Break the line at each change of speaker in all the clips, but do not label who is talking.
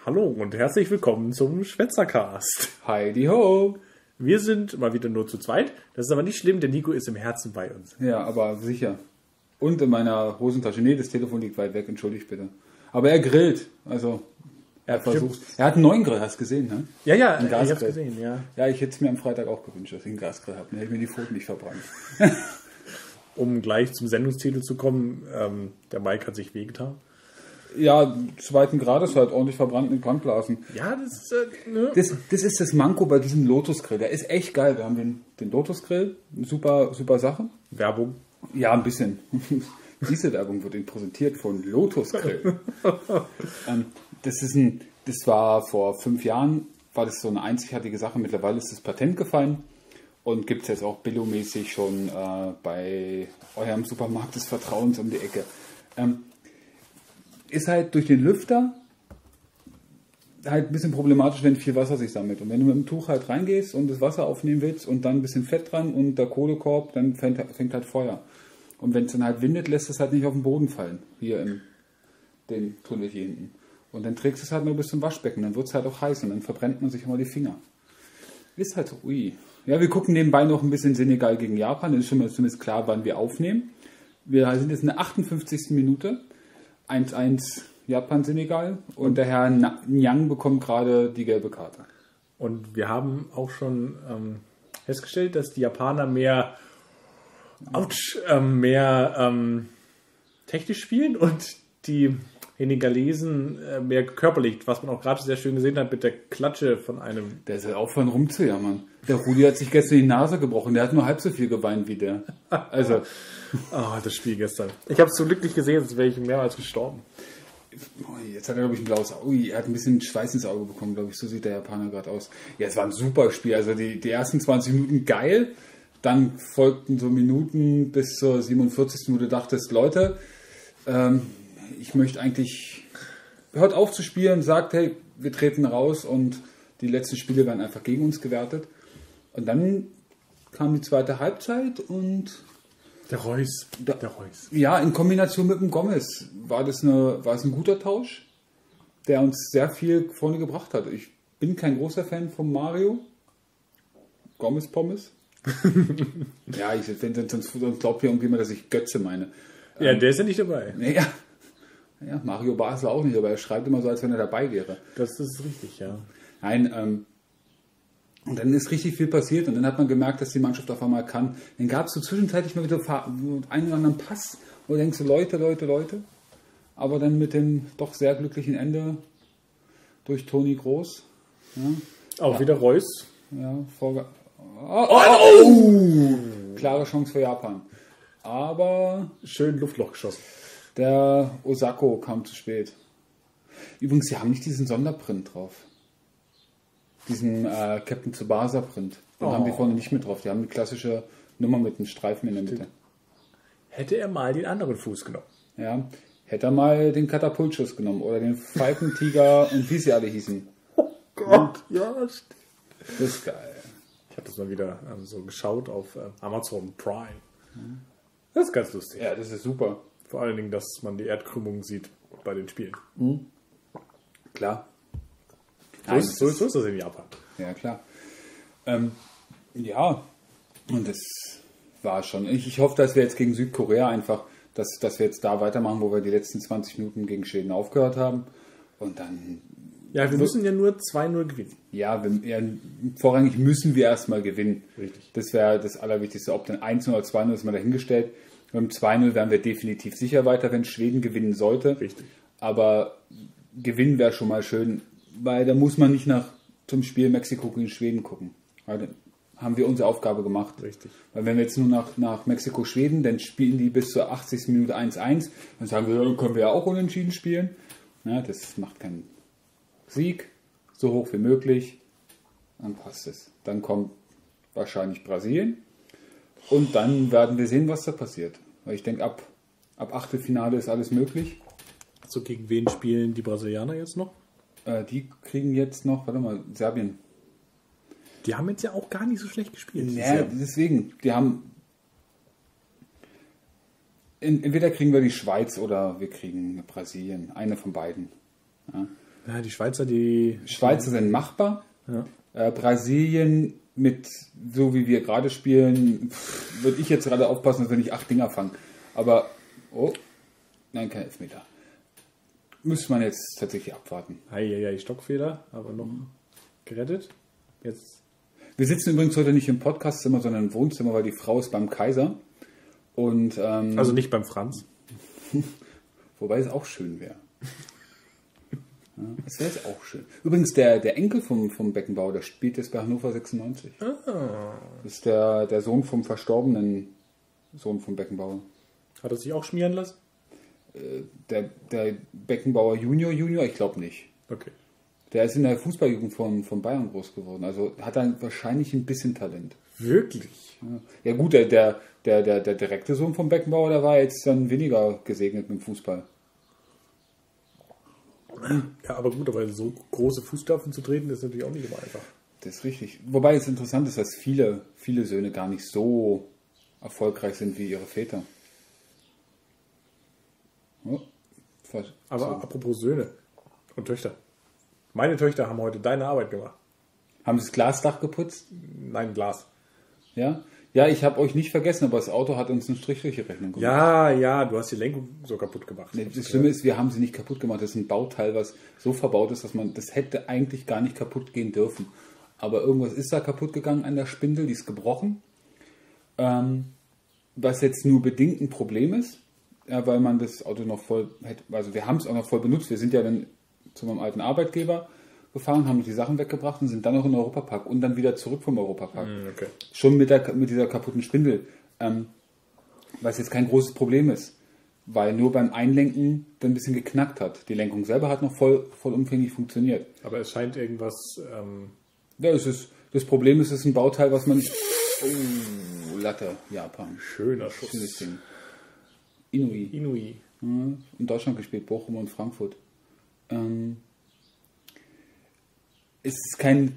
Hallo und herzlich willkommen zum Schwätzercast.
Heidi ho!
Wir sind mal wieder nur zu zweit. Das ist aber nicht schlimm, der Nico ist im Herzen bei uns.
Ja, aber sicher. Und in meiner Hosentasche. Nee, das Telefon liegt weit weg, entschuldigt bitte. Aber er grillt. Also, er versucht. Er hat einen neuen Grill, hast du gesehen, ne?
Ja,
Ein
ich hab's
Gasgrill.
gesehen, ja.
Ja, ich hätte es mir am Freitag auch gewünscht, dass ich einen Gasgrill habe. Dann hätte ich mir die Pfoten nicht verbrannt.
Um gleich zum Sendungstitel zu kommen, der Mike hat sich wehgetan.
Ja, zweiten Grades halt, ordentlich verbrannt mit Brandblasen.
Ja, das ist, ne?
Das ist das Manko bei diesem Lotus-Grill. Der ist echt geil. Wir haben den Lotus-Grill. Super, super Sache.
Werbung.
Ja, ein bisschen. Diese Werbung wird Ihnen präsentiert von Lotus Grill. Das war vor 5 Jahren, war das so eine einzigartige Sache. Mittlerweile ist das Patent gefallen und gibt es jetzt auch billomäßig schon bei eurem Supermarkt des Vertrauens um die Ecke. Ist halt durch den Lüfter halt ein bisschen problematisch, wenn viel Wasser sich sammelt. Und wenn du mit dem Tuch halt reingehst und das Wasser aufnehmen willst und dann ein bisschen Fett dran und der Kohlekorb, dann fängt halt Feuer. Und wenn es dann halt windet, lässt es halt nicht auf den Boden fallen. Hier in den Tunnel hier hinten. Und dann trägst du es halt nur bis zum Waschbecken. Dann wird es halt auch heiß und dann verbrennt man sich immer die Finger. Ist halt so, ui. Ja, wir gucken nebenbei noch ein bisschen Senegal gegen Japan. Dann ist schon mal zumindest klar, wann wir aufnehmen. Wir sind jetzt in der 58. Minute. 1-1 Japan-Senegal. Und der Herr Nyang bekommt gerade die gelbe Karte.
Und wir haben auch schon festgestellt, dass die Japaner mehr technisch spielen und die Senegalesen mehr körperlich, was man auch gerade sehr schön gesehen hat mit der Klatsche von einem.
Der soll aufhören rumzujammern. Der Rudi hat sich gestern die Nase gebrochen. Der hat nur halb so viel geweint wie der. Also.
Das Spiel gestern. Ich habe es so glücklich gesehen, sonst wäre ich mehrmals gestorben.
Jetzt hat er, glaube ich, ein blaues Auge. Ui, er hat ein bisschen Schweiß ins Auge bekommen, glaube ich. So sieht der Japaner gerade aus. Ja, es war ein super Spiel. Also die ersten 20 Minuten geil. Dann folgten so Minuten bis zur 47. wo du dachtest, Leute, ich möchte eigentlich, hört auf zu spielen, sagt, hey, wir treten raus und die letzten Spiele werden einfach gegen uns gewertet. Und dann kam die zweite Halbzeit und
Der Reus.
ja, in Kombination mit dem Gomez war es ein guter Tausch, der uns sehr viel vorne gebracht hat. Ich bin kein großer Fan von Mario. Gomez Pommes. Ja, sonst glaubt hier irgendjemand, dass ich Götze meine.
Ja, der ist ja nicht dabei.
Ja, Mario Basler auch nicht, aber er schreibt immer so, als wenn er dabei wäre.
Das ist richtig, ja.
Nein, und dann ist richtig viel passiert und dann hat man gemerkt, dass die Mannschaft auf einmal kann. Dann gab es so zwischenzeitlich mal wieder einen oder anderen Pass, wo du denkst, Leute. Aber dann mit dem doch sehr glücklichen Ende durch Toni Groß. Ja.
Auch wieder Reus.
Ja, klare Chance für Japan. Aber
schön Luftloch geschossen.
Der Osako kam zu spät. Übrigens, sie haben nicht diesen Sonderprint drauf. Diesen Captain Tsubasa Print. Den haben die vorne nicht mit drauf. Die haben die klassische Nummer mit einem Streifen in der Mitte.
Hätte er mal den anderen Fuß genommen.
Ja, hätte er mal den Katapultschuss genommen oder den Falkentiger und wie sie alle hießen.
Oh Gott, ja, stimmt.
Das ist geil.
Ich habe das mal wieder so geschaut auf Amazon Prime. Das ist ganz lustig.
Ja, das ist super.
Vor allen Dingen, dass man die Erdkrümmung sieht bei den Spielen.
Klar.
So ist das in Japan.
Ja, klar. Ja, und das war schon. Ich hoffe, dass wir jetzt gegen Südkorea einfach, dass wir jetzt da weitermachen, wo wir die letzten 20 Minuten gegen Schweden aufgehört haben. Und dann.
Ja, wir müssen ja nur 2-0 gewinnen.
Ja, vorrangig müssen wir erstmal gewinnen.
Richtig.
Das wäre das Allerwichtigste. Ob dann 1-0 oder 2-0 ist mal dahingestellt. Beim 2-0 wären wir definitiv sicher weiter, wenn Schweden gewinnen sollte.
Richtig.
Aber gewinnen wäre schon mal schön, weil da muss man nicht zum Spiel Mexiko gegen Schweden gucken. Weil dann haben wir unsere Aufgabe gemacht.
Richtig.
Weil wenn wir jetzt nur nach Mexiko-Schweden, dann spielen die bis zur 80. Minute 1-1. Dann sagen wir, dann können wir ja auch unentschieden spielen. Ja, das macht keinen Sieg, so hoch wie möglich. Dann passt es. Dann kommt wahrscheinlich Brasilien. Und dann werden wir sehen, was da passiert. Weil ich denke, ab Achtelfinale ist alles möglich.
Also gegen wen spielen die Brasilianer jetzt noch?
Die kriegen jetzt noch, Serbien.
Die haben jetzt ja auch gar nicht so schlecht gespielt.
Ja, deswegen. Die haben. Entweder kriegen wir die Schweiz oder wir kriegen Brasilien. Eine von beiden. Ja.
Ja, die Schweizer
sind machbar.
Ja.
Brasilien mit, so wie wir gerade spielen, würde ich jetzt gerade aufpassen, dass wir nicht 8 Dinger fangen. Aber, nein, kein Elfmeter. Müsste man jetzt tatsächlich abwarten.
Stockfehler, aber noch gerettet. Jetzt.
Wir sitzen übrigens heute nicht im Podcastzimmer, sondern im Wohnzimmer, weil die Frau ist beim Kaiser. Und,
also nicht beim Franz.
Wobei es auch schön wäre. Ja, das wäre jetzt auch schön. Übrigens, der Enkel vom Beckenbauer, der spielt jetzt bei Hannover 96. Das ist der Sohn vom verstorbenen Sohn vom Beckenbauer.
Hat er sich auch schmieren lassen?
Der Beckenbauer Junior, ich glaube nicht.
Okay.
Der ist in der Fußballjugend von Bayern groß geworden. Also hat er wahrscheinlich ein bisschen Talent.
Wirklich?
Ja gut, der direkte Sohn vom Beckenbauer, der war jetzt dann weniger gesegnet mit dem Fußball.
Ja, aber so große Fußstapfen zu treten, ist natürlich auch nicht immer einfach.
Das ist richtig. Wobei es interessant ist, dass viele Söhne gar nicht so erfolgreich sind wie ihre Väter. Ja,
aber apropos Söhne und Töchter. Meine Töchter haben heute deine Arbeit gemacht.
Haben sie das Glasdach geputzt?
Nein, Glas.
Ja? Ja, ich habe euch nicht vergessen, aber das Auto hat uns eine Strichrechnung gemacht.
Ja, du hast die Lenkung so kaputt gemacht.
Nee, das Schlimme ist, wir haben sie nicht kaputt gemacht. Das ist ein Bauteil, was so verbaut ist, dass das hätte eigentlich gar nicht kaputt gehen dürfen. Aber irgendwas ist da kaputt gegangen an der Spindel, die ist gebrochen. Was jetzt nur bedingt ein Problem ist, weil man das Auto noch voll hätte, also wir haben es auch noch voll benutzt. Wir sind ja dann zu meinem alten Arbeitgeber gefahren, haben die Sachen weggebracht und sind dann noch in den Europapark und dann wieder zurück vom Europapark.
Okay.
Schon mit dieser kaputten Spindel. Was jetzt kein großes Problem ist, weil nur beim Einlenken dann ein bisschen geknackt hat. Die Lenkung selber hat noch vollumfänglich funktioniert.
Aber es scheint irgendwas...
Ja, das Problem ist, es ist ein Bauteil, was man... Oh, Latte, Japan.
Schöner Schuss.
Schönes Ding. Inui. Ja, in Deutschland gespielt, Bochum und Frankfurt. Es ist kein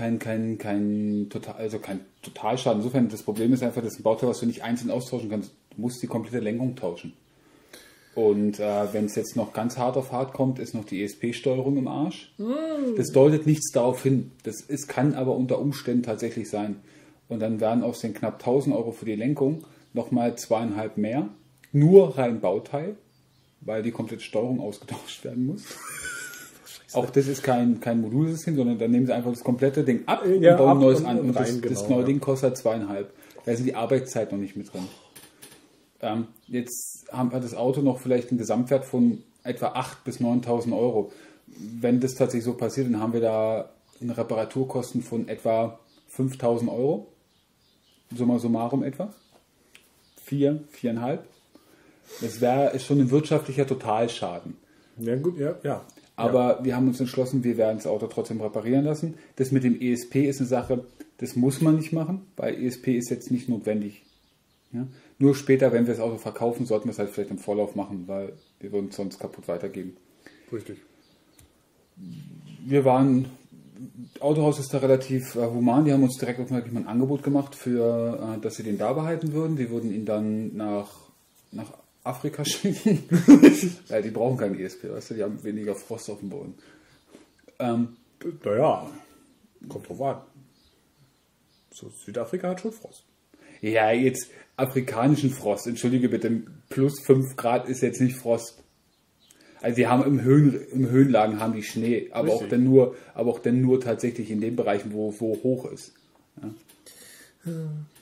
Totalschaden. Insofern, das Problem ist einfach, das ist ein Bauteil, was du nicht einzeln austauschen kannst. Du musst die komplette Lenkung tauschen. Und wenn es jetzt noch ganz hart auf hart kommt, ist noch die ESP-Steuerung im Arsch. Das deutet nichts darauf hin. Kann aber unter Umständen tatsächlich sein. Und dann werden aus den knapp 1.000 Euro für die Lenkung nochmal 2,5 mehr. Nur rein Bauteil, weil die komplette Steuerung ausgetauscht werden muss. Auch das ist kein Modulsystem, sondern dann nehmen sie einfach das komplette Ding ab und bauen ein neues an. Und das neue Ding kostet 2,5. Da ist die Arbeitszeit noch nicht mit drin. Jetzt hat das Auto noch vielleicht einen Gesamtwert von etwa 8.000 bis 9.000 Euro. Wenn das tatsächlich so passiert, dann haben wir da eine Reparaturkosten von etwa 5.000 Euro. Summa summarum etwa. 4,5. Das ist schon ein wirtschaftlicher Totalschaden.
Ja, gut, ja.
Aber wir haben uns entschlossen, wir werden das Auto trotzdem reparieren lassen. Das mit dem ESP ist eine Sache, das muss man nicht machen, weil ESP ist jetzt nicht notwendig. Ja? Nur später, wenn wir das Auto verkaufen, sollten wir es halt vielleicht im Vorlauf machen, weil wir würden es sonst kaputt weitergeben.
Richtig.
Autohaus ist da relativ human, die haben uns direkt mal ein Angebot gemacht, dass sie den da behalten würden. Die würden ihn dann nach Afrika schicken. Ja, die brauchen keinen ESP, weißt du, die haben weniger Frost auf dem Boden.
Naja, kommt drauf an. So, Südafrika hat schon Frost.
Ja, jetzt afrikanischen Frost, entschuldige bitte, plus 5 Grad ist jetzt nicht Frost. Also die haben im Höhenlagen haben die Schnee, aber auch dann nur tatsächlich in den Bereichen, wo hoch ist. Ja.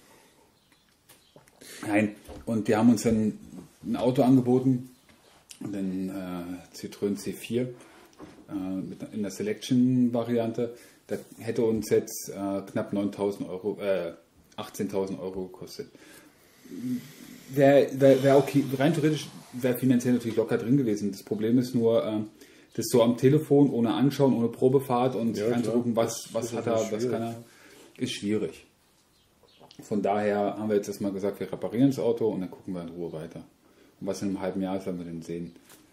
Nein, und die haben uns dann ein Auto angeboten, den Citroën C4 in der Selection-Variante. Da hätte uns jetzt knapp 9.000 Euro, 18.000 Euro gekostet. Wäre okay, rein theoretisch wäre finanziell natürlich locker drin gewesen. Das Problem ist nur, das so am Telefon, ohne Anschauen, ohne Probefahrt und sich anzugucken, was hat er, was kann er, ist schwierig. Von daher haben wir jetzt erstmal gesagt, wir reparieren das Auto und dann gucken wir in Ruhe weiter. Und was in einem halben Jahr ist, werden wir dann sehen.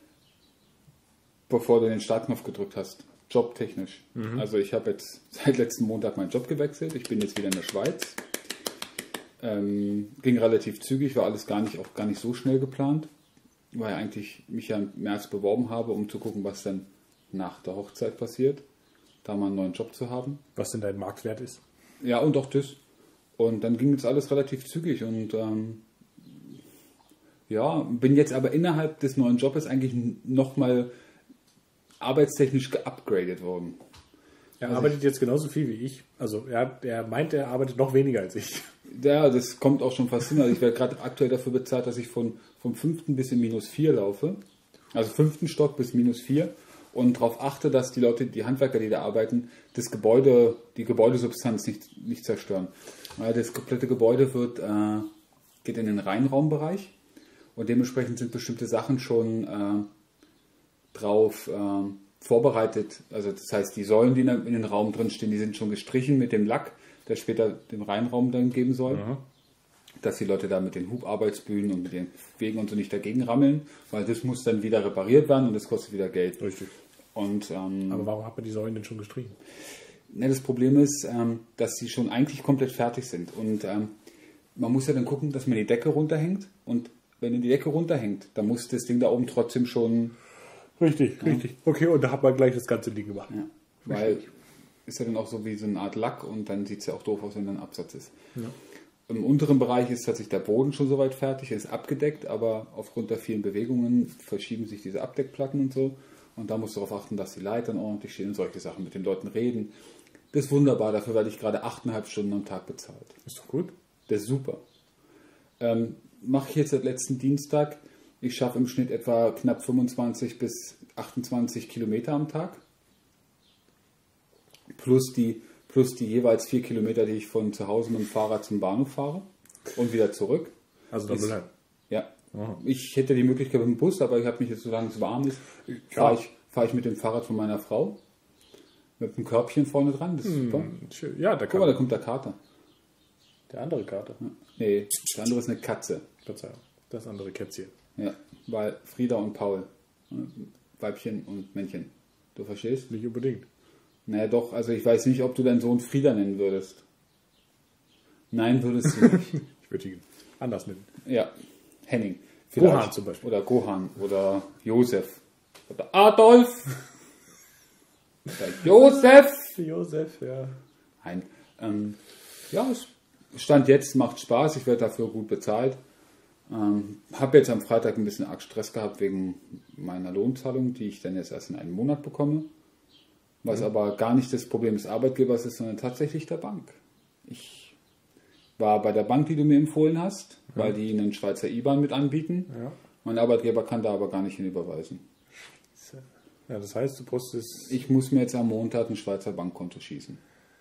Bevor du den Startknopf gedrückt hast, jobtechnisch. Also ich habe jetzt seit letzten Montag meinen Job gewechselt. Ich bin jetzt wieder in der Schweiz. Ging relativ zügig, war alles gar nicht so schnell geplant, weil eigentlich mich ja im März beworben habe, um zu gucken, was dann nach der Hochzeit passiert, da mal einen neuen Job zu haben.
Was denn dein Marktwert ist?
Ja, und auch das. Und dann ging das alles relativ zügig und bin jetzt aber innerhalb des neuen Jobs eigentlich nochmal arbeitstechnisch geupgradet worden.
Er arbeitet jetzt genauso viel wie ich. Also er meint, er arbeitet noch weniger als ich.
Ja, das kommt auch schon fast hin. Also ich werde gerade aktuell dafür bezahlt, dass ich vom 5. bis in -4 laufe. Also 5. Stock bis -4. Und darauf achte, dass die Leute, die Handwerker, die da arbeiten, die Gebäudesubstanz nicht zerstören. Weil das komplette Gebäude geht in den Reinraumbereich. Und dementsprechend sind bestimmte Sachen schon drauf vorbereitet. Also das heißt, die Säulen, die in den Raum drin stehen, die sind schon gestrichen mit dem Lack, der später den Reinraum dann geben soll. Mhm. Dass die Leute da mit den Hubarbeitsbühnen und mit den Wegen und so nicht dagegen rammeln, weil das muss dann wieder repariert werden und das kostet wieder Geld.
Richtig.
Und,
aber warum hat man die Säulen denn schon gestrichen?
Ne, das Problem ist, dass sie schon eigentlich komplett fertig sind. Und man muss ja dann gucken, dass man die Decke runterhängt. Und wenn die Decke runterhängt, dann muss das Ding da oben trotzdem schon...
Richtig. Okay, und da hat man gleich das ganze Ding gemacht.
Ja, weil ist ja dann auch so wie so eine Art Lack und dann sieht es ja auch doof aus, wenn dann ein Absatz ist. Ja. Im unteren Bereich ist tatsächlich der Boden schon soweit fertig, er ist abgedeckt, aber aufgrund der vielen Bewegungen verschieben sich diese Abdeckplatten und so. Und da musst du darauf achten, dass die Leitern ordentlich stehen und solche Sachen, mit den Leuten reden. Das ist wunderbar, dafür werde ich gerade 8,5 Stunden am Tag bezahlt.
Ist doch gut.
Das ist super. Mache ich jetzt seit letzten Dienstag. Ich schaffe im Schnitt etwa knapp 25 bis 28 Kilometer am Tag. Plus die jeweils 4 Kilometer, die ich von zu Hause mit dem Fahrrad zum Bahnhof fahre und wieder zurück.
Also doppelt.
Ja. Aha. Ich hätte die Möglichkeit mit dem Bus, aber ich habe mich jetzt, solange es warm ist, fahre ich mit dem Fahrrad von meiner Frau. Mit einem Körbchen vorne dran. Das ist super.
Schön. Ja,
guck mal, da kommt der Kater.
Der andere Kater?
Ja. Nee, der andere ist eine Katze.
Verzeihung. Das andere Kätzchen.
Ja, weil Frieda und Paul. Weibchen und Männchen. Du verstehst?
Nicht unbedingt.
Naja, doch. Also ich weiß nicht, ob du deinen Sohn Frieda nennen würdest. Nein, würdest du nicht.
Ich würde ihn anders nennen.
Ja, Henning.
Vielleicht. Gohan zum Beispiel.
Oder Gohan. Oder Josef. Oder Adolf. Oder Josef.
Josef, ja.
Nein. Ja, Stand jetzt macht Spaß. Ich werde dafür gut bezahlt. Habe jetzt am Freitag ein bisschen arg Stress gehabt wegen meiner Lohnzahlung, die ich dann jetzt erst in einem Monat bekomme. Was aber gar nicht das Problem des Arbeitgebers ist, sondern tatsächlich der Bank. Ich war bei der Bank, die du mir empfohlen hast, weil die einen Schweizer IBAN mit anbieten. Ja. Mein Arbeitgeber kann da aber gar nicht hinüberweisen.
Ja, das heißt, du brauchst es...
Ich muss mir jetzt am Montag ein Schweizer Bankkonto schießen.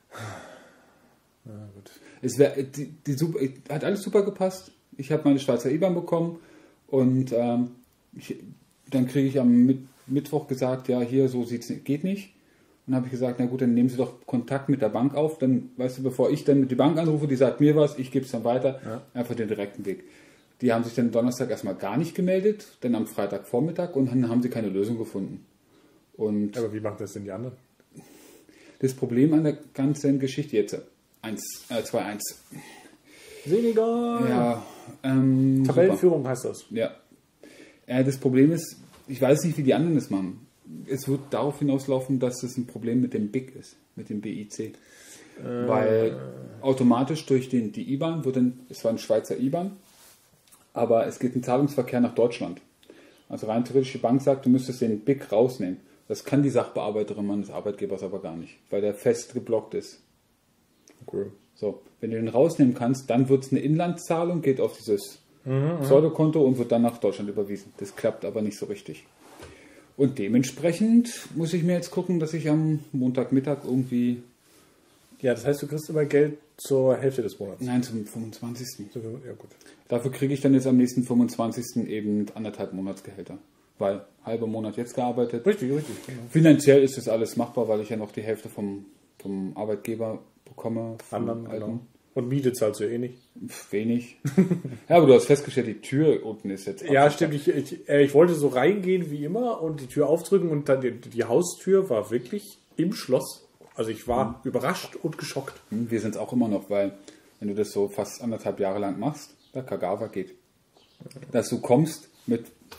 Na gut.
Es hat alles super gepasst. Ich habe meine Schweizer IBAN bekommen und dann kriege ich am Mittwoch gesagt, ja, hier, so geht nicht. Und dann habe ich gesagt, na gut, dann nehmen Sie doch Kontakt mit der Bank auf. Dann, weißt du, bevor ich dann die Bank anrufe, die sagt mir was, ich gebe es dann weiter, einfach den direkten Weg. Die haben sich dann Donnerstag erstmal gar nicht gemeldet, dann am Freitagvormittag und dann haben sie keine Lösung gefunden. Und
aber wie machen das denn die anderen?
Das Problem an der ganzen Geschichte jetzt, 2-1.
Senegal!
Ja,
Tabellenführung
super.
heißt das.
Ja. Das Problem ist, ich weiß nicht, wie die anderen das machen. Es wird darauf hinauslaufen, dass es ein Problem mit dem BIC ist, mit dem BIC. Weil automatisch durch die IBAN wird dann, es war ein Schweizer IBAN, aber es geht ein Zahlungsverkehr nach Deutschland. Also rein theoretisch, die Bank sagt, du müsstest den BIC rausnehmen. Das kann die Sachbearbeiterin meines Arbeitgebers aber gar nicht, weil der fest geblockt ist.
Okay.
So, wenn du den rausnehmen kannst, dann wird es eine Inlandszahlung, geht auf dieses Pseudokonto und wird dann nach Deutschland überwiesen. Das klappt aber nicht so richtig. Und dementsprechend muss ich mir jetzt gucken, dass ich am Montagmittag irgendwie...
Ja, das heißt, du kriegst immer Geld zur Hälfte des Monats?
Nein, zum 25.
Ja, gut.
Dafür kriege ich dann jetzt am nächsten 25. eben 1,5 Monatsgehälter. Weil halber Monat jetzt gearbeitet.
Richtig. Genau.
Finanziell ist das alles machbar, weil ich ja noch die Hälfte vom Arbeitgeber bekomme.
Anderen, genau. Und Miete zahlst du ja eh nicht.
Wenig. Ja, aber du hast festgestellt, die Tür unten ist jetzt...
Ja, stimmt. Ich wollte so reingehen wie immer und die Tür aufdrücken und dann die Haustür war wirklich im Schloss. Also ich war überrascht und geschockt.
Wir sind es auch immer noch, weil wenn du das so fast 1,5 Jahre lang machst, der Kagawa geht. Dass du kommst mit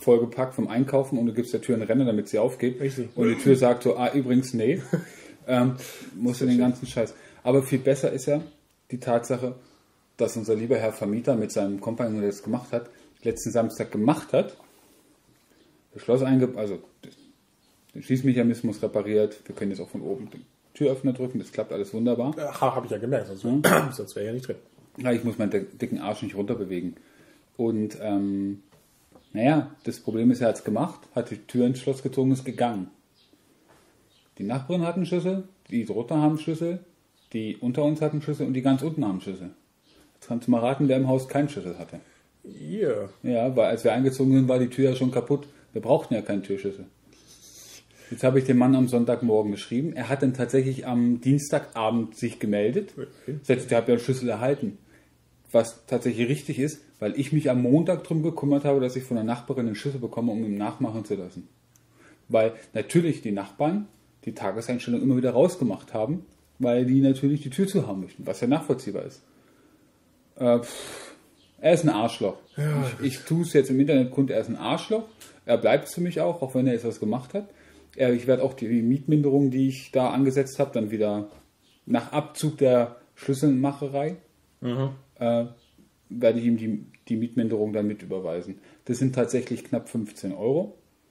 vollgepackt vom Einkaufen und du gibst der Tür einen Renner, damit sie aufgeht.
Richtig.
Und die Tür sagt so, übrigens, nee. Musst du den ganzen Scheiß. Aber viel besser ist ja die Tatsache, dass unser lieber Herr Vermieter mit seinem Kompagnon, der das gemacht hat, letzten Samstag gemacht hat, das Schloss also den Schließmechanismus repariert, wir können jetzt auch von oben den Türöffner drücken, das klappt alles wunderbar.
Habe ich ja gemerkt, sonst wäre ja nicht drin.
Ja, ich muss meinen dicken Arsch nicht runterbewegen. Und das Problem ist, er hat es gemacht, hat die Tür ins Schloss gezogen, ist gegangen. Die Nachbarin hat einen Schlüssel, die drunter haben einen Schlüssel, die unter uns hatten einen Schlüssel und die ganz unten haben einen Schlüssel. Jetzt kannst du mal raten, wer im Haus keinen Schlüssel hatte.
Yeah.
Ja, weil als wir eingezogen sind, war die Tür ja schon kaputt. Wir brauchten ja keinen Türschlüssel. Jetzt habe ich dem Mann am Sonntagmorgen geschrieben. Er hat dann tatsächlich am Dienstagabend sich gemeldet. Sagt, ich habe ja einen Schlüssel erhalten. Was tatsächlich richtig ist, weil ich mich am Montag darum gekümmert habe, dass ich von der Nachbarin einen Schlüssel bekomme, um ihn nachmachen zu lassen. Weil natürlich die Nachbarn die Tageseinstellung immer wieder rausgemacht haben, weil die natürlich die Tür zu haben möchten, was ja nachvollziehbar ist. Er ist ein Arschloch. Ja. Ich tue es jetzt im Internet kund, er ist ein Arschloch. Er bleibt es für mich auch wenn er jetzt was gemacht hat. Ich werde auch die Mietminderung, die ich da angesetzt habe, dann wieder nach Abzug der Schlüsselmacherei, werde ich ihm die Mietminderung dann mit überweisen. Das sind tatsächlich knapp 15 Euro.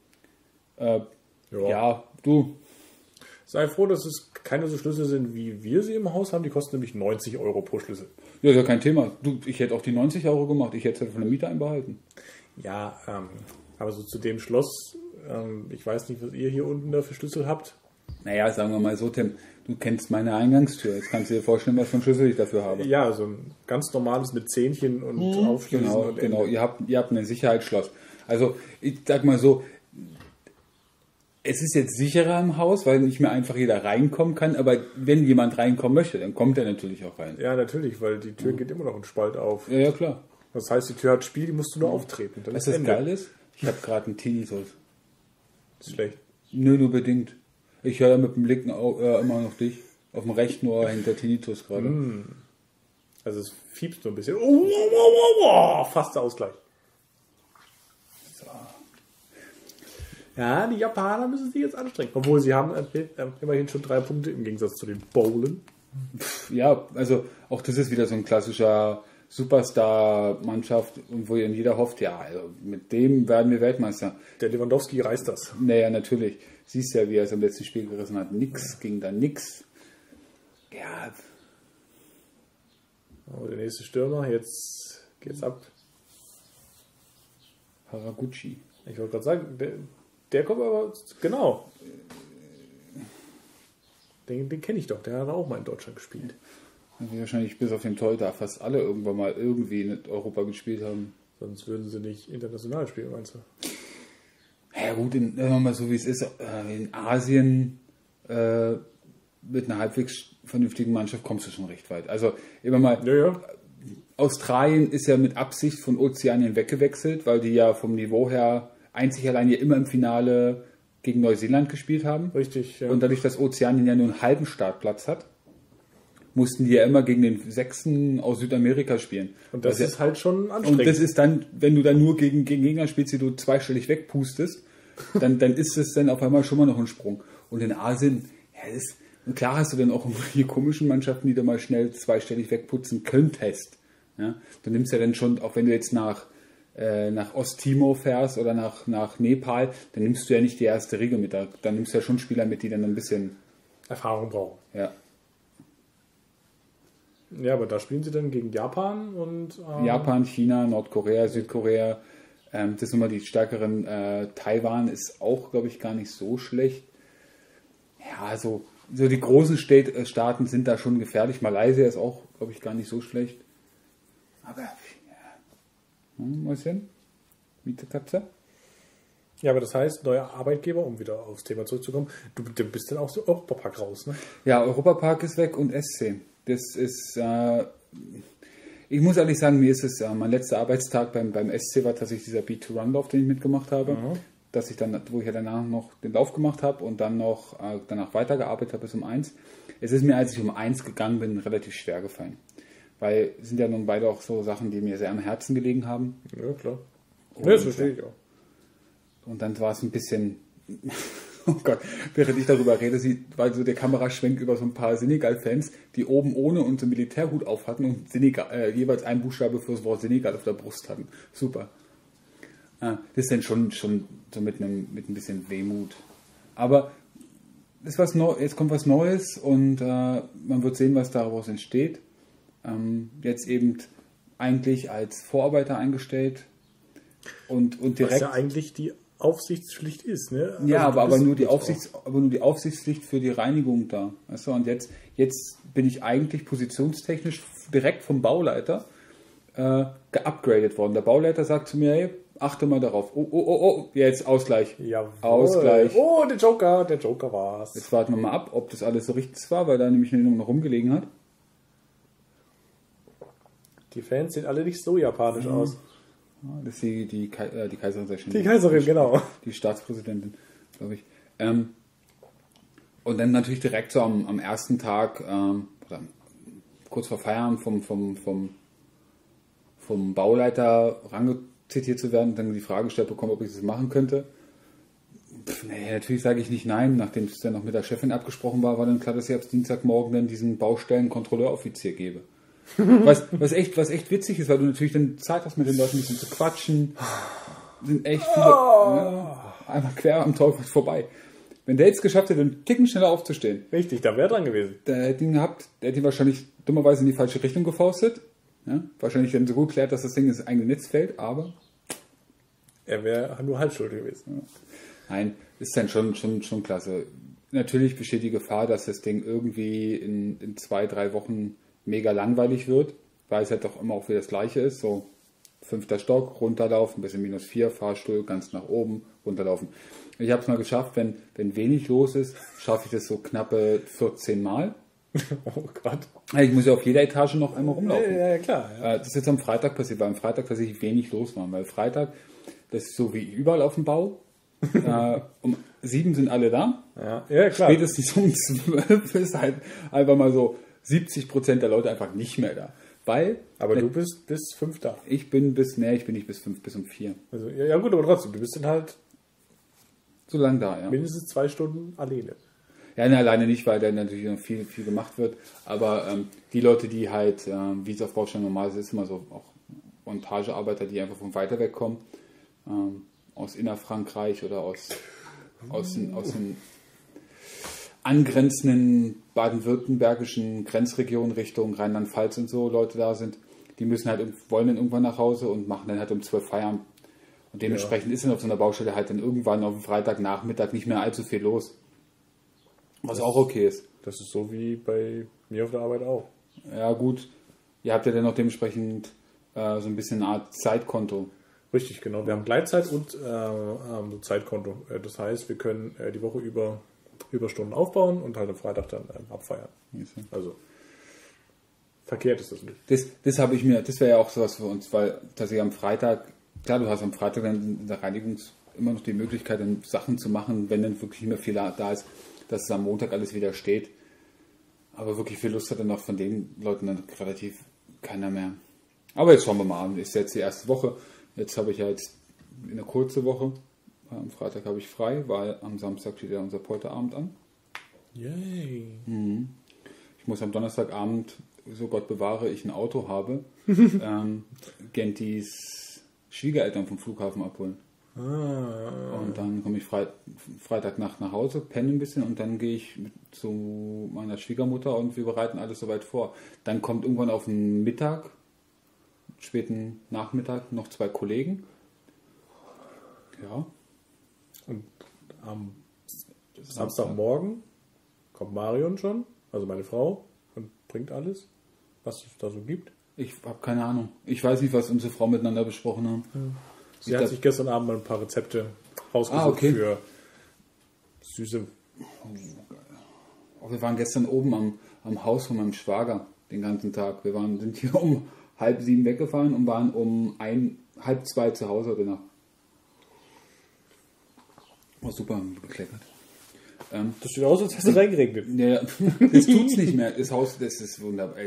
Ja, du.
Sei froh, dass es keine so Schlüssel sind, wie wir sie im Haus haben. Die kosten nämlich 90 Euro pro Schlüssel.
Ja, ist ja kein Thema. Ich hätte auch die 90 Euro gemacht. Ich hätte es von der Miete einbehalten.
Ja, aber so zu dem Schloss, ich weiß nicht, was ihr hier unten da für Schlüssel habt.
Naja, sagen wir mal so, Tim, du kennst meine Eingangstür. Jetzt kannst du dir vorstellen, was für einen Schlüssel ich dafür habe.
Ja, so ein ganz normales mit Zähnchen und Aufschließen.
Genau. Ihr habt ein Sicherheitsschloss. Also, ich sag mal so, es ist jetzt sicherer im Haus, weil nicht mehr einfach jeder reinkommen kann, aber wenn jemand reinkommen möchte, dann kommt er natürlich auch rein.
Ja, natürlich, weil die Tür geht immer noch einen Spalt auf.
Ja, klar.
Das heißt, die Tür hat Spiel, die musst du nur auftreten. Dann
was das geil ist? Ich habe gerade einen Tinnitus.
Ist schlecht.
Nö, nur bedingt. Ich höre mit dem linken immer noch dich. Auf dem rechten Ohr hinter Tinnitus gerade.
Also es fiebst nur ein bisschen. Oh, fast der Ausgleich. So. Ja, die Japaner müssen sich jetzt anstrengen. Obwohl sie haben immerhin schon 3 Punkte im Gegensatz zu den Bowlen.
Ja, also auch das ist wieder so ein klassischer Superstar-Mannschaft, wo jeder hofft, ja, also mit dem werden wir Weltmeister.
Der Lewandowski reißt das.
Naja, natürlich. Siehst ja, wie er es im letzten Spiel gerissen hat. Nix, ging da nix. Ja.
Oh, der nächste Stürmer, jetzt geht's ab.
Haraguchi.
Ich wollte gerade sagen, der kommt aber, genau. Den kenne ich doch, der hat auch mal in Deutschland gespielt.
Also wahrscheinlich bis auf den Torhüter fast alle irgendwann mal irgendwie in Europa gespielt haben.
Sonst würden sie nicht international spielen, meinst du?
Ja gut, mal so wie es ist, in Asien mit einer halbwegs vernünftigen Mannschaft kommst du schon recht weit. Also immer mal,
ja.
Australien ist ja mit Absicht von Ozeanien weggewechselt, weil die ja vom Niveau her einzig allein ja immer im Finale gegen Neuseeland gespielt haben.
Richtig, ja.
Und dadurch, dass Ozeanien ja nur einen halben Startplatz hat, mussten die ja immer gegen den Sechsten aus Südamerika spielen.
Und das ist halt schon anstrengend.
Und das ist dann, wenn du dann nur gegen Gegner spielst, die du zweistellig wegpustest, dann ist es dann auf einmal schon mal noch ein Sprung. Und in Asien, klar hast du dann auch hier komischen Mannschaften, die du mal schnell zweistellig wegputzen könntest. Ja? Du nimmst ja dann schon, auch wenn du jetzt nach Osttimor fährst oder nach Nepal, dann nimmst du ja nicht die erste Riege mit. Dann nimmst du ja schon Spieler mit, die dann ein bisschen
Erfahrung brauchen.
Ja.
Ja, aber da spielen sie dann gegen Japan und...
Japan, China, Nordkorea, Südkorea. Das sind immer die stärkeren. Taiwan ist auch, glaube ich, gar nicht so schlecht. Ja, so die großen Staaten sind da schon gefährlich. Malaysia ist auch, glaube ich, gar nicht so schlecht. Aber, ja. Mäuschen? Mietekatze?
Ja, aber das heißt, neuer Arbeitgeber, um wieder aufs Thema zurückzukommen, du bist dann auch so Europapark raus, ne?
Ja, Europapark ist weg und SC. Das ist, ich muss ehrlich sagen, mir ist es, mein letzter Arbeitstag beim SC war tatsächlich dieser B2-Run-Lauf, den ich mitgemacht habe, wo ich ja danach noch den Lauf gemacht habe und dann noch danach weitergearbeitet habe bis um 1. Es ist mir, als ich um 1 gegangen bin, relativ schwer gefallen. Weil es sind ja nun beide auch so Sachen, die mir sehr am Herzen gelegen haben.
Ja, klar. Ja, das verstehe ich auch.
Und dann war es ein bisschen, oh Gott, während ich darüber rede, weil so der Kameraschwenk über so ein paar Senegal-Fans, die oben ohne und so einen Militärhut auf hatten und jeweils einen Buchstabe für das Wort Senegal auf der Brust hatten. Super. Das ist dann schon so mit ein bisschen Wehmut. Aber jetzt kommt was Neues und man wird sehen, was daraus entsteht. Jetzt eben eigentlich als Vorarbeiter eingestellt und direkt.
Was ja eigentlich die Aufsichtspflicht ist, ne?
Ja,
Also
aber nur die Aufsichtspflicht für die Reinigung da. Weißt du? Und jetzt bin ich eigentlich positionstechnisch direkt vom Bauleiter geupgradet worden. Der Bauleiter sagt zu mir, hey, achte mal darauf. Oh, jetzt Ausgleich.
Jawohl.
Ausgleich.
Oh, der Joker war's.
Jetzt warten wir mal ab, ob das alles so richtig war, weil da nämlich nur noch rumgelegen hat.
Die Fans sehen alle nicht so japanisch aus.
Ja, das ist die Kaiserin, sehr schön.
Die Kaiserin, genau.
Die Staatspräsidentin, glaube ich. Und dann natürlich direkt so am ersten Tag, oder kurz vor Feierabend vom Bauleiter rangezitiert zu werden, dann die Frage gestellt bekommen, ob ich das machen könnte. Natürlich sage ich nicht nein. Nachdem es dann noch mit der Chefin abgesprochen war dann klar, dass ich ab Dienstagmorgen dann diesen Baustellenkontrolleuroffizier gebe. Was echt witzig ist, weil du natürlich dann Zeit hast, mit den Leuten ein bisschen zu quatschen. Sind echt viele einmal quer am Teufel vorbei. Wenn der jetzt geschafft hätte, einen Ticken schneller aufzustehen.
Richtig, da wäre dran gewesen.
Der hätte ihn wahrscheinlich dummerweise in die falsche Richtung gefaustet. Ja? Wahrscheinlich dann so gut klärt, dass das Ding ins eigene Netz fällt, aber
er wäre nur halb schuld gewesen.
Ja. Nein, ist dann schon klasse. Natürlich besteht die Gefahr, dass das Ding irgendwie in 2-3 Wochen mega langweilig wird, weil es halt doch immer auch wieder das Gleiche ist. So 5. Stock, runterlaufen, bis in -4, Fahrstuhl, ganz nach oben, runterlaufen. Ich habe es mal geschafft, wenn wenig los ist, schaffe ich das so knappe 14 Mal.
Oh Gott.
Ich muss ja auf jeder Etage noch einmal rumlaufen.
Ja, klar. Ja.
Das ist jetzt am Freitag passiert, weil am Freitag tatsächlich wenig los war. Weil Freitag, das ist so wie überall auf dem Bau. Um 7 sind alle da.
Ja, klar.
Spätestens um 12 ist halt einfach mal so 70% der Leute einfach nicht mehr da.
Aber du bist bis 5 da.
Ich bin nicht bis 5, bis um 4.
Also, ja gut, aber trotzdem, du bist dann halt
so lang da, ja.
Mindestens 2 Stunden alleine.
Ja, ne, alleine nicht, weil da natürlich noch viel gemacht wird. Aber die Leute, die halt, wie es auf Baustellen normal ist, immer so auch Montagearbeiter, die einfach von weiter weg kommen, aus Innerfrankreich oder aus den angrenzenden baden-württembergischen Grenzregionen Richtung Rheinland-Pfalz und so Leute da sind, die wollen dann irgendwann nach Hause und machen dann halt um 12 Feierabend. Und dementsprechend ist dann auf so einer Baustelle halt dann irgendwann auf dem Freitagnachmittag nicht mehr allzu viel los. Was auch okay ist.
Das ist so wie bei mir auf der Arbeit auch.
Ja gut, ihr habt ja dann noch dementsprechend so ein bisschen eine Art Zeitkonto.
Richtig, genau. Wir haben Gleitzeit und Zeitkonto. Das heißt, wir können die Woche über Überstunden aufbauen und halt am Freitag dann abfeiern. Also verkehrt ist das nicht.
Das wäre ja auch sowas für uns, weil tatsächlich am Freitag, klar, du hast am Freitag dann in der Reinigung immer noch die Möglichkeit, dann Sachen zu machen, wenn dann wirklich nicht mehr viel da ist, dass es am Montag alles wieder steht. Aber wirklich viel Lust hat dann auch von den Leuten dann relativ keiner mehr. Aber jetzt schauen wir mal an. Ist jetzt die erste Woche. Jetzt habe ich ja jetzt eine kurze Woche. Am Freitag habe ich frei, weil am Samstag steht ja unser Polterabend an.
Yay.
Ich muss am Donnerstagabend, so Gott bewahre, ich ein Auto habe, Gentis Schwiegereltern vom Flughafen abholen. Und dann komme ich Freitagnacht nach Hause, penne ein bisschen und dann gehe ich zu meiner Schwiegermutter und wir bereiten alles soweit vor. Dann kommt irgendwann auf den Mittag, späten Nachmittag, noch 2 Kollegen. Ja.
Und am Samstagmorgen kommt Marion schon, also meine Frau, und bringt alles, was es da so gibt.
Ich habe keine Ahnung. Ich weiß nicht, was unsere Frau miteinander besprochen haben.
Sie hat sich gestern Abend mal ein paar Rezepte rausgesucht für süße.
Wir waren gestern oben am Haus von meinem Schwager den ganzen Tag. Wir sind hier um 6:30 weggefahren und waren um 1:30 zu Hause heute Nacht. Oh, super, bekleckert.
Das sieht aus, als hätte es reingeregnet.
Ja, das tut's nicht mehr. Das Haus, das ist wunderbar.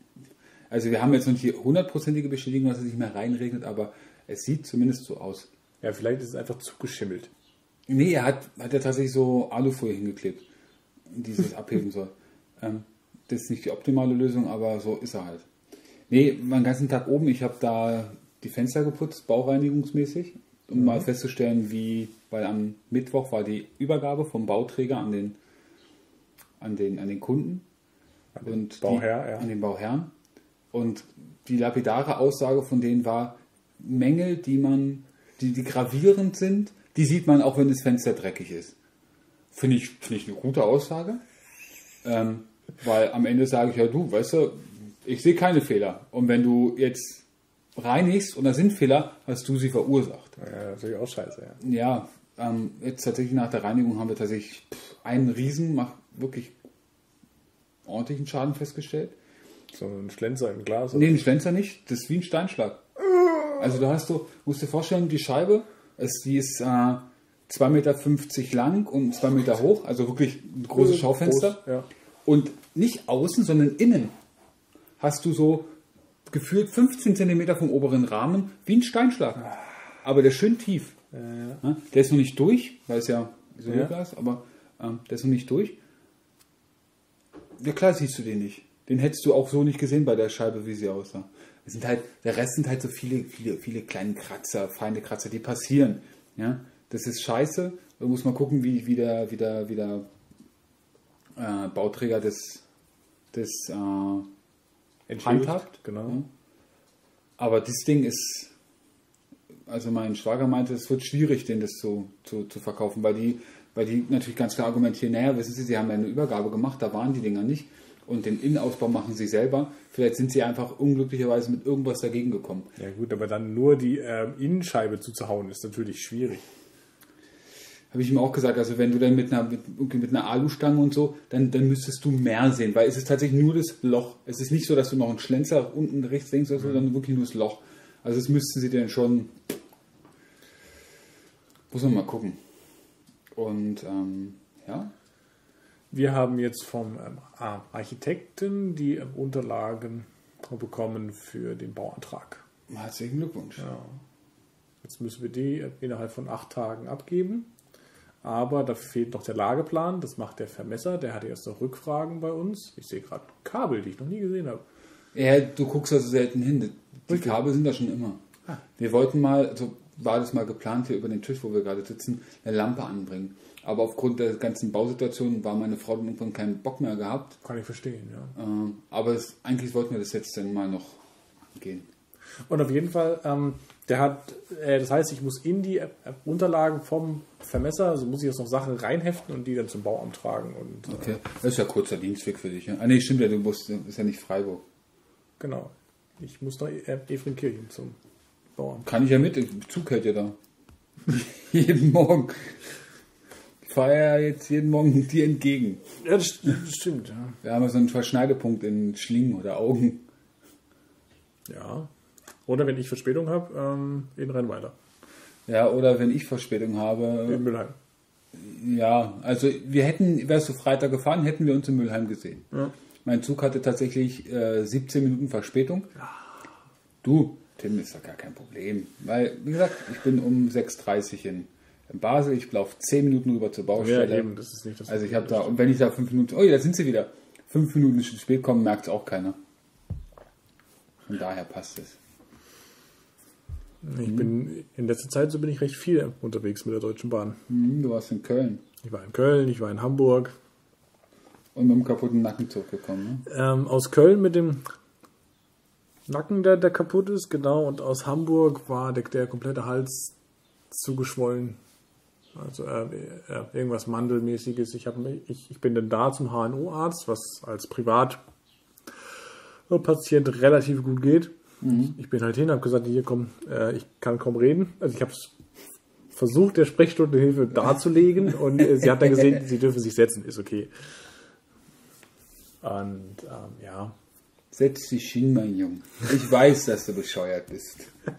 Also wir haben jetzt noch nicht die 100%ige Bestätigung, dass es nicht mehr reinregnet, aber es sieht zumindest so aus.
Ja, vielleicht ist es einfach zugeschimmelt.
Nee, er hat ja tatsächlich so Alufolie hingeklebt, die es abheben soll. Das ist nicht die optimale Lösung, aber so ist er halt. Nee, meinen ganzen Tag oben, ich habe da die Fenster geputzt, baureinigungsmäßig, um mal festzustellen, weil am Mittwoch war die Übergabe vom Bauträger an den Kunden. An den Bauherrn. Und die lapidare Aussage von denen war, Mängel, die gravierend sind, die sieht man auch, wenn das Fenster dreckig ist. Finde ich eine gute Aussage. Weil am Ende sage ich ja, du, weißt du, ich sehe keine Fehler. Und wenn du jetzt reinigst und da sind Fehler, hast du sie verursacht.
Ja, das ist natürlich auch scheiße, ja.
Ja, jetzt tatsächlich nach der Reinigung haben wir tatsächlich einen wirklich ordentlichen Schaden festgestellt.
So ein Schlenzer im Glas?
Nee, ein Schlenzer nicht. Das ist wie ein Steinschlag. Also musst dir vorstellen, die Scheibe, die ist 2,50 Meter lang und 2 Meter hoch. Also wirklich ein großes Schaufenster.
Groß, ja.
Und nicht außen, sondern innen hast du so gefühlt 15 Zentimeter vom oberen Rahmen wie ein Steinschlag. Aber der ist schön tief. Ja. Der ist noch nicht durch, weil es ja Isolierglas, aber der ist noch nicht durch. Ja klar siehst du den nicht. Den hättest du auch so nicht gesehen bei der Scheibe, wie sie aussah. Der Rest sind halt so viele kleine Kratzer, feine Kratzer, die passieren. Ja? Das ist scheiße. Da muss man gucken, wie der Bauträger das handhabt.
Genau.
Ja? Aber das Ding ist, also mein Schwager meinte, es wird schwierig, den das zu verkaufen, weil die natürlich ganz klar argumentieren, naja, wissen Sie, Sie haben ja eine Übergabe gemacht, da waren die Dinger nicht. Und den Innenausbau machen sie selber. Vielleicht sind sie einfach unglücklicherweise mit irgendwas dagegen gekommen.
Ja gut, aber dann nur die Innenscheibe zuzuhauen, ist natürlich schwierig.
Habe ich ihm auch gesagt, also wenn du dann mit einer Alustange und so, dann müsstest du mehr sehen, weil es ist tatsächlich nur das Loch. Es ist nicht so, dass du noch einen Schlenzer unten rechts, links oder so, sondern wirklich nur das Loch. Also das müssten sie dann schon... Muss man mal gucken. Und ja...
Wir haben jetzt vom Architekten die Unterlagen bekommen für den Bauantrag.
Herzlichen Glückwunsch.
Ja. Jetzt müssen wir die innerhalb von 8 Tagen abgeben. Aber da fehlt noch der Lageplan. Das macht der Vermesser. Der hatte erst noch Rückfragen bei uns. Ich sehe gerade Kabel, die ich noch nie gesehen habe.
Ja, du guckst also selten hin. Die Kabel sind da schon immer. Wir wollten mal, also war das mal geplant hier über den Tisch, wo wir gerade sitzen, eine Lampe anbringen. Aber aufgrund der ganzen Bausituation war meine Frau dann irgendwann keinen Bock mehr gehabt.
Kann ich verstehen, ja.
Aber eigentlich wollten wir das jetzt dann mal noch gehen.
Und auf jeden Fall, das heißt, ich muss in die Unterlagen vom Vermesser, also muss ich jetzt noch Sachen reinheften und die dann zum Bauamt tragen. Und,
okay, das ist ja kurzer Dienstweg für dich. Ja? Ah nee, stimmt ja, du musst, ist ja nicht Freiburg.
Genau. Ich muss nach Efrenkirchen zum Bauamt.
Kann ich ja mit, der Zug hält ja da. Jeden Morgen. Ich fahre ja jetzt jeden Morgen dir entgegen.
Ja, das stimmt. Ja.
Wir haben ja so einen Verschneidepunkt in Schlingen oder Augen.
Ja. Oder wenn ich Verspätung habe, in Rheinweiler.
Ja, oder wenn ich Verspätung habe.
In Mülheim.
Ja, also wärst du Freitag gefahren, hätten wir uns in Mülheim gesehen. Ja. Mein Zug hatte tatsächlich 17 Minuten Verspätung. Ja. Du, Tim, ist doch gar kein Problem. Weil, wie gesagt, ich bin um 6.30 Uhr in Basel, ich laufe 10 Minuten rüber zur Baustelle.
Ja, eben, das ist nicht das.
Also ich habe da, und wenn ich da 5 Minuten, oh ja, da sind sie wieder. 5 Minuten spät kommen, merkt es auch keiner. Von daher passt es.
In letzter Zeit bin ich recht viel unterwegs mit der Deutschen Bahn.
Du warst in Köln.
Ich war in Köln, ich war in Hamburg.
Und mit dem kaputten Nacken zurückgekommen, ne?
Aus Köln mit dem Nacken, der kaputt ist, genau. Und aus Hamburg war der komplette Hals zugeschwollen. Also irgendwas Mandelmäßiges. Ich bin dann da zum HNO-Arzt, was als Privatpatient relativ gut geht. Ich bin halt hin, habe gesagt, hier komm, ich kann kaum reden. Also ich habe versucht, der Sprechstundenhilfe darzulegen und sie hat dann gesehen, sie dürfen sich setzen, ist okay. Und ja.
Setz dich hin, mein Junge. Ich weiß, dass du bescheuert bist.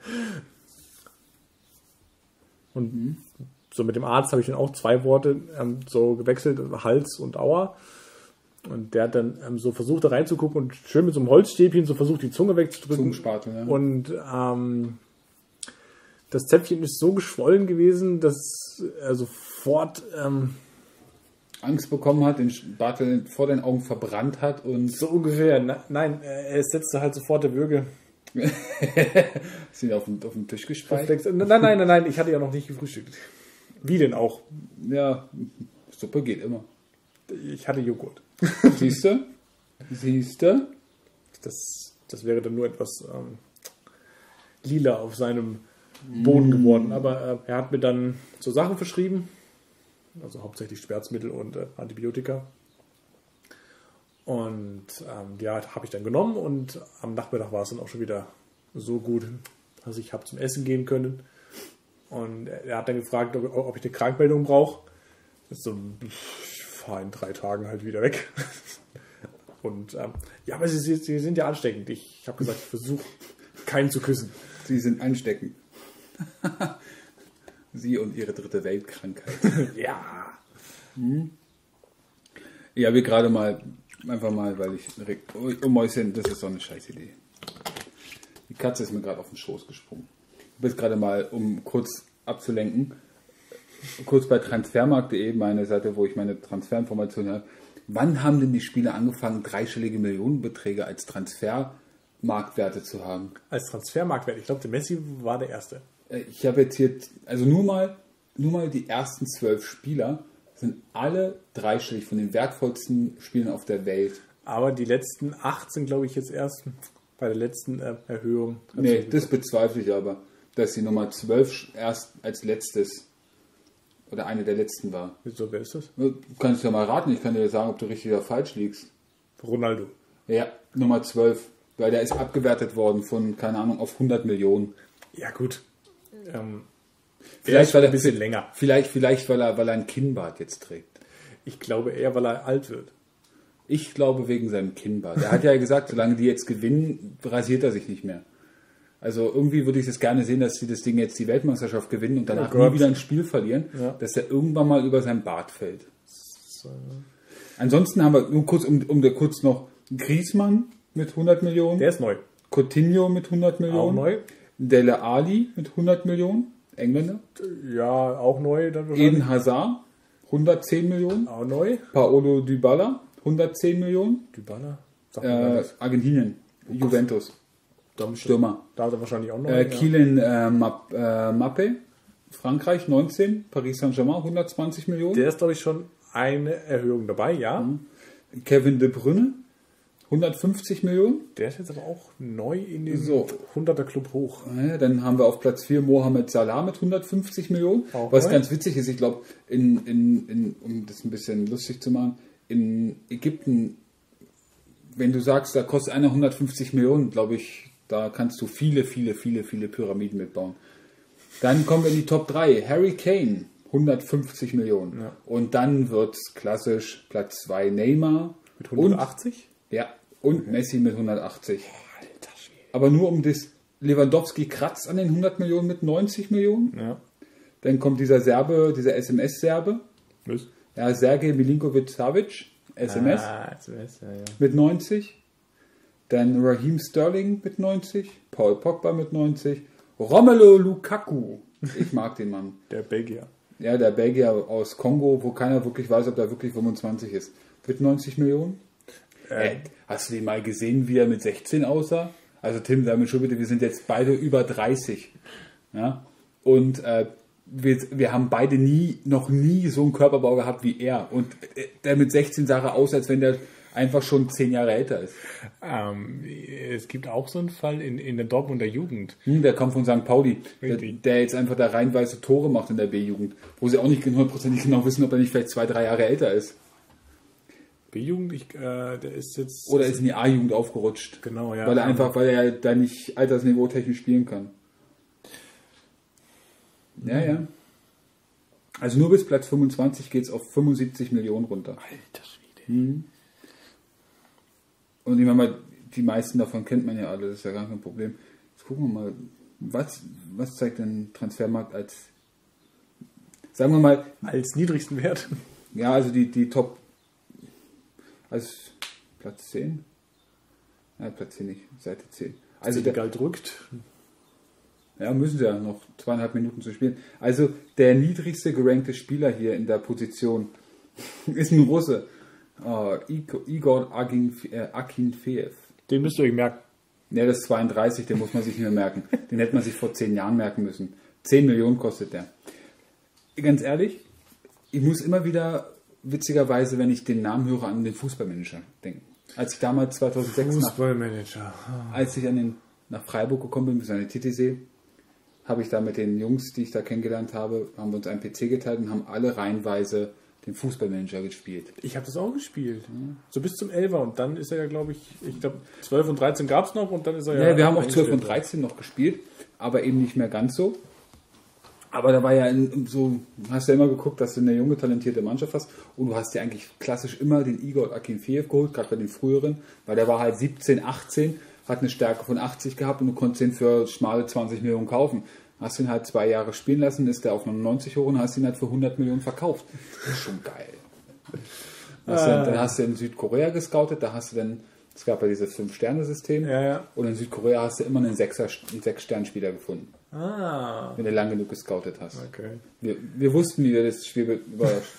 Und so mit dem Arzt habe ich dann auch 2 Worte so gewechselt, Hals und Aua. Und der hat dann so versucht, da reinzugucken und schön mit so einem Holzstäbchen so versucht, die Zunge wegzudrücken.
Zungenspatel, ja.
Und das Zäpfchen ist so geschwollen gewesen, dass er sofort
Angst bekommen hat, den Bart vor den Augen verbrannt hat und...
so ungefähr. Nein, er setzte halt sofort der Würge.
Sind auf den Tisch gespeichert?
Nein, ich hatte ja noch nicht gefrühstückt. Wie denn auch?
Ja, Suppe geht immer.
Ich hatte Joghurt.
Siehst du?
Das wäre dann nur etwas lila auf seinem Boden geworden. Aber er hat mir dann so Sachen verschrieben. Also hauptsächlich Schmerzmittel und Antibiotika. Und die habe ich dann genommen und am Nachmittag war es dann auch schon wieder so gut, dass ich habe zum Essen gehen können. Und er hat dann gefragt, ob ich eine Krankmeldung brauche. So, ich fahre in 3 Tagen halt wieder weg. Und ja, aber sie sind ja ansteckend. Ich habe gesagt, ich versuche keinen zu küssen.
Sie sind ansteckend. Sie und ihre dritte Weltkrankheit.
Ja.
Ja, wir gerade mal, einfach mal, weil ich Mäuschen, das ist so eine scheiß Idee. Die Katze ist mir gerade auf den Schoß gesprungen. Du bist gerade mal, um kurz abzulenken, kurz bei transfermarkt.de, meine Seite, wo ich meine Transferinformationen habe. Wann haben denn die Spieler angefangen, dreistellige Millionenbeträge als Transfermarktwerte zu haben?
Als Transfermarktwert? Ich glaube, der Messi war der Erste.
Ich habe jetzt hier, also nur mal die ersten 12 Spieler sind alle dreistellig von den wertvollsten Spielern auf der Welt.
Aber die letzten 8 sind, glaube ich, jetzt erst bei der letzten Erhöhung.
Nee, das bezweifle ich aber, dass die Nummer 12 erst als letztes oder eine der letzten war.
Wieso, wer ist das?
Du kannst ja mal raten, ich kann dir sagen, ob du richtig oder falsch liegst.
Ronaldo.
Ja, Nummer 12, weil der ist abgewertet worden von, keine Ahnung, auf 100 Millionen.
Ja, gut.
Vielleicht, weil er ein
bisschen länger.
Vielleicht, weil er ein Kinnbart jetzt trägt.
Ich glaube eher, weil er alt wird.
Ich glaube wegen seinem Kinnbart. Er hat ja gesagt, solange die jetzt gewinnen, rasiert er sich nicht mehr. Also irgendwie würde ich das gerne sehen, dass sie das Ding jetzt die Weltmeisterschaft gewinnen und danach nie wieder ein Spiel verlieren, dass er irgendwann mal über sein Bart fällt.
So.
Ansonsten haben wir nur kurz, kurz noch Griezmann mit 100 Millionen.
Der ist neu.
Coutinho mit 100 Millionen.
Auch neu.
Dele Alli mit 100 Millionen. Engländer.
Ja, auch neu. Dann
Eden Hazard 110 Millionen.
Auch neu.
Paolo Dybala 110 Millionen.
Dybala?
Argentinien. Juventus. Stürmer.
Da hat er wahrscheinlich auch neu.
Kylian Mbappé. Frankreich 19. Paris Saint-Germain 120 Millionen.
Der ist, glaube ich, schon eine Erhöhung dabei, ja.
Kevin De Bruyne 150 Millionen.
Der ist jetzt aber auch neu in den 100er Club hoch.
Ja, dann haben wir auf Platz 4 Mohamed Salah mit 150 Millionen.
Auch
was
neu.
Ganz witzig ist, ich glaube, um das ein bisschen lustig zu machen, in Ägypten, wenn du sagst, da kostet einer 150 Millionen, glaube ich, da kannst du viele Pyramiden mitbauen. Dann kommen wir in die Top 3. Harry Kane 150 Millionen.
Ja.
Und dann wird es klassisch Platz 2 Neymar.
Mit 180?
Und Messi mit 180.
Alter Schwede.
Aber nur um das Lewandowski kratzt an den 100 Millionen mit 90 Millionen.
Ja.
Dann kommt dieser SMS-Serbe.
Was?
Ja, Sergej Milinkovic-Savic, SMS,
SMS, ja.
mit 90. Dann Raheem Sterling mit 90. Paul Pogba mit 90. Romelu Lukaku. Ich mag den Mann.
Der Belgier.
Ja, der Belgier aus Kongo, wo keiner wirklich weiß, ob der wirklich 25 ist. Mit 90 Millionen. Hast du den mal gesehen, wie er mit 16 aussah? Also Tim, sag mir schon bitte, wir sind jetzt beide über 30. Ja? Und wir haben beide noch nie so einen Körperbau gehabt wie er. Und der mit 16 sah er aus, als wenn der einfach schon 10 Jahre älter ist.
Es gibt auch so einen Fall in der Dortmunder Jugend.
Der kommt von St. Pauli,
Richtig.
der jetzt einfach da reinweise Tore macht in der B-Jugend, wo sie auch nicht 100% genau wissen, ob er nicht vielleicht 2-3 Jahre älter ist.
B-Jugend, der ist jetzt...
Oder ist in die A-Jugend aufgerutscht.
Genau, ja.
Weil er da nicht altersniveau technisch spielen kann. Ja. Also nur bis Platz 25 geht es auf 75 Millionen runter.
Alter Schwede.
Und ich meine mal, die meisten davon kennt man ja alle, das ist ja gar kein Problem. Jetzt gucken wir mal, was zeigt denn Transfermarkt als, sagen wir mal,
Als niedrigsten Wert.
ja, also die Top, als Platz 10? Ja, Platz 10 nicht, Seite 10. Also
der Galt drückt.
Ja, müssen sie ja noch 2,5 Minuten zu spielen. Also der niedrigste gerankte Spieler hier in der Position ist ein Russe. Igor Akinfeev.
Den müsst ihr euch merken.
Ne, das ist 32, den muss man sich nicht mehr merken. Den hätte man sich vor 10 Jahren merken müssen. 10 Millionen kostet der. Ganz ehrlich, ich muss immer wieder, witzigerweise, wenn ich den Namen höre, an den Fußballmanager denken. Als ich damals 2006 als ich nach Freiburg gekommen bin, bis an den Titisee, habe ich da mit den Jungs, die ich da kennengelernt habe, haben wir uns einen PC geteilt und haben alle reihenweise den Fußballmanager gespielt.
Ich habe das auch gespielt. So bis zum 11er und dann ist er ja, glaube ich glaube 12 und 13 gab es noch und dann ist er
ja... Ja, wir haben auch 12 und 13 noch gespielt, aber eben nicht mehr ganz so. Aber da war ja so, hast ja immer geguckt, dass du eine junge, talentierte Mannschaft hast und du hast dir eigentlich klassisch immer den Igor Akinfeev geholt, gerade bei den früheren, weil der war halt 17, 18, hat eine Stärke von 80 gehabt und du konntest ihn für schmale 20 Millionen kaufen. Hast ihn halt 2 Jahre spielen lassen, ist der auf 99 hoch und hast ihn halt für 100 Millionen verkauft. Das ist schon geil. Dann hast du in Südkorea gescoutet, da hast du dann, es gab ja dieses 5-Sterne-System und in Südkorea hast du immer einen 6-Stern-Spieler gefunden. Wenn du lang genug gescoutet hast.
Okay.
Wir wussten, wie wir das Spiel überrascht.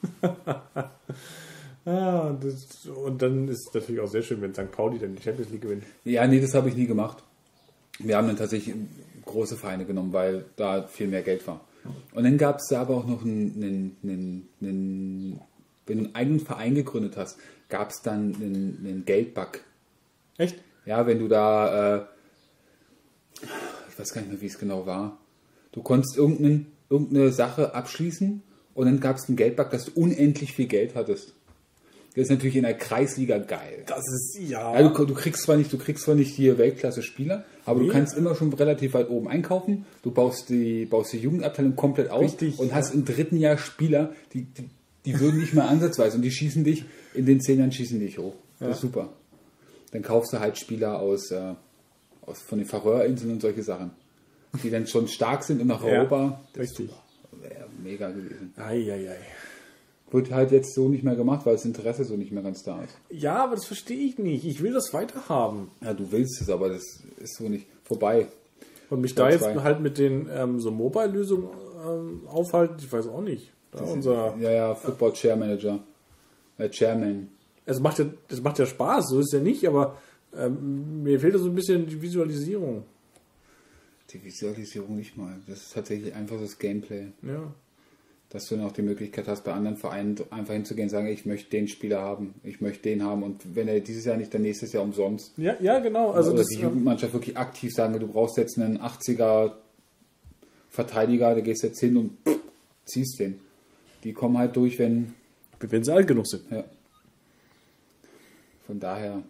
Und dann ist es natürlich auch sehr schön, wenn St. Pauli dann die Champions League gewinnt.
Ja, nee, das habe ich nie gemacht. Wir haben dann tatsächlich große Vereine genommen, weil da viel mehr Geld war. Und dann gab es da aber auch noch wenn du einen eigenen Verein gegründet hast, gab es dann einen Geldbug.
Echt?
Ja, wenn du da, ich weiß gar nicht mehr, wie es genau war. Du konntest irgendeine Sache abschließen und dann gab es einen Geldbug, dass du unendlich viel Geld hattest. Das ist natürlich in der Kreisliga geil.
Das ist,
du kriegst zwar nicht hier Weltklasse-Spieler, aber du kannst immer schon relativ weit oben einkaufen. Du baust die Jugendabteilung komplett aus und hast im 3. Jahr Spieler, die würden nicht mal ansatzweise und die schießen dich, in den 10 Jahren schießen dich hoch. Das ist super. Dann kaufst du halt Spieler von den Färöerinseln und solche Sachen, die dann schon stark sind und nach Europa.
Richtig.
Wäre mega gewesen.
Eieiei.
Wird halt jetzt so nicht mehr gemacht, weil das Interesse so nicht mehr ganz da ist.
Ja, aber das verstehe ich nicht. Ich will das weiter haben.
Ja, du willst es, aber das ist so nicht vorbei.
Und mich da jetzt halt mit den so Mobile-Lösungen aufhalten, ich weiß auch nicht.
Football Chair Manager. Chairman.
Das macht ja Spaß, so ist es ja nicht, aber mir fehlt da so ein bisschen die Visualisierung.
Die Visualisierung nicht mal. Das ist tatsächlich einfach das Gameplay.
Ja.
Dass du dann auch die Möglichkeit hast, bei anderen Vereinen einfach hinzugehen und sagen, ich möchte den Spieler haben, ich möchte den haben und wenn er dieses Jahr nicht, dann nächstes Jahr umsonst.
Ja, genau.
Also dass die Jugendmannschaft wirklich aktiv sagen, du brauchst jetzt einen 80er Verteidiger, da gehst jetzt hin und ziehst den. Die kommen halt durch, wenn
sie alt genug sind.
Ja. Von daher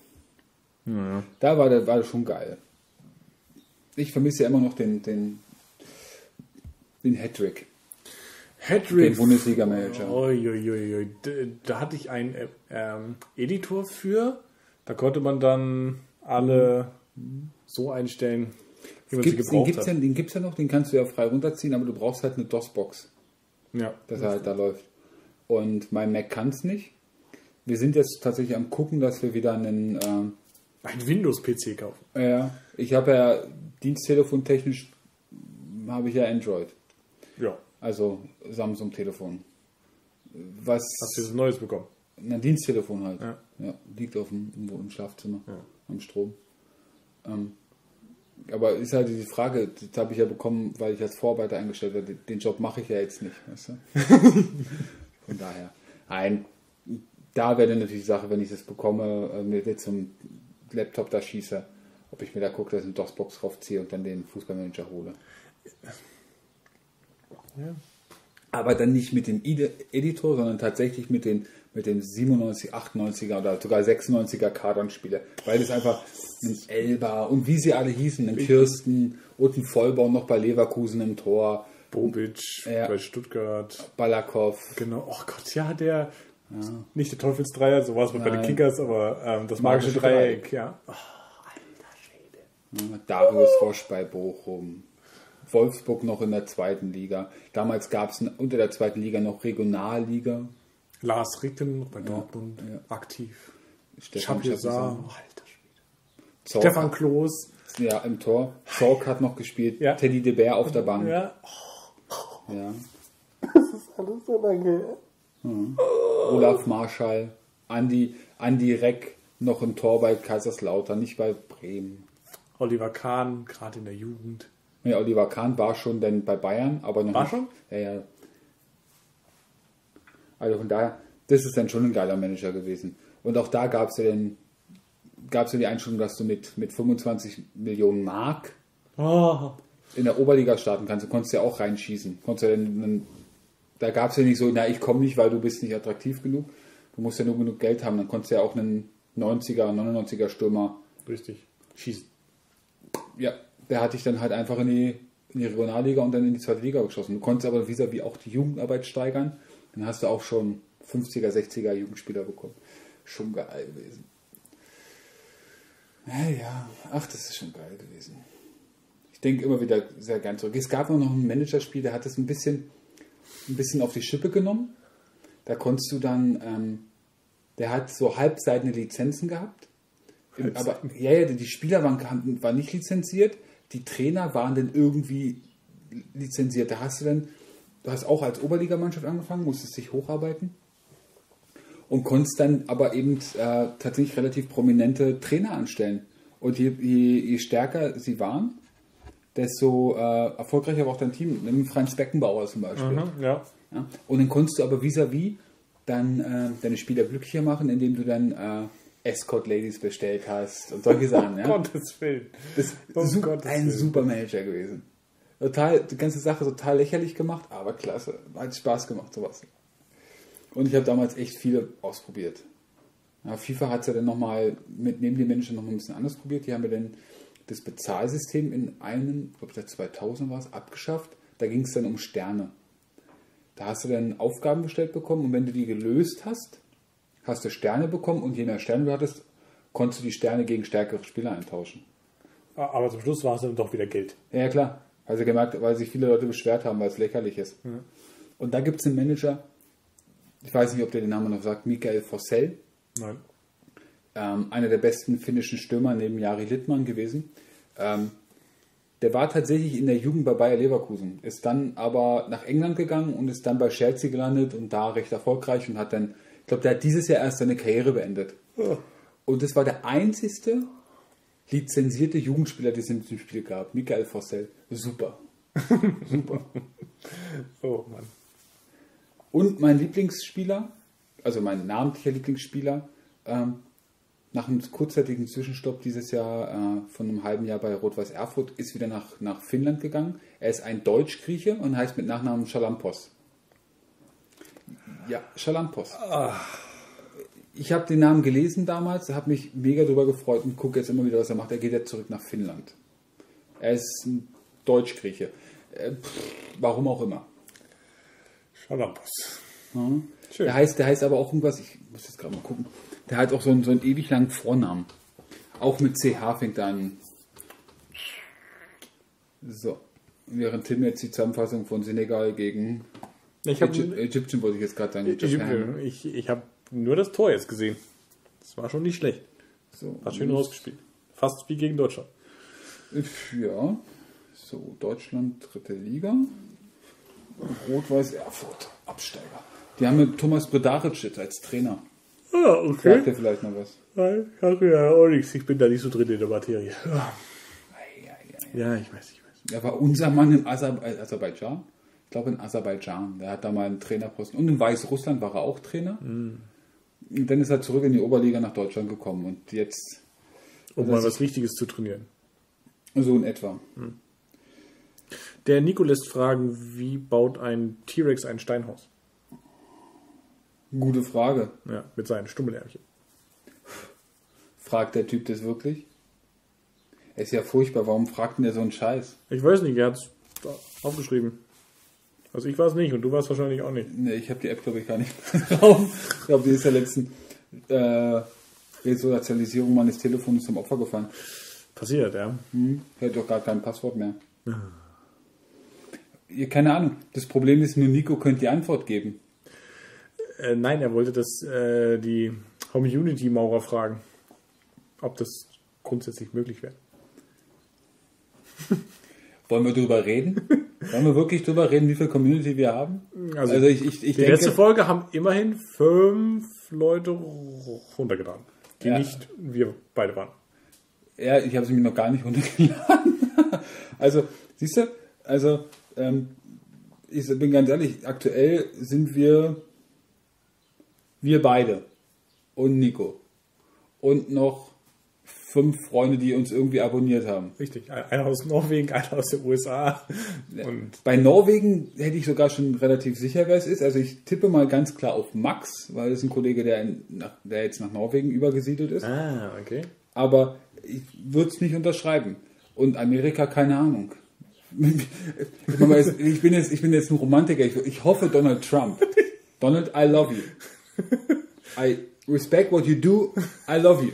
da war das schon geil. Ich vermisse ja immer noch den Hattrick. Den Bundesliga-Manager.
Da hatte ich einen Editor für. Da konnte man dann alle so einstellen, wie man sie gebraucht hat.
Den gibt es ja noch, den kannst du ja frei runterziehen, aber du brauchst halt eine DOS-Box.
Ja.
Dass er halt da läuft. Und mein Mac kann es nicht. Wir sind jetzt tatsächlich am gucken, dass wir wieder ein
Windows-PC kaufen.
Ja. Ich habe ja diensttelefon-technisch habe ich ja Android.
Ja.
Also Samsung-Telefon.
Hast du jetzt ein neues bekommen?
Ein Diensttelefon halt.
Ja.
Liegt im Schlafzimmer, am Strom. Aber ist halt die Frage, das habe ich ja bekommen, weil ich als Vorarbeiter eingestellt werde. Den Job mache ich ja jetzt nicht. Weißt du? Von daher. Nein, da wäre dann natürlich die Sache, wenn ich das bekomme, mir zum Laptop da schieße, ob ich mir da gucke, dass ich eine DOS-Box draufziehe und dann den Fußballmanager hole.
Ja.
Aber dann nicht mit dem Editor, sondern tatsächlich mit dem 97, 98er oder sogar 96er Kadern spiele. Weil das einfach ein Elba und wie sie alle hießen, ein Kirsten und ein Vollbau noch bei Leverkusen im Tor.
Bobic bei Stuttgart.
Balakov.
Genau, oh Gott, ja, der nicht der Teufelsdreier, so war es bei den Kickers, aber das magische Dreieck, ja. Oh, alter
Schwede. Darius Rosch bei Bochum. Wolfsburg noch in der 2. Liga. Damals gab es unter der 2. Liga noch Regionalliga.
Lars Ricken noch bei Dortmund aktiv.
Stefan
Schapjesar, alter Schwede. Stefan Kloß.
Ja, im Tor. Zorc hat noch gespielt.
Ja.
Teddy de Beer auf der Bank.
Ja.
Ja.
Das ist alles so lange.
Olaf Marschall. Andi Reck noch im Tor bei Kaiserslautern, nicht bei Bremen.
Oliver Kahn, gerade in der Jugend.
Ja, Oliver Kahn war schon dann bei Bayern, aber noch
War
nicht.
schon?
Ja, ja. Also von daher, das ist dann schon ein geiler Manager gewesen. Und auch da gab es ja die Einstellung, dass du mit 25 Millionen Mark in der Oberliga starten kannst. Du konntest ja auch reinschießen. Da gab es ja nicht so, na, ich komme nicht, weil du bist nicht attraktiv genug. Du musst ja nur genug Geld haben. Dann konntest du ja auch einen 90er, 99er Stürmer.
Richtig. Schießen.
Ja, der hat dich dann halt einfach in die Regionalliga und dann in die zweite Liga geschossen. Du konntest aber vis-à-vis auch die Jugendarbeit steigern. Dann hast du auch schon 50er, 60er Jugendspieler bekommen. Schon geil gewesen. Ja, ach, das ist schon geil gewesen. Ich denke immer wieder sehr gern zurück. Es gab noch ein Managerspiel, der hat das ein bisschen auf die Schippe genommen. Da konntest du dann, der hat so halbseitene Lizenzen gehabt. Aber ja, die Spieler waren nicht lizenziert, die Trainer waren dann irgendwie lizenziert. Du hast auch als Oberligamannschaft angefangen, musstest dich hocharbeiten und konntest dann aber eben tatsächlich relativ prominente Trainer anstellen. Und je stärker sie waren, desto erfolgreicher war auch dein Team. Nimm Franz Beckenbauer zum Beispiel.
Ja.
Ja? Und dann konntest du aber vis-à-vis dann deine Spieler glücklicher machen, indem du dann Escort-Ladies bestellt hast und solche Sachen. Ja?
Gottes Willen.
Das ist ein super Manager gewesen. Die ganze Sache total lächerlich gemacht, aber klasse. Hat Spaß gemacht, sowas. Und ich habe damals echt viele ausprobiert. Ja, FIFA hat es ja dann nochmal neben den Managern noch ein bisschen anders probiert. Die haben ja dann das Bezahlsystem in einem, ich glaube 2000 war es, abgeschafft. Da ging es dann um Sterne. Da hast du dann Aufgaben gestellt bekommen und wenn du die gelöst hast, hast du Sterne bekommen und je mehr Sterne du hattest, konntest du die Sterne gegen stärkere Spieler eintauschen.
Aber zum Schluss war es dann doch wieder Geld.
Ja, klar. Also gemerkt, weil sich viele Leute beschwert haben, weil es lächerlich ist. Ja. Und da gibt es einen Manager, ich weiß nicht, ob der den Namen noch sagt, Michael Forsell.
Nein.
Einer der besten finnischen Stürmer neben Jari Littmann gewesen. Der war tatsächlich in der Jugend bei Bayer Leverkusen, ist dann aber nach England gegangen und ist dann bei Chelsea gelandet und da recht erfolgreich und hat dann, ich glaube, der hat dieses Jahr erst seine Karriere beendet. Oh. Und das war der einzigste lizenzierte Jugendspieler, den es in diesem Spiel gab. Michael Forsell. Super. Super.
Oh Mann.
Und mein Lieblingsspieler, also mein namentlicher Lieblingsspieler, nach einem kurzzeitigen Zwischenstopp dieses Jahr von einem halben Jahr bei Rot-Weiß Erfurt, ist wieder nach Finnland gegangen. Er ist ein Deutsch-Grieche und heißt mit Nachnamen Chalampos. Ja, Chalampos. Ich habe den Namen gelesen damals, habe mich mega drüber gefreut und gucke jetzt immer wieder, was er macht. Er geht jetzt zurück nach Finnland. Er ist ein Deutsch-Grieche. Warum auch immer.
Chalampos.
Ja. Schön. Der heißt aber auch irgendwas, ich muss jetzt gerade mal gucken. Der hat auch so einen ewig langen Vornamen. Auch mit CH fängt er an. So. Während Tim jetzt die Zusammenfassung von Senegal gegen Ägypten wollte ich jetzt gerade sagen.
Ich habe nur das Tor jetzt gesehen. Das war schon nicht schlecht.
So,
war schön rausgespielt. Fast wie gegen Deutschland.
Ja. So, Deutschland, dritte Liga. Rot-Weiß Erfurt, Absteiger. Die haben mit Thomas Bredaric als Trainer.
Ah, okay.
Sagt ihr vielleicht noch was?
Nein, ja auch nichts. Ich bin da nicht so drin in der Materie. Ja, ich weiß.
Er war unser Mann in Aserbaidschan. Ich glaube in Aserbaidschan. Der hat da mal einen Trainerposten. Und in Weißrussland war er auch Trainer. Und dann ist er zurück in die Oberliga nach Deutschland gekommen. Und jetzt...
Um mal was Richtiges zu trainieren.
So in etwa.
Der Nico lässt fragen, wie baut ein T-Rex ein Steinhaus?
Gute Frage.
Ja, mit seinen Stummelärmchen.
Fragt der Typ das wirklich? Er ist ja furchtbar. Warum fragt denn der so einen Scheiß?
Ich weiß nicht, er hat es aufgeschrieben. Also ich war es nicht und du warst wahrscheinlich auch nicht.
Nee, ich habe die App, glaube ich, gar nicht drauf. Ich glaube, die ist der letzten Resozialisierung meines Telefons zum Opfer gefallen.
Passiert, ja.
Ich hätte doch gar kein Passwort mehr. Keine Ahnung. Das Problem ist, nur Nico könnte die Antwort geben.
Nein, er wollte die Community-Maurer fragen, ob das grundsätzlich möglich wäre.
Wollen wir drüber reden? Wollen wir wirklich drüber reden, wie viel Community wir haben?
Also ich die denke, letzte Folge haben immerhin 5 Leute runtergeladen, die nicht wir beide waren.
Ja, ich habe sie mir noch gar nicht runtergeladen. Also, siehst du, ich bin ganz ehrlich, aktuell sind wir beide und Nico und noch 5 Freunde, die uns irgendwie abonniert haben.
Richtig, einer aus Norwegen, einer aus den USA. Und
bei Norwegen hätte ich sogar schon relativ sicher, wer es ist. Also ich tippe mal ganz klar auf Max, weil das ist ein Kollege, der jetzt nach Norwegen übergesiedelt ist.
Ah, okay.
Aber ich würde es nicht unterschreiben. Und Amerika, keine Ahnung. Ich bin jetzt ein Romantiker. Ich hoffe Donald Trump. Donald, I love you. I respect what you do. I love you.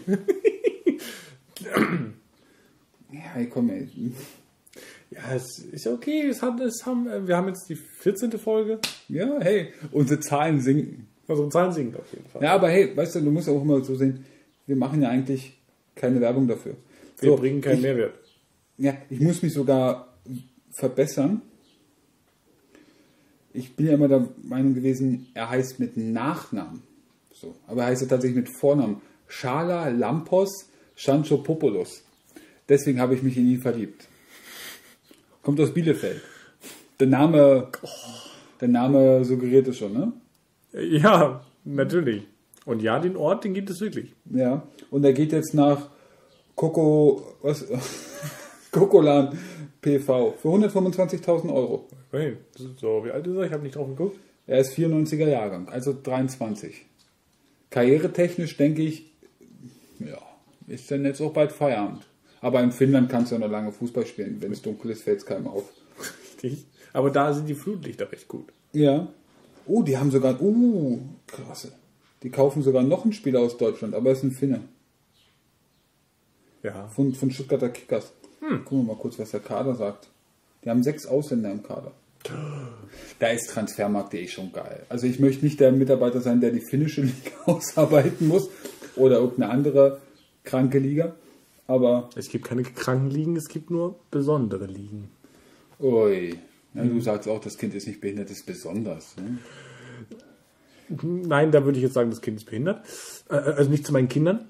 Ja, komm, ey.
Ja, es ist okay. Wir haben jetzt die 14. Folge.
Ja, hey, unsere Zahlen sinken.
Unsere Zahlen sinken auf jeden Fall.
Ja, aber hey, weißt du musst auch immer so sehen, wir machen ja eigentlich keine Werbung dafür.
Wir bringen keinen Mehrwert.
Ja, ich muss mich sogar verbessern. Ich bin ja immer der Meinung gewesen, er heißt mit Nachnamen. So, aber er heißt ja tatsächlich mit Vornamen. Schala Lampos Chanchopopoulos. Deswegen habe ich mich in ihn verliebt. Kommt aus Bielefeld. Der Name suggeriert es schon, ne?
Ja, natürlich. Und ja, den Ort, den gibt es wirklich.
Ja, und er geht jetzt nach Kokolan PV für 125.000 Euro.
Okay. So, wie alt ist er? Ich habe nicht drauf geguckt.
Er ist 94er Jahrgang, also 23. Karrieretechnisch denke ich, ja, ist dann jetzt auch bald Feierabend. Aber in Finnland kannst du ja noch lange Fußball spielen. Wenn es dunkel ist, fällt es keinem auf.
Richtig. Aber da sind die Flutlichter recht gut.
Ja. Oh, die haben sogar, krasse. Die kaufen sogar noch einen Spieler aus Deutschland, aber es ist ein Finne.
Ja.
Von Stuttgarter Kickers. Gucken wir mal kurz, was der Kader sagt. Die haben 6 Ausländer im Kader. Da ist Transfermarkt.de schon geil. Also ich möchte nicht der Mitarbeiter sein, der die finnische Liga ausarbeiten muss oder irgendeine andere kranke Liga. Aber
es gibt keine kranken Ligen, es gibt nur besondere Ligen.
Ui. Ja, du sagst auch, das Kind ist nicht behindert, ist besonders. Ne?
Nein, da würde ich jetzt sagen, das Kind ist behindert. Also nicht zu meinen Kindern.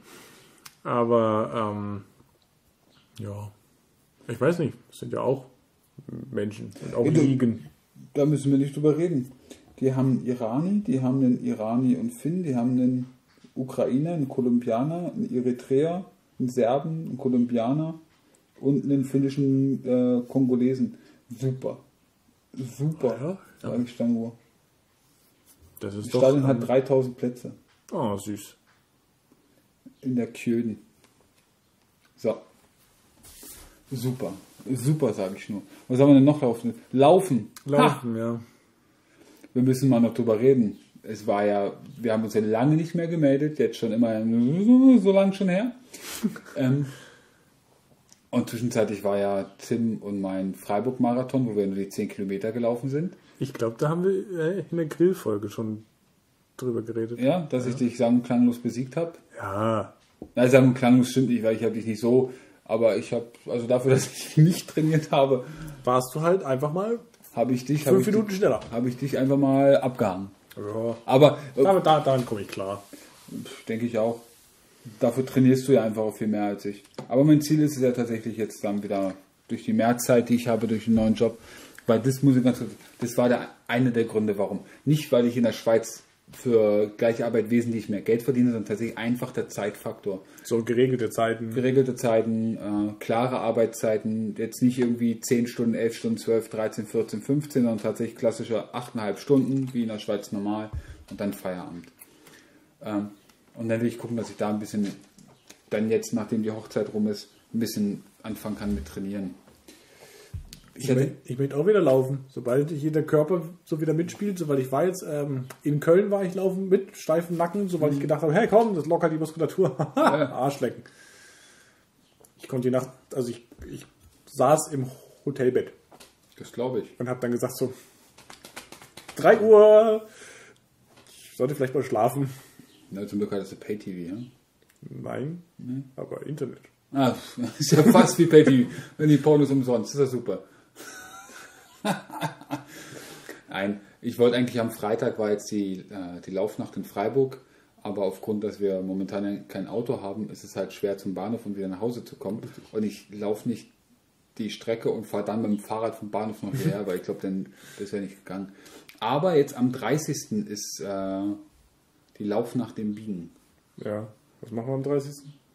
Aber ja, ich weiß nicht, das sind ja auch Menschen und auch Ligen.
Da müssen wir nicht drüber reden. Die haben Irani, die haben einen Irani und Finn, die haben einen Ukrainer, einen Kolumbianer, einen Eritreer, einen Serben, einen Kolumbianer und einen finnischen Kongolesen. Super. Super,
ja,
sage ich dann nur.
Das ist
das Stadion hat 3000 Plätze.
Oh, süß.
In der Kjöden. So. Super. Super, sage ich nur. Was haben wir denn noch laufen? Laufen,
ja.
Wir müssen mal noch drüber reden. Es war ja, wir haben uns ja lange nicht mehr gemeldet, jetzt schon immer so lang schon her. Und zwischenzeitlich war ja Tim und mein Freiburg-Marathon, wo wir nur die 10 Kilometer gelaufen sind.
Ich glaube, da haben wir in der Grillfolge schon drüber geredet.
Ja, dass ich dich sang- und klanglos besiegt habe.
Ja.
Nein, sang- und klanglos stimmt nicht, weil ich habe dich nicht so, aber ich habe, also dafür, dass ich nicht trainiert habe,
warst du halt einfach mal
habe ich dich
5 Minuten schneller.
Habe ich dich einfach mal abgehangen.
Ja.
Aber
daran komme ich klar.
Denke ich auch. Dafür trainierst du ja einfach auch viel mehr als ich. Aber mein Ziel ist es ja tatsächlich jetzt dann wieder durch die Mehrzeit, die ich habe, durch den neuen Job. Weil das muss ich ganz kurz, das war einer der Gründe, warum. Nicht, weil ich in der Schweiz für gleiche Arbeit wesentlich mehr Geld verdiene, sondern tatsächlich einfach der Zeitfaktor.
So geregelte Zeiten.
Geregelte Zeiten, klare Arbeitszeiten, jetzt nicht irgendwie 10 Stunden, 11 Stunden, 12, 13, 14, 15, sondern tatsächlich klassische 8,5 Stunden, wie in der Schweiz normal, und dann Feierabend. Und dann will ich gucken, dass ich da ein bisschen, dann jetzt, nachdem die Hochzeit rum ist, ein bisschen anfangen kann mit Trainieren.
Ich möchte auch wieder laufen, sobald hier der Körper so wieder mitspielt. Sobald ich war jetzt, in Köln war ich laufen mit steifem Nacken, sobald ich gedacht habe, hey komm, das lockert die Muskulatur. Arschlecken. Ich konnte die Nacht, also ich saß im Hotelbett.
Das glaube ich.
Und habe dann gesagt so, 3 Uhr, ich sollte vielleicht mal schlafen.
Na, zum Glück hattest du Pay-TV, ja?
Nein, aber Internet.
Ah, ist ja fast wie bei die Pornos umsonst. Ist ja super. Nein, ich wollte eigentlich am Freitag, war jetzt die Laufnacht in Freiburg, aber aufgrund, dass wir momentan kein Auto haben, ist es halt schwer zum Bahnhof und wieder nach Hause zu kommen. Und ich laufe nicht die Strecke und fahre dann mit dem Fahrrad vom Bahnhof noch hierher, weil ich glaube, das wäre nicht gegangen. Aber jetzt am 30. ist die Laufnacht im Biegen.
Ja, was machen wir am 30.?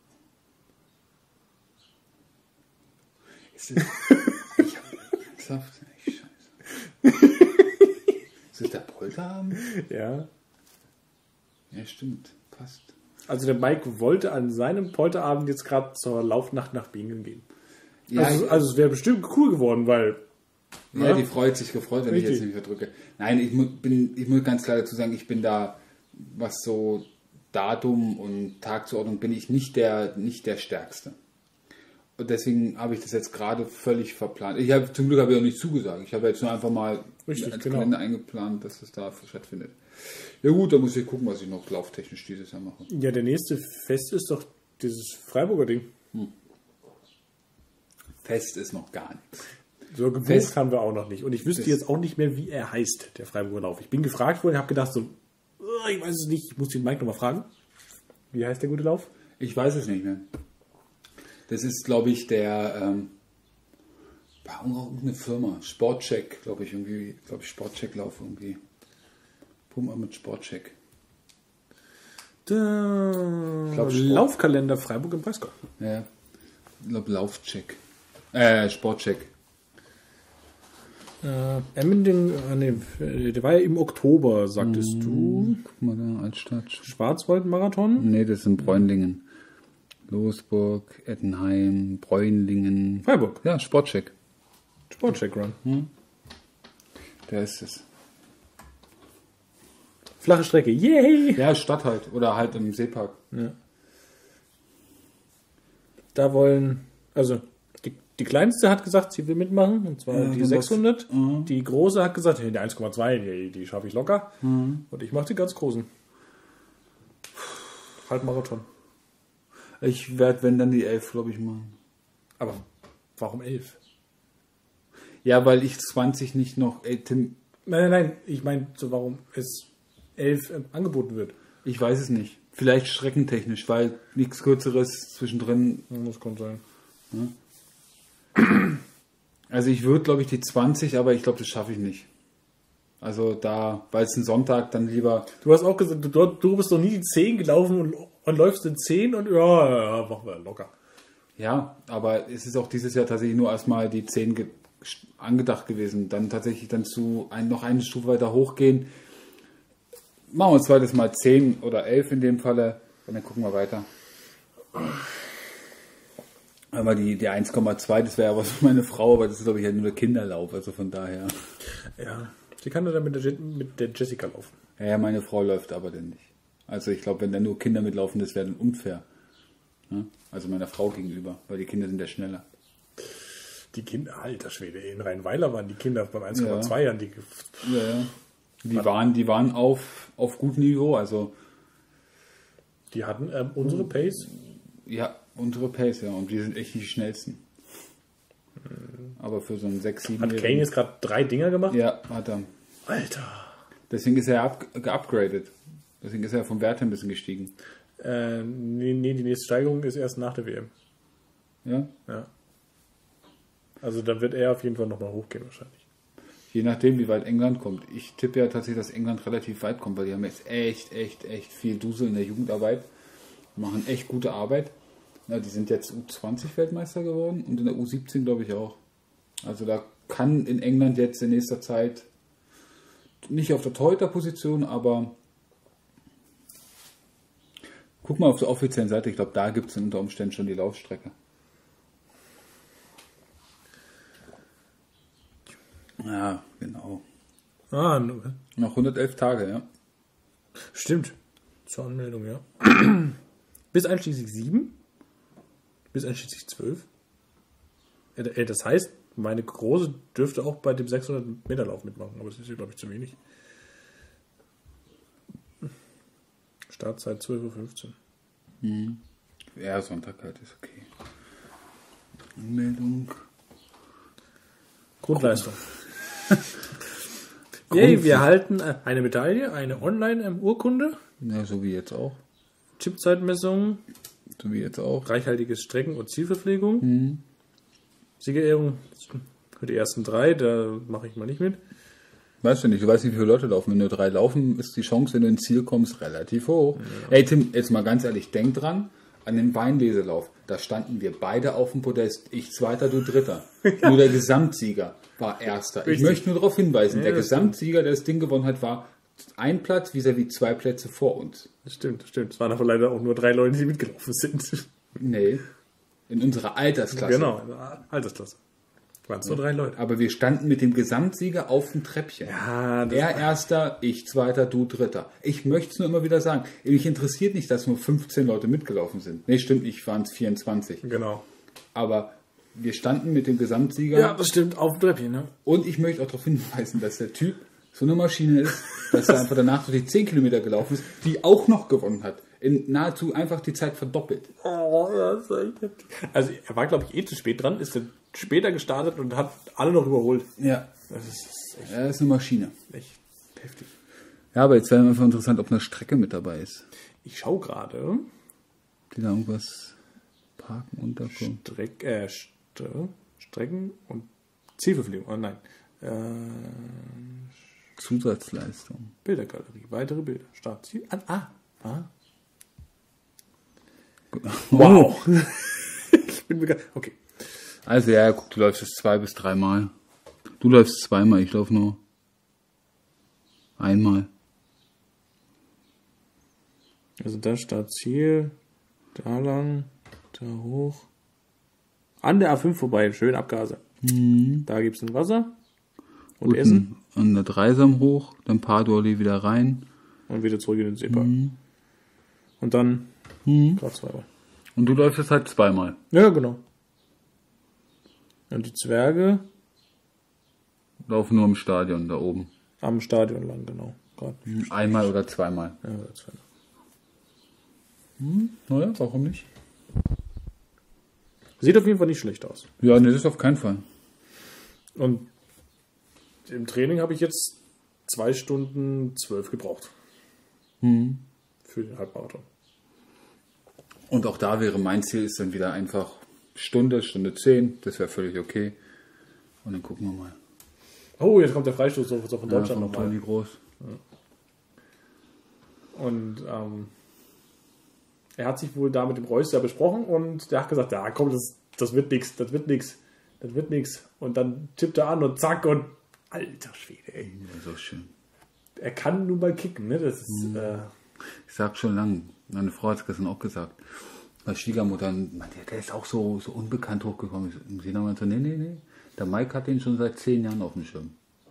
Ich hab Scheiße. Ist das der Polterabend?
Ja.
Ja, stimmt. Passt.
Also der Mike wollte an seinem Polterabend jetzt gerade zur Laufnacht nach Bingen gehen.
Ja,
also es wäre bestimmt cool geworden, weil...
Ja, die freut sich gefreut, wenn ich jetzt nicht verdrücke. Nein, ich muss ganz klar dazu sagen, ich bin da, was so Datum und Tagzuordnung, bin ich nicht der Stärkste. Und deswegen habe ich das jetzt gerade völlig verplant. Zum Glück habe ich auch nicht zugesagt. Ich habe jetzt nur einfach mal als Kalender eingeplant, dass es da stattfindet. Ja gut, da muss ich gucken, was ich noch lauftechnisch dieses Jahr mache.
Ja, der nächste Fest ist doch dieses Freiburger Ding.
Fest ist noch gar nichts.
So gebucht haben wir auch noch nicht. Und ich wüsste jetzt auch nicht mehr, wie er heißt, der Freiburger Lauf. Ich bin gefragt worden, habe gedacht so, ich weiß es nicht, ich muss den Mike nochmal fragen. Wie heißt der gute Lauf?
Ich weiß es nicht mehr. Das ist, glaube ich, der irgendeine Firma. Sportcheck, glaube ich, irgendwie. Sportcheck-Lauf irgendwie. Puma mit Sportcheck.
Laufkalender Freiburg im Breisgau.
Ja. Ich glaube Laufcheck. Sportcheck.
Emmending, der war ja im Oktober, sagtest du.
Guck mal da, Altstadt.
Schwarzwald-Marathon?
Nee, das sind Bräunlingen. Losburg, Ettenheim, Bräunlingen.
Freiburg.
Ja, Sportcheck.
Sportcheck-Run.
Der ist es.
Flache Strecke, yay!
Ja, Stadt halt. Oder halt im Seepark.
Ja. Da wollen, also die kleinste hat gesagt, sie will mitmachen, und zwar die 600. Die große hat gesagt, die 1,2, die schaffe ich locker. Und ich mache die ganz großen. Halbmarathon.
Ich werde, wenn dann die 11, glaube ich, machen.
Aber warum 11?
Ja, weil ich 20 nicht noch... Tim,
Nein, ich meine, so warum es 11 angeboten wird.
Ich weiß es nicht. Vielleicht streckentechnisch, weil nichts Kürzeres zwischendrin...
Das kann sein.
Ja. Also ich würde, glaube ich, die 20, aber ich glaube, das schaffe ich nicht. Also da, weil es ein Sonntag, dann lieber...
Du hast auch gesagt, du bist doch nie die 10 gelaufen und läufst in 10 und ja, machen wir locker.
Ja, aber es ist auch dieses Jahr tatsächlich nur erstmal die 10 angedacht gewesen. Dann tatsächlich noch eine Stufe weiter hochgehen. Machen wir zweites Mal 10 oder 11 in dem Falle und dann gucken wir weiter. Aber die 1,2, das wäre ja was für meine Frau, aber das ist, glaube ich, ja nur der Kinderlauf, also von daher.
Ja, sie kann dann mit der Jessica laufen.
Ja, meine Frau läuft aber dann nicht. Also ich glaube, wenn da nur Kinder mitlaufen, das wäre dann unfair. Ja? Also meiner Frau gegenüber, weil die Kinder sind ja schneller.
Die Kinder, alter Schwede, in Rheinweiler waren die Kinder beim 1,2 Jahren.
Die waren auf gutem Niveau, also...
Die hatten unsere Pace.
Ja, unsere Pace, ja. Und wir sind echt die schnellsten. Aber für so einen 6-7...
Hat Kane jetzt gerade 3 Dinger gemacht?
Ja, hat er.
Alter.
Deswegen ist er geupgradet. Deswegen ist er vom Wert her ein bisschen gestiegen.
Nee, die nächste Steigerung ist erst nach der WM.
Ja?
Ja. Also da wird er auf jeden Fall nochmal hochgehen wahrscheinlich.
Je nachdem, wie weit England kommt. Ich tippe ja tatsächlich, dass England relativ weit kommt, weil die haben jetzt echt viel Dusel in der Jugendarbeit. Machen echt gute Arbeit. Ja, die sind jetzt U20-Weltmeister geworden und in der U17 glaube ich auch. Also da kann in England jetzt in nächster Zeit nicht auf der Torhüter-Position, aber guck mal auf der offiziellen Seite. Ich glaube, da gibt es unter Umständen schon die Laufstrecke. Ja, genau. Noch 111 Tage, ja.
Stimmt. Zur Anmeldung, ja. Bis einschließlich 7? Bis einschließlich 12? Das heißt, meine Große dürfte auch bei dem 600 Meter Lauf mitmachen, aber das ist ihr, glaube ich, zu wenig. Startzeit 12:15 Uhr.
Ja, Sonntag halt ist okay. Anmeldung.
Grundleistung. Yay, wir erhalten eine Medaille, eine Online-Urkunde.
Ja, so wie jetzt auch.
Chipzeitmessung.
So wie jetzt auch.
Reichhaltiges Strecken- und Zielverpflegung. Siegerehrung für die ersten 3, da mache ich mal nicht mit.
Weißt du nicht, du weißt nicht, wie viele Leute laufen. Wenn nur 3 laufen, ist die Chance, wenn du ins Ziel kommst, relativ hoch. Ja. Ey Tim, jetzt mal ganz ehrlich, denk dran, an den Weinleselauf. Da standen wir beide auf dem Podest. Ich Zweiter, du Dritter. Ja. Nur der Gesamtsieger war Erster. Richtig. Ich möchte nur darauf hinweisen, der Gesamtsieger, der das Ding gewonnen hat, war ein Platz vis-à-vis 2 Plätze vor uns.
Das stimmt. Es waren aber leider auch nur 3 Leute, die mitgelaufen sind.
Nee, in unserer Altersklasse.
Genau, in der Altersklasse. Waren es nur 3 Leute.
Aber wir standen mit dem Gesamtsieger auf dem Treppchen.
Ja,
er Erster, ich Zweiter, du Dritter. Ich möchte es nur immer wieder sagen. Mich interessiert nicht, dass nur 15 Leute mitgelaufen sind. Nee, stimmt nicht, waren es 24.
Genau.
Aber wir standen mit dem Gesamtsieger.
Ja, das stimmt, auf dem Treppchen. Ne?
Und ich möchte auch darauf hinweisen, dass der Typ so eine Maschine ist, dass er einfach danach durch die 10 Kilometer gelaufen ist, die auch noch gewonnen hat. In nahezu einfach die Zeit verdoppelt.
Oh, das ist echt heftig. Also er war, glaube ich, zu spät dran, ist dann später gestartet und hat alle noch überholt.
Ja.
Das ist echt,
er ist eine Maschine.
Echt heftig.
Ja, aber jetzt wäre einfach interessant, ob eine Strecke mit dabei ist.
Ich schaue gerade.
Die da irgendwas parken, unterkommen.
Strecken und Zielverpflegung. Oh nein.
Zusatzleistung.
Bildergalerie. Weitere Bilder. Startziel. Wow. Ich bin begeistert. Okay.
Also ja, guck, du läufst es 2 bis 3 Mal. Du läufst 2-mal, ich laufe nur einmal.
Also da Startziel, da lang, da hoch. An der A5 vorbei, schön Abgase. Da gibt es ein Wasser und
Gut,
Essen.
An der Dreisam hoch, dann Padorli wieder rein.
Und wieder zurück in den Seepark. Und dann gerade 2-mal.
Und du läufst es halt 2-mal.
Ja, genau. Und die Zwerge
laufen nur im Stadion da oben.
Am Stadion lang, genau. Grad.
Einmal oder 2-mal.
Ja, oder 2-mal.
Naja, warum nicht?
Sieht auf jeden Fall nicht schlecht aus.
Ja, ne, das ist auf keinen Fall.
Und im Training habe ich jetzt 2 Stunden 12 gebraucht. Für den Halbmarathon.
Und auch da wäre mein Ziel, ist dann wieder einfach Stunde 10. Das wäre völlig okay. Und dann gucken wir mal.
Oh, jetzt kommt der Freistoß von Deutschland
von
nochmal.
Toni Groß.
Ja. Und er hat sich wohl da mit dem Reus ja besprochen und der hat gesagt, ja komm, das wird nichts. Und dann tippt er an und zack und alter Schwede, ey.
So schön.
Er kann nun mal kicken, ne? Das ist,
ich sag schon lange, meine Frau hat es gestern auch gesagt, bei Schwiegermutter, der ist auch so unbekannt hochgekommen. Sie haben so, nee. Der Mike hat den schon seit 10 Jahren auf dem Schirm.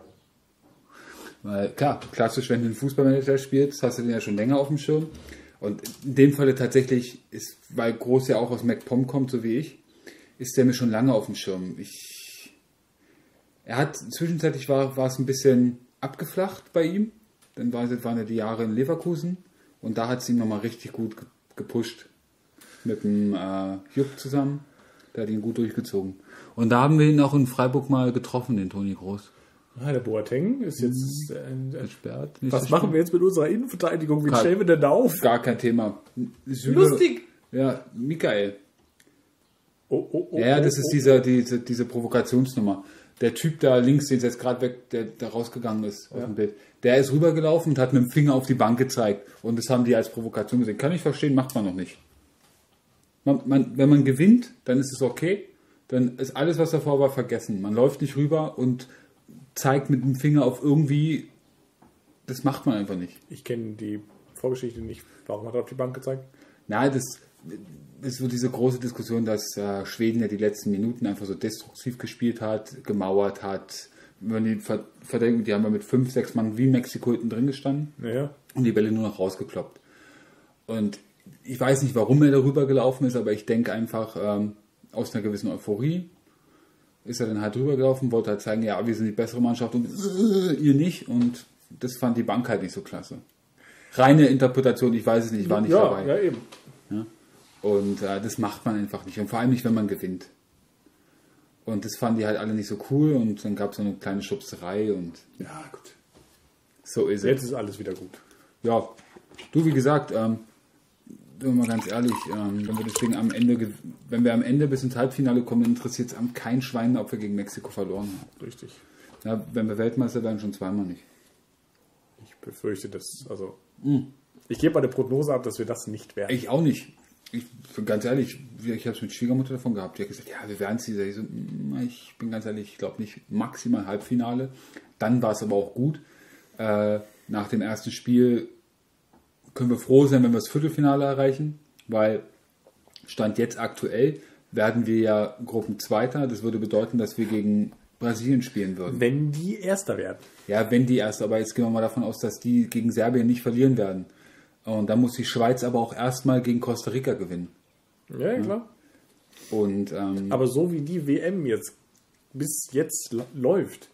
Weil klar, klassisch, wenn du einen Fußballmanager spielst, hast du den ja schon länger auf dem Schirm. Und in dem Falle tatsächlich ist, weil Groß ja auch aus MacPom kommt, so wie ich, ist der mir schon lange auf dem Schirm. Zwischenzeitlich war es ein bisschen abgeflacht bei ihm. Dann waren ja die Jahre in Leverkusen und da hat es ihn nochmal richtig gut gepusht. Mit dem Jupp zusammen. Der hat ihn gut durchgezogen. Und da haben wir ihn auch in Freiburg mal getroffen, den Toni Groß.
Der Boateng ist jetzt
gesperrt.
Was machen wir jetzt mit unserer Innenverteidigung? Wie stellen wir denn da auf?
Gar kein Thema.
Lustig!
Ja, Michael.
Oh,
ja, das ist diese Provokationsnummer. Der Typ da links, den ist jetzt gerade weg, der da rausgegangen ist auf dem Bild. Der ist rübergelaufen und hat mit dem Finger auf die Bank gezeigt. Und das haben die als Provokation gesehen. Kann ich verstehen, macht man noch nicht. Wenn man gewinnt, dann ist es okay. Dann ist alles, was davor war, vergessen. Man läuft nicht rüber und zeigt mit dem Finger auf irgendwie. Das macht man einfach nicht.
Ich kenne die Vorgeschichte nicht. Warum hat er auf die Bank gezeigt?
Na, das ist so diese große Diskussion, dass Schweden ja die letzten Minuten einfach so destruktiv gespielt hat, gemauert hat. Wenn die Verteidigung, die haben ja mit 5, 6 Mann wie Mexiko hinten drin gestanden.
Ja.
Und die Bälle nur noch rausgekloppt. Und ich weiß nicht, warum er darüber gelaufen ist, aber ich denke einfach, aus einer gewissen Euphorie ist er dann halt rübergelaufen, wollte halt zeigen, ja, wir sind die bessere Mannschaft und ihr nicht. Und das fand die Bank halt nicht so klasse. Reine Interpretation, ich weiß es nicht, ich war nicht dabei.
Ja, eben.
Ja? Und das macht man einfach nicht. Und vor allem nicht, wenn man gewinnt. Und das fanden die halt alle nicht so cool und dann gab es so eine kleine Schubserei und
Ja, gut.
so ist es.
Jetzt ist alles wieder gut.
Ja, du, wie gesagt, sind wir mal ganz ehrlich, wenn wir deswegen wenn wir am Ende bis ins Halbfinale kommen, dann interessiert es am kein Schwein, ob wir gegen Mexiko verloren haben.
Richtig.
Ja, wenn wir Weltmeister werden, schon zweimal nicht.
Ich befürchte das, also... Ich gebe mal eine Prognose ab, dass wir das nicht werden.
Ich auch nicht. Ich bin ganz ehrlich, ich habe es mit Schwiegermutter davon gehabt. Die hat gesagt, ja, wir werden es dieser. Ich bin ganz ehrlich, ich glaube nicht. Maximal Halbfinale. Dann war es aber auch gut. Nach dem ersten Spiel können wir froh sein, wenn wir das Viertelfinale erreichen, weil Stand jetzt aktuell werden wir ja Gruppenzweiter. Das würde bedeuten, dass wir gegen Brasilien spielen würden.
Wenn die Erster werden.
Ja, wenn die Erster. Aber jetzt gehen wir mal davon aus, dass die gegen Serbien nicht verlieren werden. Und dann muss die Schweiz aber auch erstmal gegen Costa Rica gewinnen.
Ja, klar.
Und,
aber so wie die WM jetzt bis jetzt läuft.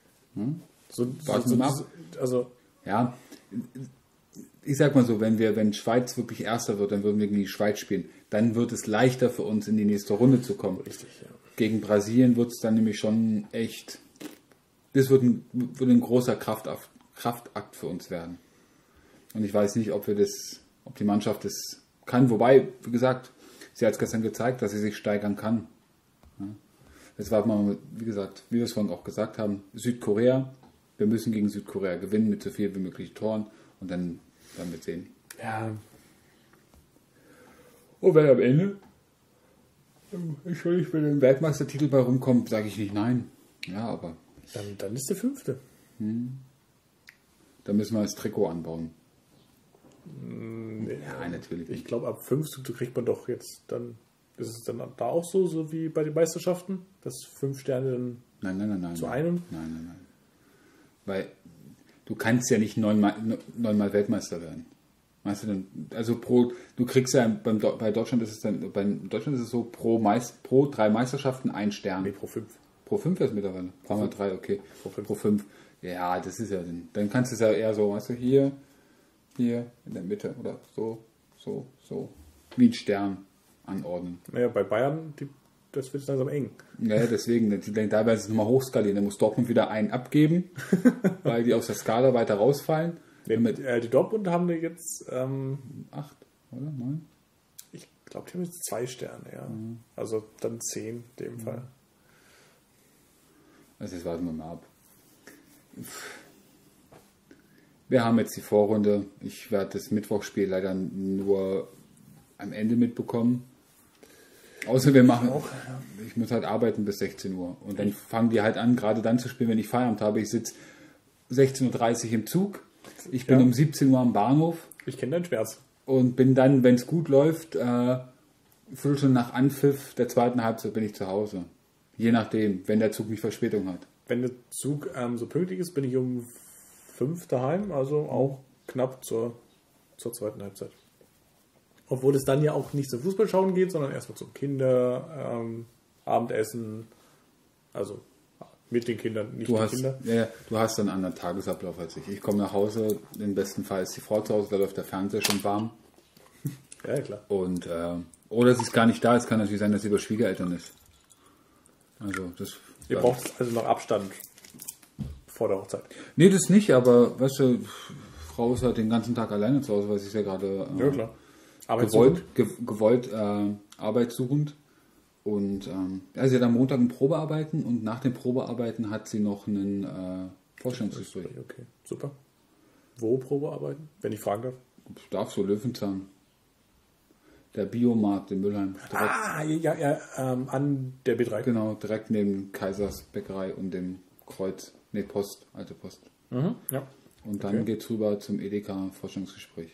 Also
ja, ich sag mal so, wenn Schweiz wirklich Erster wird, dann würden wir gegen die Schweiz spielen. Dann wird es leichter für uns, in die nächste Runde zu kommen.
Richtig, ja.
Gegen Brasilien wird es dann nämlich schon echt, das wird ein großer Kraftakt für uns werden. Und ich weiß nicht, ob die Mannschaft das kann. Wobei, wie gesagt, sie hat es gestern gezeigt, dass sie sich steigern kann. Ja. Jetzt warten wir mal, wie gesagt, wie wir es vorhin auch gesagt haben, Südkorea. Wir müssen gegen Südkorea gewinnen mit so viel wie möglich Toren und dann wird sehen.
Ja.
Und wenn am Ende ich will nicht mit dem Weltmeistertitel bei rumkommen, sage ich nicht nein. Ja, aber
Dann ist der 5.
Da müssen wir das Trikot anbauen. Ja, natürlich.
Ich glaube, ab 5. kriegt man doch jetzt dann. Ist es dann da auch so wie bei den Meisterschaften, dass 5 Sterne dann
Nein.
zu einem?
Nein. Weil du kannst ja nicht neunmal Weltmeister werden. Weißt du denn? Also du kriegst ja bei Deutschland ist es dann, so pro 3 Meisterschaften 1 Stern.
Nee, pro 5.
Pro 5 ist mittlerweile. Fahren wir 3, okay. Pro 5. Ja, das ist ja dann kannst du es ja eher so, weißt du, hier in der Mitte oder so. Wie ein Stern anordnen.
Naja, bei Bayern, das wird langsam eng.
Ja, deswegen, da werden sie es nochmal hochskalieren. Da muss Dortmund wieder einen abgeben, weil die aus der Skala weiter rausfallen.
Die Dortmund haben wir jetzt
8 oder 9?
Ich glaube, die haben jetzt 2 Sterne, ja. Also dann 10 in dem Fall.
Also jetzt warten wir mal ab. Wir haben jetzt die Vorrunde. Ich werde das Mittwochspiel leider nur am Ende mitbekommen. Außer wir machen auch. Ich muss halt arbeiten bis 16 Uhr. Und dann fangen die halt an, gerade dann zu spielen, wenn ich Feierabend habe. Ich sitze 16.30 Uhr im Zug. Ich bin um 17 Uhr am Bahnhof.
Ich kenne deinen Schmerz.
Und bin dann, wenn es gut läuft, Viertelstunde nach Anpfiff der zweiten Halbzeit bin ich zu Hause. Je nachdem, wenn der Zug nicht Verspätung hat.
Wenn der Zug so pünktlich ist, bin ich um 5 daheim, also auch knapp zur zweiten Halbzeit. Obwohl es dann ja auch nicht zum Fußball schauen geht, sondern erstmal zum Abendessen, also mit den Kindern, nicht die Kinder.
Ja, du hast dann einen anderen Tagesablauf als ich. Ich komme nach Hause, im besten Fall ist die Frau zu Hause, da läuft der Fernseher schon warm.
Ja, klar.
Und, oder sie ist gar nicht da, es kann natürlich sein, dass sie über Schwiegereltern ist. Also
Ihr braucht also noch Abstand vor der Hochzeit.
Nee, das nicht, aber weißt du, Frau ist halt den ganzen Tag alleine zu Hause, weil sie ist ja gerade
ja, klar.
gewollt arbeitssuchend. Und sie hat am Montag ein Probearbeiten und nach dem Probearbeiten hat sie noch einen Vorstellungsgespräch.
Okay, super. Wo Probearbeiten, wenn ich fragen darf?
Darf so Löwenzahn. Der Biomarkt in Mülheim.
An der B3.
Genau, direkt neben Kaisers Bäckerei und dem Kreuz. Nee, Post, alte Post.
Ja.
Und dann geht's rüber zum Edeka Vorstellungsgespräch.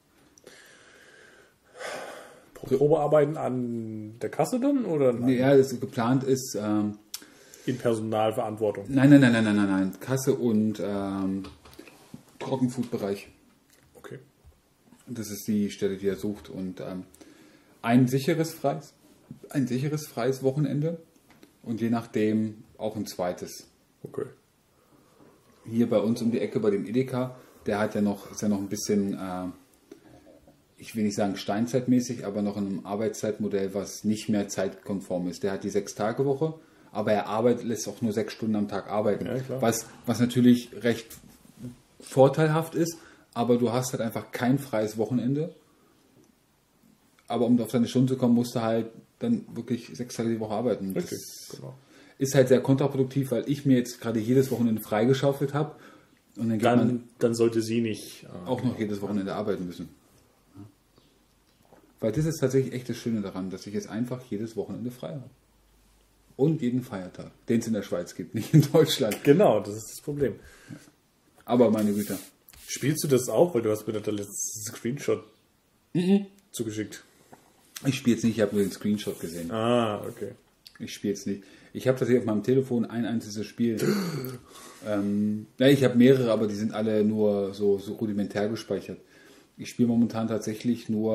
Probearbeiten an der Kasse dann? Oder nein?
Nee, ja, das geplant ist.
In Personalverantwortung.
Nein. Kasse und Trockenfood-Bereich.
Okay.
Das ist die Stelle, die er sucht. Und ein sicheres freies Wochenende und je nachdem auch ein zweites.
Okay.
Hier bei uns um die Ecke bei dem Edeka, der ist ja noch ein bisschen, ich will nicht sagen steinzeitmäßig, aber noch in einem Arbeitszeitmodell, was nicht mehr zeitkonform ist. Der hat die 6-Tage-Woche, aber lässt auch nur 6 Stunden am Tag arbeiten.
Ja, klar.
Was natürlich recht vorteilhaft ist, aber du hast halt einfach kein freies Wochenende. Aber um auf deine Stunden zu kommen, musst du halt dann wirklich 6 Tage die Woche arbeiten.
Richtig,
Das
genau.
ist halt sehr kontraproduktiv, weil ich mir jetzt gerade jedes Wochenende freigeschaufelt habe und dann geht man
Dann sollte sie nicht
auch noch jedes Wochenende arbeiten müssen. Weil das ist tatsächlich echt das Schöne daran, dass ich jetzt einfach jedes Wochenende frei habe. Und jeden Feiertag, den es in der Schweiz gibt, nicht in Deutschland.
Genau, das ist das Problem.
Aber meine Güte.
Spielst du das auch? Weil du hast mir da letzten Screenshot zugeschickt.
Ich spiele jetzt nicht, ich habe nur den Screenshot gesehen.
Ah, okay.
Ich spiele jetzt nicht. Ich habe tatsächlich auf meinem Telefon ein einziges Spiel. Ich habe mehrere, aber die sind alle nur so rudimentär gespeichert. Ich spiele momentan tatsächlich nur.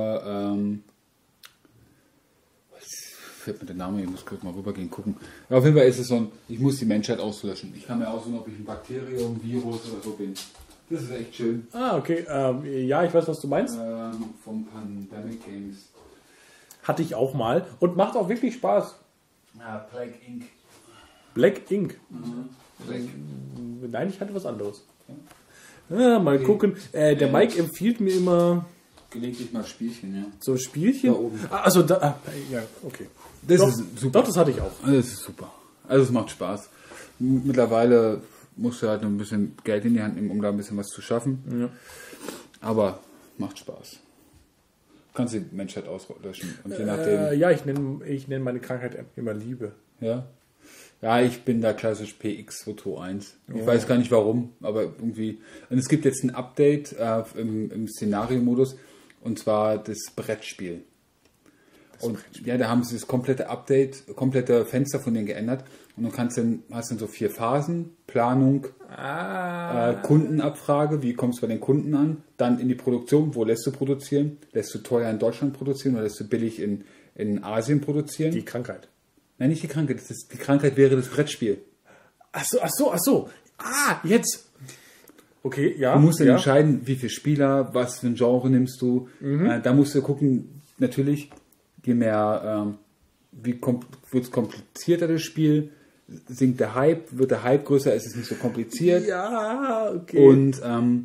Fällt mir der Name, ich muss kurz mal rübergehen, gucken. Ja, auf jeden Fall ist es so ein, ich muss die Menschheit auslöschen. Ich kann mir aussuchen, ob ich ein Bakterium, Virus oder so bin. Das ist echt schön.
Ah, okay. Ja, ich weiß, was du meinst.
Vom Pandemic Games.
Hatte ich auch mal. Und macht auch wirklich Spaß.
Ja, Plague Inc.
Black Ink.
Plague.
Nein, ich hatte was anderes. Ja, mal gucken. Der Mike empfiehlt mir immer
Gelegentlich mal Spielchen, ja.
so Spielchen.
Da oben.
Also da. Ja, okay.
Das
Doch,
ist super.
Doch, das hatte ich auch.
Das ist super. Also es macht Spaß. Mittlerweile musst du halt noch ein bisschen Geld in die Hand nehmen, um da ein bisschen was zu schaffen.
Ja.
Aber macht Spaß. Kannst die Menschheit auslöschen. Und je nachdem.
Ja, ich nenn meine Krankheit immer Liebe.
Ja. Ja, ich bin da klassisch PX221. Ich weiß gar nicht warum, aber irgendwie. Und es gibt jetzt ein Update im Szenario-Modus, und zwar das Brettspiel. Und ja, da haben sie das komplette Fenster von denen geändert. Und du hast dann so 4 Phasen: Planung, Kundenabfrage, wie kommst du bei den Kunden an? Dann in die Produktion, wo lässt du produzieren? Lässt du teuer in Deutschland produzieren oder lässt du billig in Asien produzieren?
Die Krankheit.
Nein, nicht die Krankheit. Die Krankheit wäre das Brettspiel.
Ach so. Ah, jetzt. Okay, ja.
Du musst dann
ja.
entscheiden, wie viele Spieler, was für ein Genre nimmst du. Da musst du gucken, natürlich, je mehr, wird es komplizierter, das Spiel, sinkt der Hype, wird der Hype größer, ist es nicht so kompliziert.
Ja, okay.
Und dann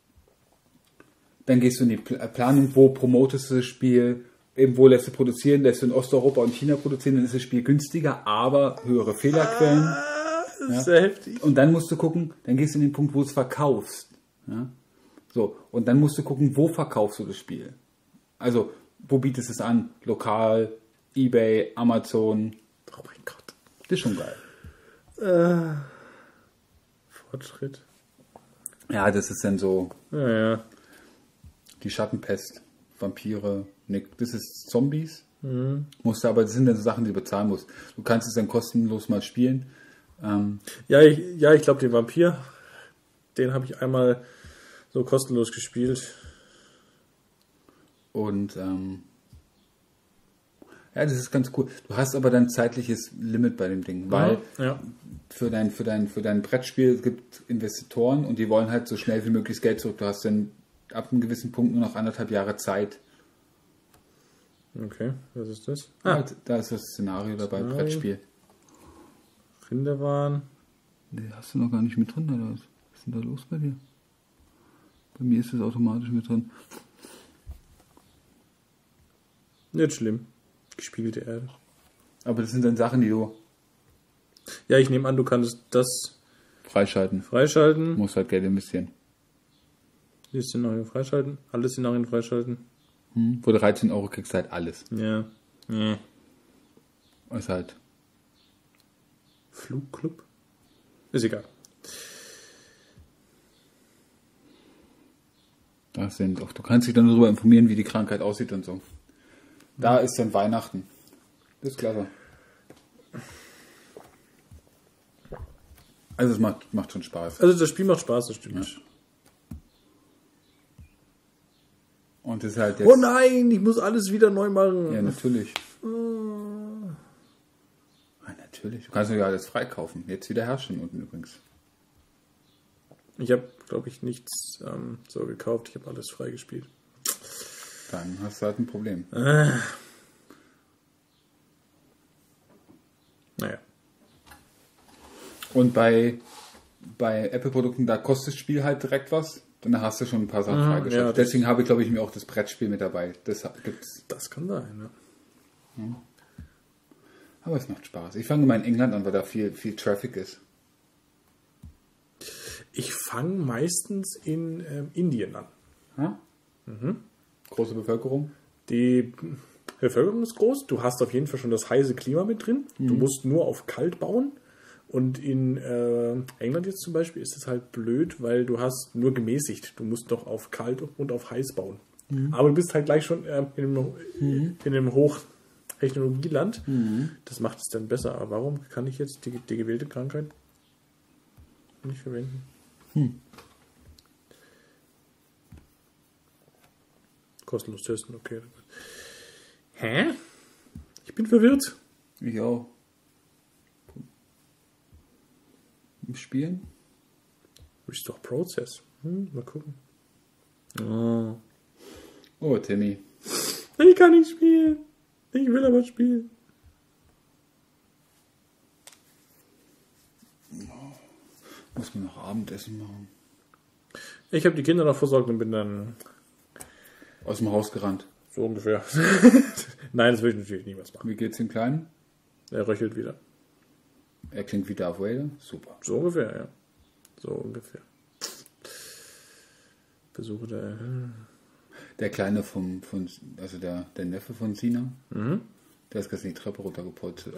gehst du in die Planung, wo promotest du das Spiel, eben wo lässt du produzieren, lässt du in Osteuropa und China produzieren, dann ist das Spiel günstiger, aber höhere Fehlerquellen.
Das ist sehr heftig.
Und dann musst du gucken, dann gehst du in den Punkt, wo du es verkaufst. Ja? So, und dann musst du gucken, wo verkaufst du das Spiel. Also, wo bietest du es an? Lokal, eBay, Amazon.
Oh mein Gott.
Das ist schon geil.
Fortschritt.
Ja, das ist dann so
Ja.
die Schattenpest, Vampire, das ist Zombies. Musst du, aber das sind dann so Sachen, die du bezahlen musst. Du kannst es dann kostenlos mal spielen.
Ich glaube, den Vampir, den habe ich einmal so kostenlos gespielt.
Und ja, das ist ganz cool. Du hast aber dann zeitliches Limit bei dem Ding, weil für dein Brettspiel gibt Investitoren und die wollen halt so schnell wie möglich das Geld zurück. Du hast dann ab einem gewissen Punkt nur noch 1,5 Jahre Zeit.
Okay, was ist das?
Da ist das Szenario dabei, Brettspiel.
Rinderwahn.
Nee, hast du noch gar nicht mit drin, oder was? Was ist denn da los bei dir? Bei mir ist es automatisch mit drin.
Nicht schlimm. Gespiegelte Erde.
Aber das sind dann Sachen, die du
Ja, ich nehme an, du kannst das
freischalten.
freischalten.
Musst halt Geld investieren.
Die Szenarien freischalten. Alle Szenarien freischalten.
Für 13 Euro kriegst du halt alles.
Ja.
Ist halt.
Flugclub? Ist egal.
Du kannst dich dann darüber informieren, wie die Krankheit aussieht und so. Da ist dann Weihnachten. Das ist clever. Also es macht schon Spaß.
Also das Spiel macht Spaß, das stimmt.
Ja. Und das ist halt jetzt.
Oh nein, ich muss alles wieder neu machen.
Ja, natürlich. Ja, natürlich. Du kannst ja alles freikaufen. Jetzt wieder herrschen unten übrigens.
Ich habe, glaube ich, nichts so gekauft. Ich habe alles freigespielt.
Dann hast du halt ein Problem.
Naja.
Und bei Apple-Produkten, da kostet das Spiel halt direkt was. Dann hast du schon ein paar Sachen freigeschaltet.
ja,
Deswegen habe ich, glaube ich, mir auch das Brettspiel mit dabei. Das gibt's.
Das kann sein, ja.
Aber es macht Spaß. Ich fange mal in England an, weil da viel Traffic ist.
Ich fange meistens in Indien an.
Ja? Große Bevölkerung.
Die Bevölkerung ist groß. Du hast auf jeden Fall schon das heiße Klima mit drin. Du musst nur auf kalt bauen. Und in England jetzt zum Beispiel ist es halt blöd, weil du hast nur gemäßigt. Du musst doch auf kalt und auf heiß bauen. Aber du bist halt gleich schon in einem Hochtechnologieland. Das macht es dann besser. Aber warum kann ich jetzt die gewählte Krankheit nicht verwenden? Kostenlos testen, okay. Hä? Ich bin verwirrt.
Ich auch. Im Spielen?
Restore Process. Mal gucken.
Oh, Timmy.
Ich kann nicht spielen. Ich will aber spielen.
Muss man noch Abendessen machen.
Ich habe die Kinder noch versorgt und bin dann
Aus dem Haus gerannt.
so ungefähr. Nein, das will ich natürlich niemals machen.
Wie geht's dem Kleinen?
Er röchelt wieder.
Er klingt wie Darth Vader. Super.
So ungefähr, ja. So ungefähr. Versuche da.
Der Kleine also der Neffe von Sina, der ist gestern die Treppe runtergepolstert.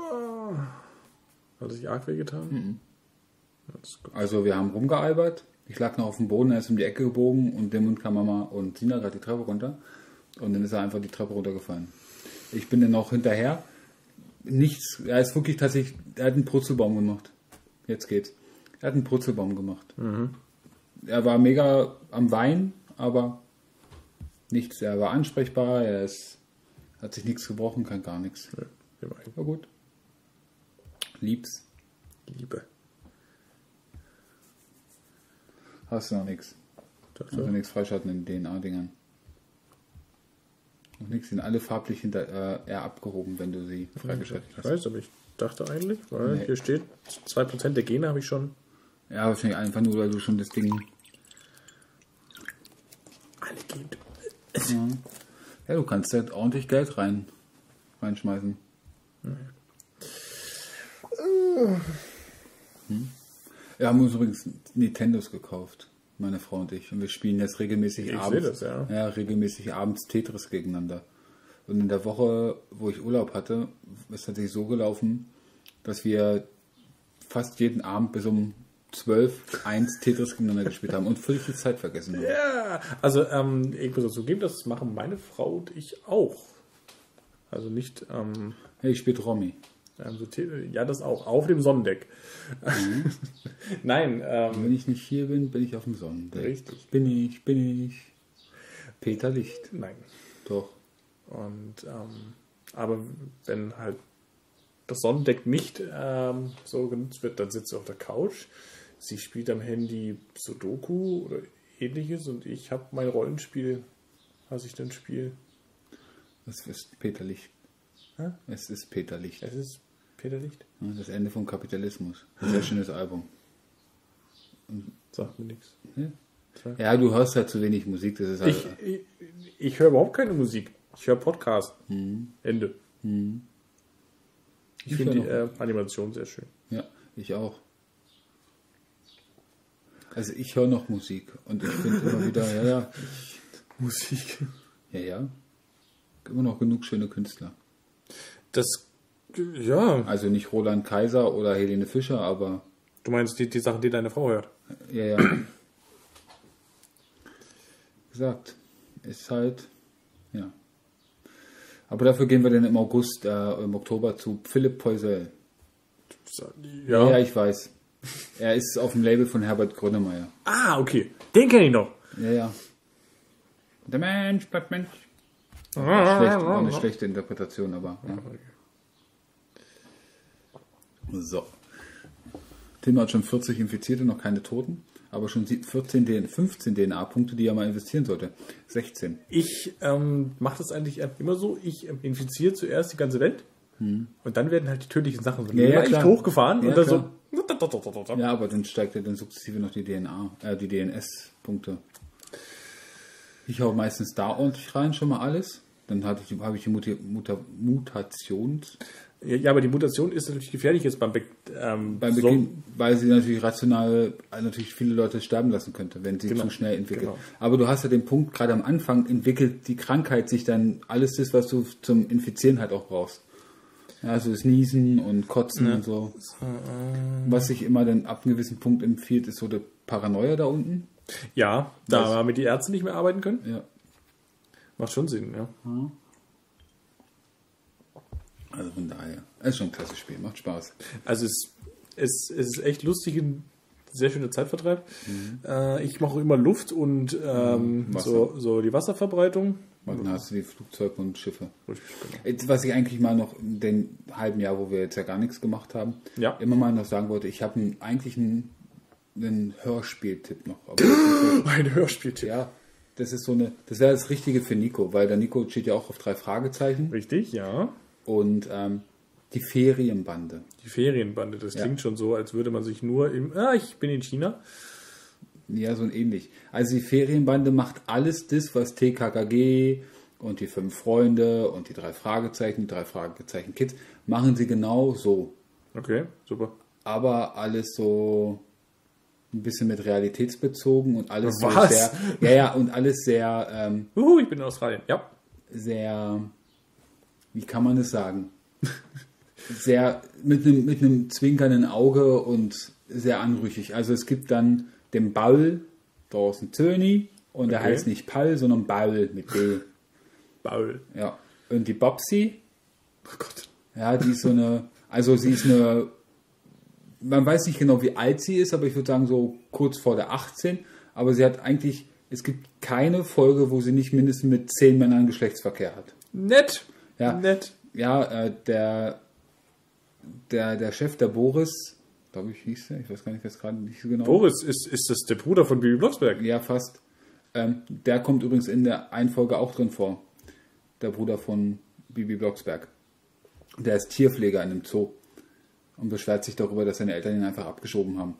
Hat sich arg wehgetan? Das ist gut.
Also wir haben rumgealbert. Ich lag noch auf dem Boden, er ist um die Ecke gebogen und dem Mund kam Mama und Sina gerade die Treppe runter. Und dann ist er einfach die Treppe runtergefallen. Ich bin dann noch hinterher. Nichts, er ist wirklich tatsächlich, er hat einen Purzelbaum gemacht. Jetzt geht's. Er hat einen Purzelbaum gemacht. Er war mega am Weinen, aber nichts. Er war ansprechbar, hat sich nichts gebrochen, kann gar nichts.
Ja, immerhin.
War gut. Lieb's.
Liebe.
Hast du noch nichts? Also nichts freischalten in den DNA-Dingern. Noch nichts, sind alle farblich eher abgehoben, wenn du sie freigeschaltet
Ich
hast.
weiß, aber ich dachte eigentlich, weil
Nee.
hier steht, 2% der Gene habe ich schon.
Ja, wahrscheinlich einfach nur, weil du schon das Ding...
Alle Gene.
Ja, du kannst da ordentlich Geld reinschmeißen. Wir haben uns übrigens Nintendos gekauft, meine Frau und ich. Und wir spielen jetzt regelmäßig
Ich
abends.
sehe das, ja.
Ja, regelmäßig abends Tetris gegeneinander. Und in der Woche, wo ich Urlaub hatte, ist tatsächlich so gelaufen, dass wir fast jeden Abend bis um 12, 1 Tetris gegeneinander gespielt haben und völlig die Zeit vergessen haben.
Ja, also ich muss dazu geben, das machen meine Frau und ich auch. Also nicht,
Hey, ich spiele Romy.
ja, das auch, auf dem Sonnendeck. Nein,
Wenn ich nicht hier bin, bin ich auf dem Sonnendeck.
Richtig.
Bin ich. Peter Licht.
nein.
Doch.
Und, aber wenn halt das Sonnendeck nicht so genutzt wird, dann sitzt sie auf der Couch. Sie spielt am Handy Sudoku oder ähnliches und ich habe mein Rollenspiel, was ich dann spiele.
Das ist Peter Licht.
Hä?
Es ist Peter Licht.
Es ist Peter Licht.
Ja, das Ende vom Kapitalismus. Ein sehr schönes Album.
Sagt mir nichts.
Ja, du hörst halt zu wenig Musik. Das ist halt
Ich höre überhaupt keine Musik. Ich höre Podcast. Ende. Ich finde die Animation sehr schön.
Ja, ich auch. Also ich höre noch Musik und ich finde immer wieder, ja.
Musik.
Ja. Immer noch genug schöne Künstler.
Das, ja.
Also nicht Roland Kaiser oder Helene Fischer, aber
Du meinst die Sachen, die deine Frau hört?
ja. Gesagt, ist halt, ja. Aber dafür gehen wir dann im Oktober zu Philipp Poisel. Ja, ich weiß. Er ist auf dem Label von Herbert Grönemeyer.
Ah, okay. Den kenne ich noch.
Ja. Der Mensch bleibt Mensch. War eine schlechte Interpretation, aber ja. So. Tim hat schon 40 Infizierte, noch keine Toten, aber schon 15 DNA-Punkte, die er mal investieren sollte. 16.
Ich mache das eigentlich immer so. Ich infiziere zuerst die ganze Welt und dann werden halt die tödlichen Sachen so
Ja,
leicht
klar.
hochgefahren
Ja,
und dann
klar.
so,
Ja, aber dann steigt ja dann sukzessive noch die die DNS-Punkte. Ich hau meistens da ordentlich rein, schon mal alles. Dann habe ich die Mutations...
Ja, aber die Mutation ist natürlich gefährlich jetzt beim
Beginn, weil sie natürlich rational viele Leute sterben lassen könnte, wenn sie zu schnell entwickelt. Genau. Aber du hast ja den Punkt, gerade am Anfang entwickelt die Krankheit sich dann alles das, was du zum Infizieren halt auch brauchst. Ja, also das Niesen und Kotzen und so. Was sich immer dann ab einem gewissen Punkt empfiehlt, ist so der Paranoia da unten.
Ja, damit die Ärzte nicht mehr arbeiten können.
Ja.
Macht schon Sinn, ja.
Also von daher, es ist schon ein klasse Spiel, macht Spaß.
Also es ist echt lustig, ein sehr schöner Zeitvertreib. Ich mache immer Luft und so die Wasserverbreitung.
Und dann hast du die Flugzeuge und Schiffe.
Richtig,
genau. Was ich eigentlich mal noch in den halben Jahr, wo wir jetzt ja gar nichts gemacht haben, immer mal noch sagen wollte, ich habe eigentlich einen Hörspieltipp noch. Aber
ein Hörspieltipp?
Ja. Das wäre das Richtige für Nico, weil der Nico steht ja auch auf 3 Fragezeichen.
Richtig, ja.
Und die Ferienbande.
Die Ferienbande, das klingt schon so, als würde man sich nur ich bin in China.
Ja, so ähnlich. Also die Ferienbande macht alles das, was TKKG und die 5 Freunde und die 3 Fragezeichen, die 3 Fragezeichen Kids, machen sie genau so.
Okay, super.
Aber alles so ein bisschen mit realitätsbezogen und alles
was?
So sehr... Ja, und alles sehr...
ich bin in Australien, ja.
Sehr... Wie kann man das sagen? Sehr mit einem zwinkernden Auge und sehr anrüchig. Also es gibt dann den Baul, draußen Töni, und der heißt nicht Pall, sondern Baul mit B.
Baul.
Ja. Und die Bobsi.
Oh Gott.
Ja, die ist sie ist man weiß nicht genau, wie alt sie ist, aber ich würde sagen so kurz vor der 18. Aber sie hat eigentlich, es gibt keine Folge, wo sie nicht mindestens mit 10 Männern Geschlechtsverkehr hat.
Nett.
Ja,
nett.
Ja, der Chef, der Boris, glaube ich, hieß der, ich weiß gar nicht, wer es gerade nicht so genau.
Boris, ist das der Bruder von Bibi Blocksberg?
Ja, fast. Der kommt übrigens in der einen Folge auch drin vor. Der Bruder von Bibi Blocksberg. Der ist Tierpfleger in einem Zoo und beschwert sich darüber, dass seine Eltern ihn einfach abgeschoben haben.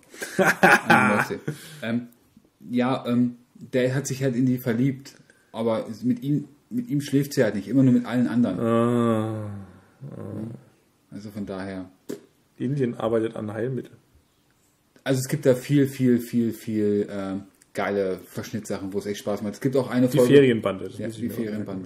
Der hat sich halt in die verliebt, aber mit ihm schläft sie halt nicht, immer nur mit allen anderen. Also von daher.
Indien arbeitet an Heilmitteln.
Also es gibt da viel geile Verschnittsachen, wo es echt Spaß macht. Es gibt auch eine Folge.
Die Ferienbande.
Die Ferienbande.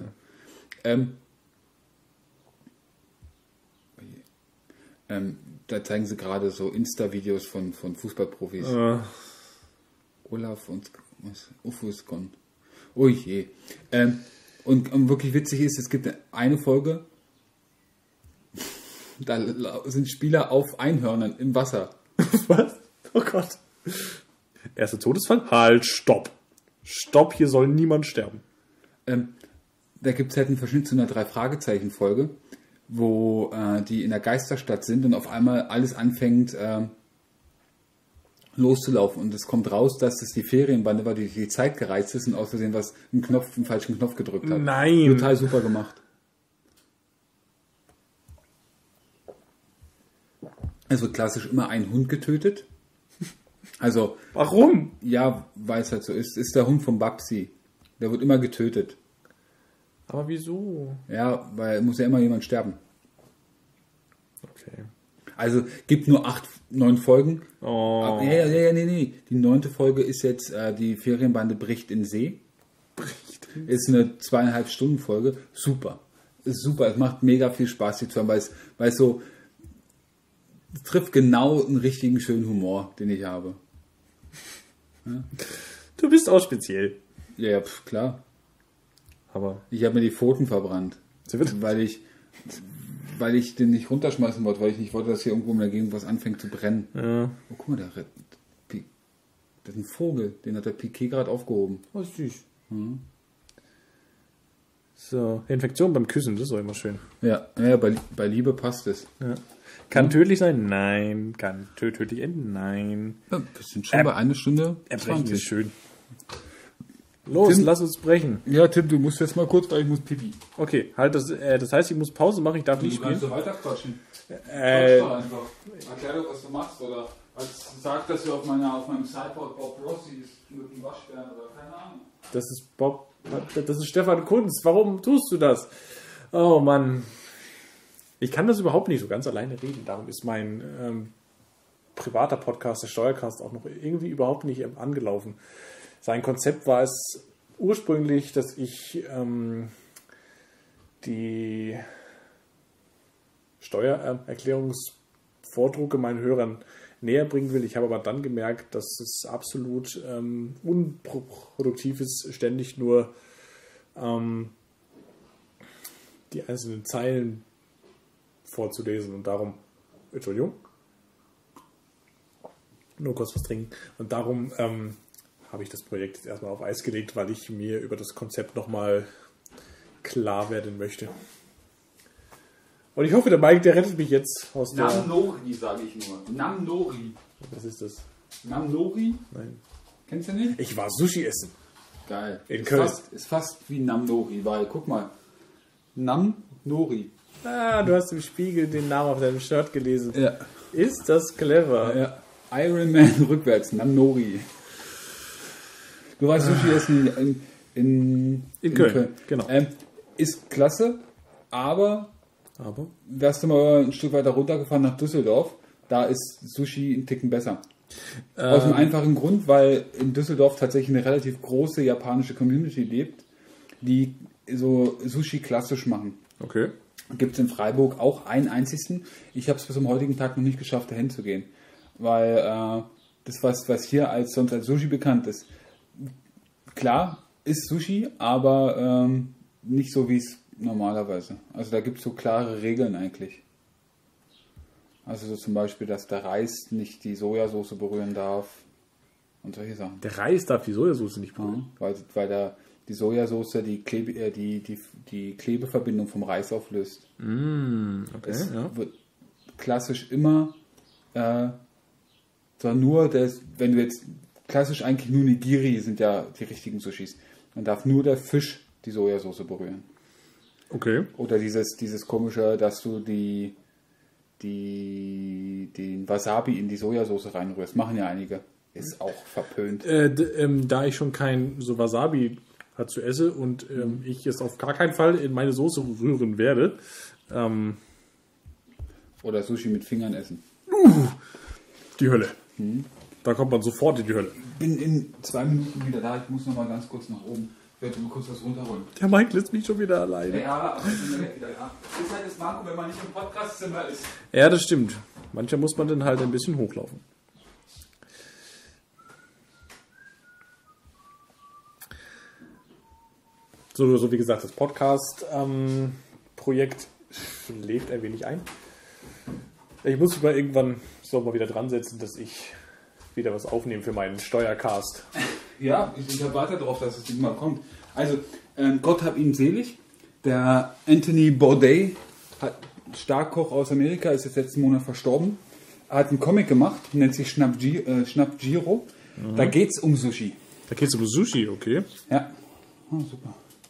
Da zeigen sie gerade so Insta-Videos von Fußballprofis. Olaf und Ufuskon. Oh je. Und wirklich witzig ist, es gibt eine Folge, da sind Spieler auf Einhörnern im Wasser.
Was? Oh Gott. Erster Todesfall? Halt, stopp. Stopp, hier soll niemand sterben.
Da gibt es halt einen Verschnitt zu einer 3-Fragezeichen-Folge, wo die in der Geisterstadt sind und auf einmal alles anfängt loszulaufen. Und es kommt raus, dass es die Ferienbande war, die die Zeit gereizt ist und aus Versehen einen falschen Knopf gedrückt hat.
Nein!
Total super gemacht. Es wird klassisch immer ein Hund getötet. Also.
Warum?
Ja, weil es halt so ist. Ist der Hund von Babsi. Der wird immer getötet.
Aber wieso?
Ja, weil muss ja immer jemand sterben.
Okay.
Also gibt nur 9 Folgen.
Oh.
Nee. Die 9. Folge ist jetzt, die Ferienbande bricht in See. Ist eine 2,5 Stunden Folge. Super. Ist super. Es macht mega viel Spaß, die zu hören, weil es so trifft genau einen richtigen schönen Humor, den ich habe. Ja?
Du bist auch speziell.
Ja, klar.
Aber
ich habe mir die Pfoten verbrannt. Weil ich den nicht runterschmeißen wollte, weil ich nicht wollte, dass hier irgendwo in der Gegend was anfängt zu brennen.
Ja.
Oh, guck mal, das ist ein Vogel, den hat der Piquet gerade aufgehoben.
Oh, süß. Mhm. So, Infektion beim Küssen, das ist auch immer schön.
Ja, bei Liebe passt es.
Ja. Kann tödlich sein? Nein. Kann tödlich enden? Nein.
Ja, wir sind schon bei 1 Stunde
Erbrechen 20. Ist schön. Los, Tim, lass uns brechen.
Ja, Tim, du musst jetzt mal kurz, weil ich muss pipi.
Okay, halt das heißt, ich muss Pause machen, ich darf nicht spielen.
Du kannst so weiter quatschen. Quatsch doch einfach. Erklär doch, was du machst, oder Als sagt, dass du auf meinem Sideboard Bob Ross siehst mit dem Waschbären oder keine Ahnung.
Das ist Stefan Kunz. Warum tust du das? Oh Mann. Ich kann das überhaupt nicht so ganz alleine reden. Darum ist mein privater Podcast, der Steuercast, auch noch irgendwie überhaupt nicht angelaufen. Sein Konzept war es ursprünglich, dass ich die Steuererklärungsvordrucke meinen Hörern näher bringen will. Ich habe aber dann gemerkt, dass es absolut unproduktiv ist, ständig nur die einzelnen Zeilen vorzulesen und darum, Entschuldigung, nur kurz was trinken und darum habe ich das Projekt jetzt erstmal auf Eis gelegt, weil ich mir über das Konzept nochmal klar werden möchte. Und ich hoffe, der Mike, der rettet mich jetzt aus der...
Namnori, sage ich nur. Namnori.
Was ist das?
Namnori?
Nein.
Kennst du nicht?
Ich war Sushi essen.
Geil.
In Köln.
Ist fast wie Namnori, weil, guck mal. Namnori.
Ah, du hast im Spiegel den Namen auf deinem Shirt gelesen.
Ja.
Ist das clever?
Ja. Iron Man rückwärts, Namnori. Du warst Sushi essen in
Köln. Genau.
Ist klasse, aber wärst du mal ein Stück weiter runtergefahren nach Düsseldorf, da ist Sushi ein Ticken besser. Aus dem einfachen Grund, weil in Düsseldorf tatsächlich eine relativ große japanische Community lebt, die so Sushi klassisch machen.
Okay.
Gibt es in Freiburg auch einen einzigen. Ich habe es bis zum heutigen Tag noch nicht geschafft, dahin zu gehen. Weil das, was hier sonst als Sushi bekannt ist, klar, ist Sushi, aber nicht so, wie es normalerweise. Also da gibt es so klare Regeln eigentlich. Also so zum Beispiel, dass der Reis nicht die Sojasauce berühren darf und solche Sachen.
Der Reis darf die Sojasauce nicht berühren?
Ja, weil die Sojasauce die Klebeverbindung vom Reis auflöst.
Okay,
es wird klassisch immer sondern nur, wenn du jetzt klassisch eigentlich nur Nigiri sind ja die richtigen Sushis, dann darf nur der Fisch die Sojasauce berühren.
Okay.
Oder dieses komische, dass du den Wasabi in die Sojasauce reinrührst. Machen ja einige. Ist auch verpönt.
Da ich schon kein so Wasabi dazu esse und ich es auf gar keinen Fall in meine Soße rühren werde.
Oder Sushi mit Fingern essen.
Die Hölle. Da kommt man sofort in die Hölle.
Bin in 2 Minuten wieder da. Ich muss noch mal ganz kurz nach oben. Ich werde mal kurz was runterholen.
Der Mike lässt mich schon wieder alleine.
Ja, aber ich bin wieder da. Das ist halt das Manko, wenn man nicht im Podcastzimmer ist.
Ja, das stimmt. Manchmal muss man dann halt ein bisschen hochlaufen. So wie gesagt, das Podcast-Projekt lebt ein wenig ein. Ich muss mich mal irgendwann mal wieder dran setzen, dass ich wieder was aufnehme für meinen Steuercast.
Ja, ich warte darauf, dass es mal kommt. Also, Gott hab ihn selig. Der Anthony Bourdain, Starkoch aus Amerika, ist jetzt letzten Monat verstorben. Er hat einen Comic gemacht, nennt sich Schnapp Giro. Da geht es um Sushi.
Da geht es um Sushi, okay.
Ja, super.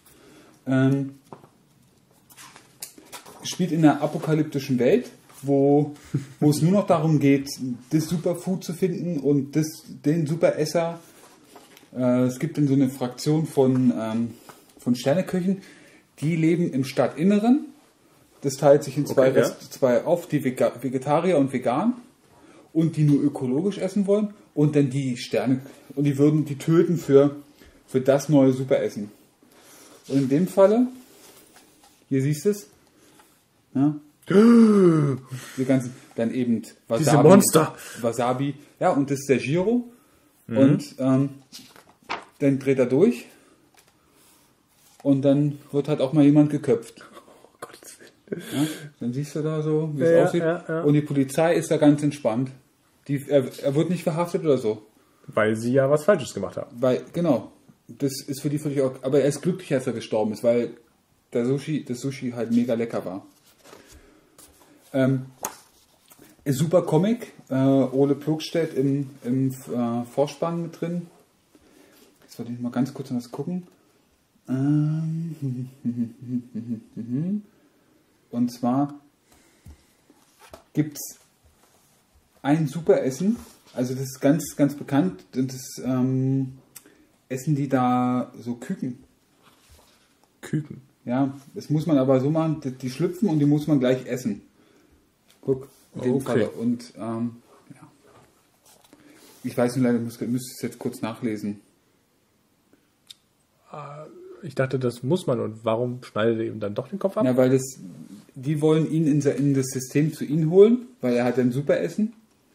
Spielt in einer apokalyptischen Welt, wo es nur noch darum geht, das Superfood zu finden und den Superesser. Es gibt dann so eine Fraktion von Sterneköchen, die leben im Stadtinneren. Das teilt sich in zwei auf, die Vegetarier und Vegan und die nur ökologisch essen wollen und dann die Sterne und die würden die töten für das neue Superessen. Und in dem Falle, hier siehst du es, ja, die ganzen, dann eben Wasabi,
diese Monster.
Wasabi, ja, und das ist der Giro. Und dann dreht er durch und dann wird halt auch mal jemand geköpft.
Oh Gottes
Willen. Ja, dann siehst du da so, wie es aussieht. Ja. Und die Polizei ist da ganz entspannt. Er wird nicht verhaftet oder so.
Weil sie ja was Falsches gemacht haben.
Genau. Das ist für die völlig okay. Aber er ist glücklich, als er gestorben ist, weil das Sushi halt mega lecker war. Super Comic. Ole Plugstedt im Vorspann mit drin. Jetzt wollte ich mal ganz kurz was gucken. Und zwar gibt es ein super Essen. Also das ist ganz, ganz bekannt. Das essen die da so Küken.
Küken.
Ja, das muss man aber so machen, die schlüpfen und die muss man gleich essen. Guck, in dem Fall. Und ja. Ich weiß nur leider, müsste es jetzt kurz nachlesen.
Ich dachte, das muss man. Und warum schneidet er ihm dann doch den Kopf ab?
Ja, weil die wollen ihn in das System zu ihnen holen, weil er hat ein super Essen.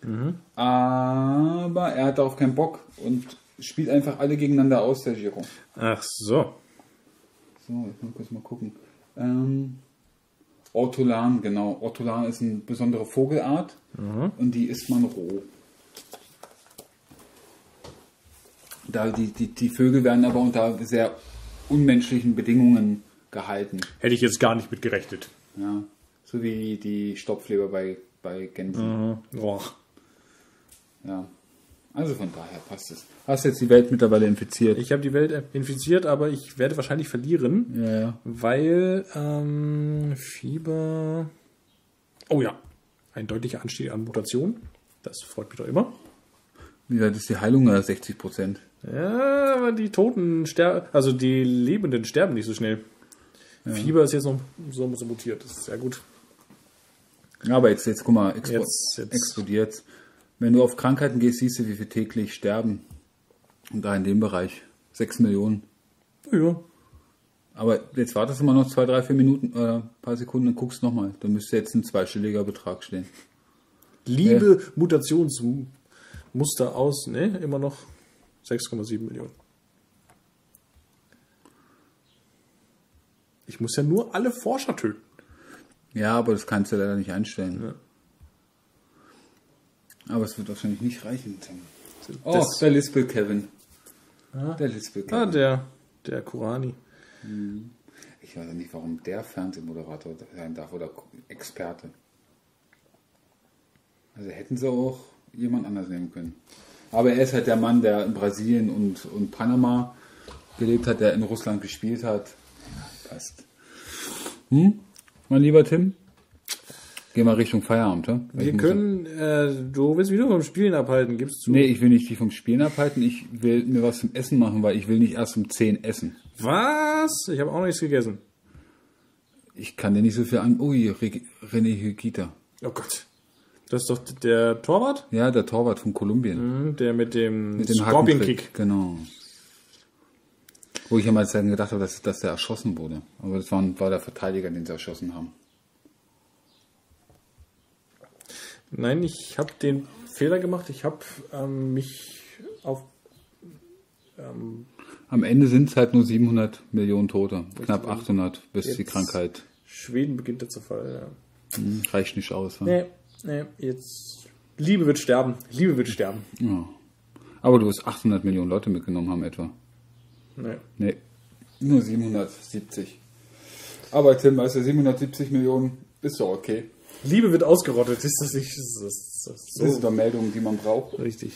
Aber er hat darauf keinen Bock und spielt einfach alle gegeneinander aus, der Giro.
Ach so.
So, jetzt mal kurz mal gucken. Ortolan, genau. Ortolan ist eine besondere Vogelart und die isst man roh. Die Vögel werden aber unter sehr unmenschlichen Bedingungen gehalten.
Hätte ich jetzt gar nicht mit gerechnet.
Ja, so wie die Stopfleber bei Gänsen.
Oh.
Ja, also von daher passt es. Hast jetzt die Welt mittlerweile infiziert?
Ich habe die Welt infiziert, aber ich werde wahrscheinlich verlieren,
Ja.
weil Fieber... Oh ja, ein deutlicher Anstieg an Mutationen. Das freut mich doch immer.
Wie weit ist die Heilung? 60%.
Ja, aber die Toten sterben, also die Lebenden sterben nicht so schnell. Ja. Fieber ist jetzt noch so mutiert, das ist sehr gut.
Ja, aber jetzt guck mal,
jetzt
explodiert. Wenn du auf Krankheiten gehst, siehst du, wie viel täglich sterben. Und da in dem Bereich 6 Millionen.
Ja.
Aber jetzt wartest du mal noch 2, 3, 4 Minuten, ein paar Sekunden und guckst nochmal. Da müsste jetzt ein zweistelliger Betrag stehen.
Liebe Mutationsmuster aus, ne? Immer noch 6,7 Millionen. Ich muss ja nur alle Forscher töten.
Ja, aber das kannst du leider nicht einstellen.
Ja.
Aber es wird wahrscheinlich nicht reichen. Oh, der Lispel Kevin.
Ah.
Der Lispel Kevin.
Der Kurani.
Ich weiß ja nicht, warum der Fernsehmoderator sein darf oder Experte. Also hätten sie auch jemand anders nehmen können. Aber er ist halt der Mann, der in Brasilien und Panama gelebt hat, der in Russland gespielt hat. Ja, passt. Mein lieber Tim? Geh mal Richtung Feierabend, ja?
Wir können, du willst mich nur vom Spielen abhalten, gibst du?
Nee, ich will nicht dich vom Spielen abhalten, ich will mir was zum Essen machen, weil ich will nicht erst um 10 essen.
Was? Ich habe auch noch nichts gegessen.
Ich kann dir nicht so viel an... Ui, René Higuita.
Oh Gott. Das ist doch der Torwart?
Ja, der Torwart von Kolumbien.
Der mit dem
Scorpion-Kick. Genau. Wo ich immer dann gedacht habe, dass der erschossen wurde. Aber das war der Verteidiger, den sie erschossen haben.
Nein, ich habe den Fehler gemacht. Ich habe mich auf...
Am Ende sind es halt nur 700 Millionen Tote. Knapp 800, bis die Krankheit...
Schweden beginnt der Zerfall, ja.
Reicht nicht aus. Ja?
Nee, jetzt... Liebe wird sterben. Liebe wird sterben.
Ja. Aber du wirst 800 Millionen Leute mitgenommen haben etwa. Nee. Nur 770. Aber Tim, weißt du, 770 Millionen ist doch okay.
Liebe wird ausgerottet, ist das nicht? Das
ist doch Meldung, die man braucht.
Richtig.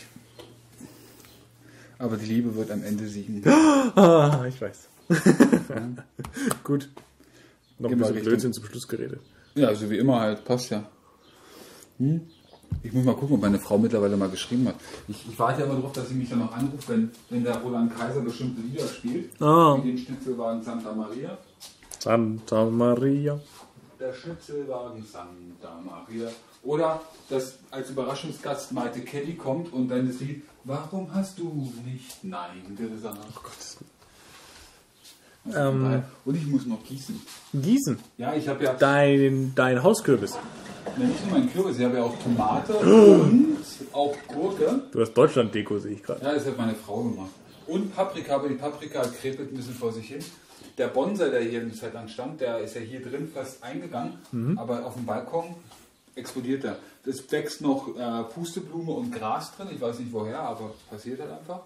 Aber die Liebe wird am Ende siegen.
Ich weiß. Ja. Gut. Noch ein bisschen Blödsinn zum Schluss geredet.
Ja, so wie immer halt, passt ja. Ich muss mal gucken, ob meine Frau mittlerweile mal geschrieben hat. Ich warte ja immer darauf, dass sie mich dann noch anruft, wenn der Roland Kaiser bestimmte Lieder spielt. Wie den Schnitzelwagen Santa Maria.
Santa Maria.
Der Schnitzelwagen Santa Maria. Oder dass als Überraschungsgast Maite Kelly kommt und dann das Lied Warum hast du nicht Nein gesagt? Oh Gott. Und ich muss noch gießen.
Gießen?
Ja, ich habe ja...
Dein Hauskürbis.
Ja, nicht nur mein Kürbis, ich habe ja auch Tomate und auch Gurke.
Du hast Deutschland-Deko, sehe ich gerade.
Ja, das hat meine Frau gemacht. Und Paprika, aber die Paprika krepelt ein bisschen vor sich hin. Der Bonsai, der hier eine Zeit lang stand, der ist ja hier drin fast eingegangen, aber auf dem Balkon explodiert er. Es wächst noch Pusteblume und Gras drin, ich weiß nicht woher, aber passiert halt einfach.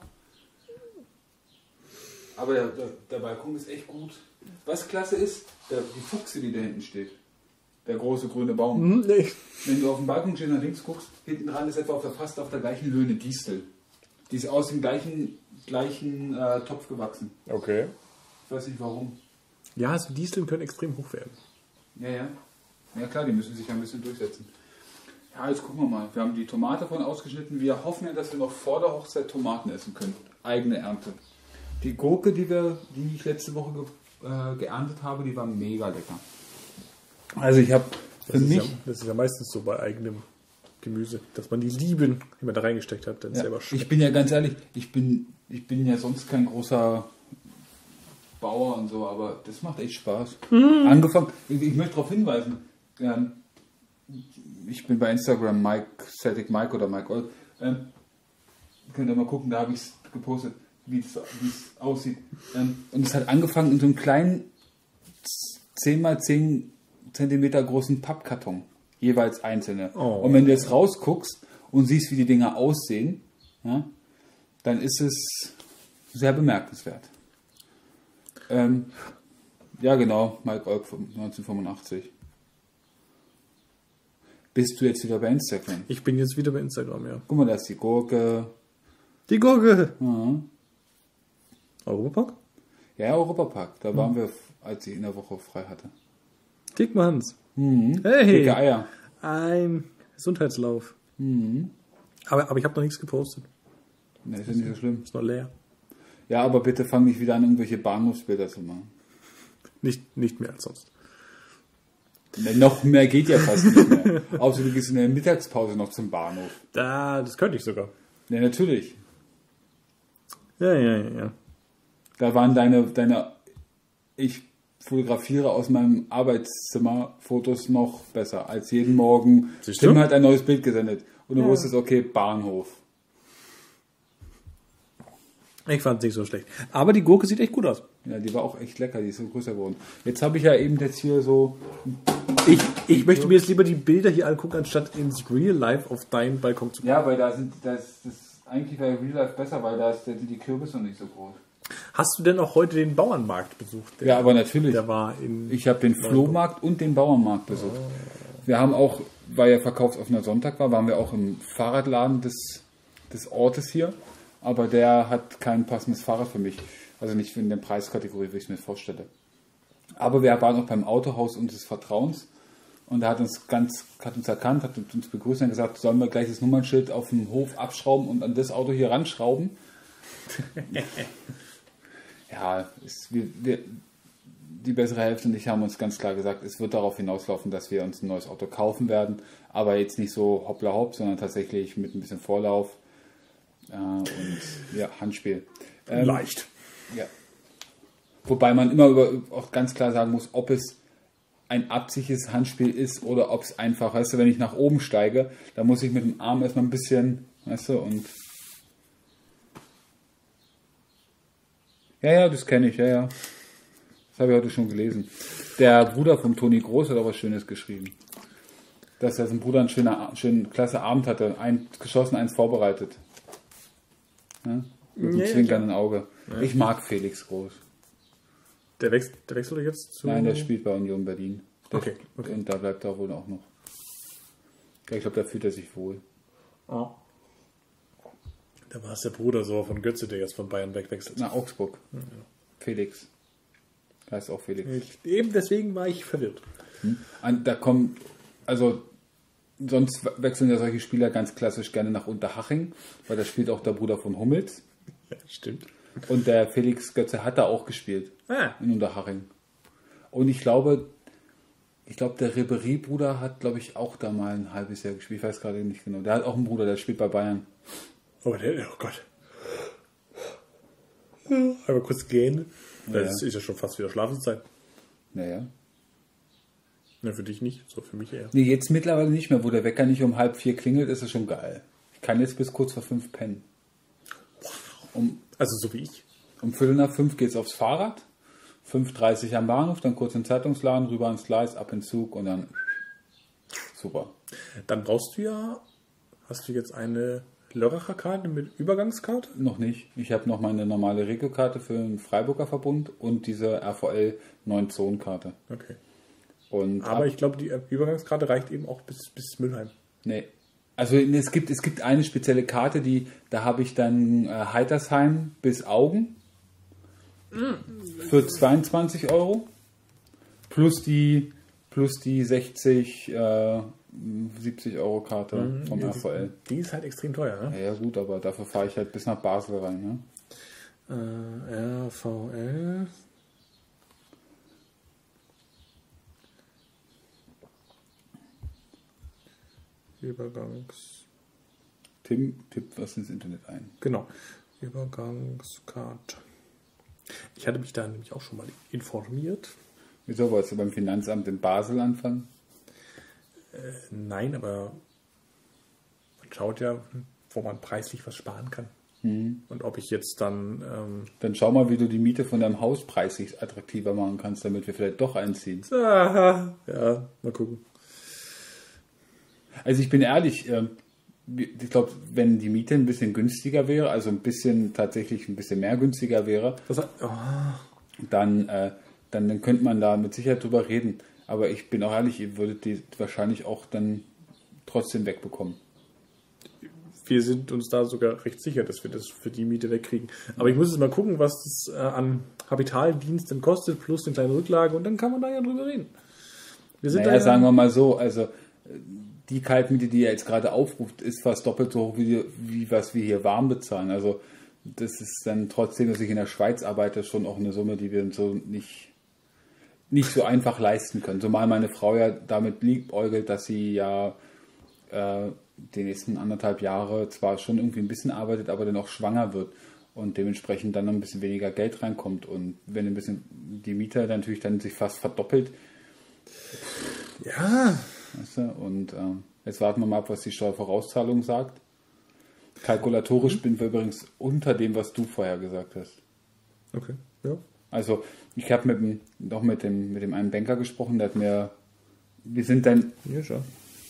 Aber der Balkon ist echt gut. Was klasse ist, die Fuchse, die da hinten steht. Der große grüne Baum.
Nee.
Wenn du auf dem Balkon stehst und nach links guckst, hinten dran ist etwa fast auf der gleichen Höhe eine Distel. Die ist aus dem gleichen Topf gewachsen.
Okay.
Ich weiß nicht warum.
Ja, also Disteln können extrem hoch werden.
Ja. Ja klar, die müssen sich ja ein bisschen durchsetzen. Ja, jetzt gucken wir mal. Wir haben die Tomate von ausgeschnitten. Wir hoffen ja, dass wir noch vor der Hochzeit Tomaten essen können. Eigene Ernte. Die Gurke, die ich letzte Woche geerntet habe, die war mega lecker. Also ich habe für mich...
Das ist ja meistens so bei eigenem Gemüse, dass man die Lieben, die man da reingesteckt hat, dann selber schmeckt.
Ich bin ja ganz ehrlich, ich bin ja sonst kein großer Bauer und so, aber das macht echt Spaß. Angefangen, ich möchte darauf hinweisen, ich bin bei Instagram Static Mike oder Mike Old. Könnt ihr mal gucken, da habe ich es gepostet, wie es aussieht. Und es hat angefangen in so einem kleinen 10x10 Zentimeter großen Pappkarton. Jeweils einzelne. Oh. Und wenn du jetzt rausguckst und siehst, wie die Dinger aussehen, ja, dann ist es sehr bemerkenswert. Ja, genau, Mike Olk von 1985. Bist du jetzt wieder bei Instagram?
Ich bin jetzt wieder bei Instagram, ja.
Guck mal, da ist die Gurke.
Die Gurke!
Ja.
Europapark?
Ja, Europapark. Da waren wir, als ich in der Woche frei hatte.
Dickmanns.
Hey! Dicke Eier.
Ein Gesundheitslauf. Aber ich habe noch nichts gepostet.
Ne, ist ja nicht so schlimm.
Ist noch leer.
Ja, aber bitte fang nicht wieder an, irgendwelche Bahnhofsbilder zu machen.
Nicht mehr als sonst.
Ne, noch mehr geht ja fast nicht mehr. Außer du gehst in der Mittagspause noch zum Bahnhof.
Das könnte ich sogar.
Ja, natürlich.
Ja.
Da waren deine ich fotografiere aus meinem Arbeitszimmer Fotos noch besser als jeden Morgen. Tim hat ein neues Bild gesendet und du wusstest, okay, Bahnhof.
Ich fand es nicht so schlecht. Aber die Gurke sieht echt gut aus.
Ja, die war auch echt lecker, die ist so größer geworden. Jetzt habe ich ja eben jetzt hier so...
Ich möchte mir jetzt lieber die Bilder hier angucken, anstatt ins Real Life auf deinen Balkon zu gucken.
Ja, weil das eigentlich wäre Real Life besser, weil da sind die Kürbisse noch nicht so groß.
Hast du denn auch heute den Bauernmarkt besucht?
Ja, aber natürlich.
Der war
ich habe den Flohmarkt und den Bauernmarkt besucht. Wir haben auch, weil ja verkaufsoffener Sonntag war, waren wir auch im Fahrradladen des Ortes hier. Aber der hat kein passendes Fahrrad für mich. Also nicht in der Preiskategorie, wie ich es mir vorstelle. Aber wir waren auch beim Autohaus unseres Vertrauens. Und er hat uns erkannt, hat uns begrüßt und gesagt, sollen wir gleich das Nummernschild auf dem Hof abschrauben und an das Auto hier ranschrauben? Ja, die bessere Hälfte und ich haben uns ganz klar gesagt, es wird darauf hinauslaufen, dass wir uns ein neues Auto kaufen werden. Aber jetzt nicht so hoppla hopp, sondern tatsächlich mit ein bisschen Vorlauf. Und ja, Handspiel.
Leicht.
Ja. Wobei man immer auch ganz klar sagen muss, ob es ein absichtliches Handspiel ist oder ob es einfach, weißt du, wenn ich nach oben steige, dann muss ich mit dem Arm erstmal ein bisschen, weißt du, und ja, das kenne ich, ja. Das habe ich heute schon gelesen. Der Bruder von Toni Groß hat auch was Schönes geschrieben. Dass er sein Bruder einen schönen klasse Abend hatte. Eins geschossen, eins vorbereitet. Ja? Mit einem zwinkernden Auge. Ja. Ich mag Felix Groß.
Der wechselt jetzt zu...
Nein, der spielt bei Union Berlin.
Okay.
Und da bleibt er wohl auch noch. Ich glaube, da fühlt er sich wohl.
Oh. Da war es der Bruder so von Götze, der jetzt von Bayern wegwechselt.
Na, Augsburg. Ja. Felix. Da ist auch Felix.
Eben deswegen war ich verwirrt.
Da kommen, also sonst wechseln ja solche Spieler ganz klassisch gerne nach Unterhaching, weil da spielt auch der Bruder von Hummels.
Ja, stimmt.
Und der Felix Götze hat da auch gespielt. In Unterhaching. Und ich glaube, der Ribéry-Bruder hat, glaube ich, auch da mal ein halbes Jahr gespielt. Ich weiß gerade nicht genau. Der hat auch einen Bruder, der spielt bei Bayern.
Oh Gott. Aber kurz gehen. Das ist ja schon fast wieder Schlafenszeit.
Naja.
Ja, für dich nicht, so für mich eher.
Nee, jetzt mittlerweile nicht mehr. Wo der Wecker nicht um 3:30 klingelt, ist es schon geil. Ich kann jetzt bis kurz vor 5 pennen.
Also so wie ich.
Um 4:45 geht's aufs Fahrrad. 5:30 am Bahnhof, dann kurz in den Zeitungsladen, rüber ans Gleis, ab in den Zug und dann super.
Dann brauchst du ja, hast du jetzt eine Lörracher Karte mit Übergangskarte?
Noch nicht. Ich habe noch meine normale Regio-Karte für den Freiburger Verbund und diese RVL 9-Zonen-Karte.
Okay.
Aber
ich glaube, die Übergangskarte reicht eben auch bis Mülheim.
Nee. Also es gibt eine spezielle Karte, da habe ich dann Heitersheim bis Augen für 22 € plus plus die 60, 70 Euro Karte vom RVL.
Die ist halt extrem teuer, ne?
Ja gut, aber dafür fahre ich halt bis nach Basel rein, ne?
RVL. Übergangs.
Tim tippt was ins Internet ein.
Genau. Übergangskarte. Ich hatte mich da nämlich auch schon mal informiert.
Wieso, wolltest du beim Finanzamt in Basel anfangen?
Nein, aber man schaut ja, wo man preislich was sparen kann. Und ob ich jetzt dann...
Dann schau mal, wie du die Miete von deinem Haus preislich attraktiver machen kannst, damit wir vielleicht doch einziehen.
ja, mal gucken.
Also ich bin ehrlich, ich glaube, wenn die Miete ein bisschen günstiger wäre, also tatsächlich ein bisschen mehr günstiger wäre, dann könnte man da mit Sicherheit drüber reden. Aber ich bin auch ehrlich, ihr würdet die wahrscheinlich auch dann trotzdem wegbekommen.
Wir sind uns da sogar recht sicher, dass wir das für die Miete wegkriegen. Aber ich muss jetzt mal gucken, was das an Kapitaldiensten kostet, plus den kleinen Rücklage, und dann kann man da ja drüber reden.
Sagen wir mal so, also die Kaltmiete, die ihr jetzt gerade aufruft, ist fast doppelt so hoch wie was wir hier warm bezahlen. Also das ist dann trotzdem, dass ich in der Schweiz arbeite, schon auch eine Summe, die wir uns so nicht so einfach leisten können. Zumal meine Frau ja damit liebäugelt, dass sie ja die nächsten 1,5 Jahre zwar schon irgendwie ein bisschen arbeitet, aber dann auch schwanger wird und dementsprechend dann noch ein bisschen weniger Geld reinkommt. Und wenn ein bisschen die Miete natürlich dann sich fast verdoppelt.
Ja.
Weißt du? Und jetzt warten wir mal ab, was die Steuervorauszahlung sagt. Kalkulatorisch bin wir übrigens unter dem, was du vorher gesagt hast.
Okay, ja.
Also ich habe mit dem einen Banker gesprochen, der hat mir, wir sind dann...
Ja, schon.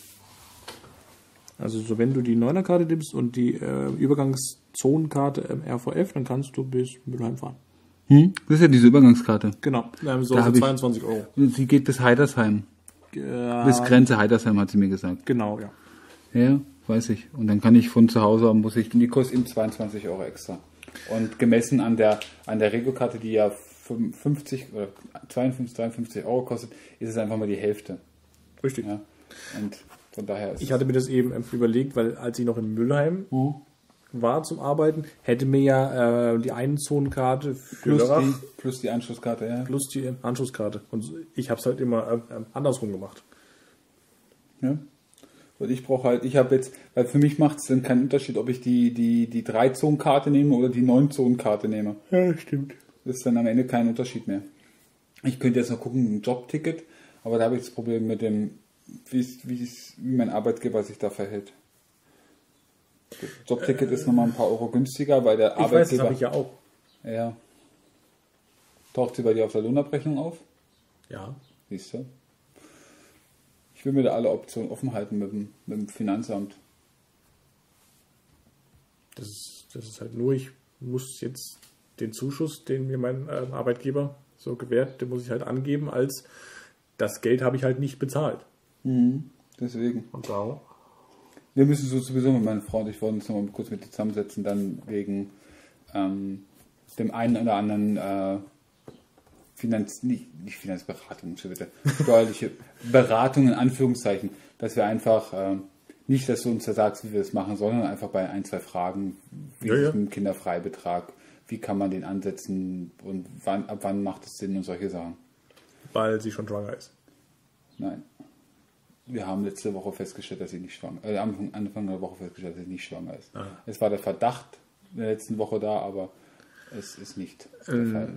Also so, wenn du die 9er-Karte nimmst und die Übergangszonenkarte im RVF, dann kannst du bis Mülheim fahren.
Das ist ja diese Übergangskarte.
Genau, so für 22 Euro.
Und sie geht bis Heidersheim. Bis Grenze Heidersheim, hat sie mir gesagt.
Genau, ja.
Ja, weiß ich. Und dann kann ich von zu Hause, die kostet eben 22 Euro extra. Und gemessen an der Regio-Karte, die ja 50 oder 52, 53 Euro kostet, ist es einfach mal die Hälfte.
Richtig.
Ja. Und von daher ist
ich hatte mir das eben überlegt, weil als ich noch in Mülheim war zum Arbeiten, hätte mir ja die Einzonenkarte
plus die Anschlusskarte, ja.
Plus die Anschlusskarte. Und ich habe es halt immer andersrum gemacht.
Ja. Und ich habe jetzt, weil für mich macht es dann keinen Unterschied, ob ich die 3-Zonen-Karte nehme oder die 9-Zonen-Karte nehme.
Ja, stimmt.
Das ist dann am Ende kein Unterschied mehr. Ich könnte jetzt noch gucken, ein Jobticket, aber da habe ich das Problem mit dem, wie mein Arbeitgeber sich da verhält. Das Jobticket ist nochmal ein paar Euro günstiger, weil der Arbeitgeber...
Ich weiß, das habe ich ja auch.
Ja. Taucht sie bei dir auf der Lohnabrechnung auf?
Ja.
Siehst du? Ich will mir da alle Optionen offen halten mit dem Finanzamt.
Das ist halt nur, ich muss jetzt den Zuschuss, den mir mein Arbeitgeber so gewährt, den muss ich halt angeben, als das Geld habe ich halt nicht bezahlt.
Deswegen.
Und auch.
Wir müssen sowieso mit meiner Frau und ich wollen uns noch mal kurz mit dir zusammensetzen, dann wegen dem einen oder anderen nicht Finanzberatung, bitte, steuerliche Beratung in Anführungszeichen, dass wir einfach nicht, dass du uns da sagst, wie wir das machen, sondern einfach bei 1, 2 Fragen, wie ist es mit dem Kinderfreibetrag, wie kann man den ansetzen und ab wann macht es Sinn und solche Sachen.
Weil sie schon schwanger ist.
Nein. Wir haben letzte Woche festgestellt, dass sie nicht schwanger ist. Anfang der Woche festgestellt, dass sie nicht schwanger ist. Es war der Verdacht in der letzten Woche da, aber es ist nicht der Fall.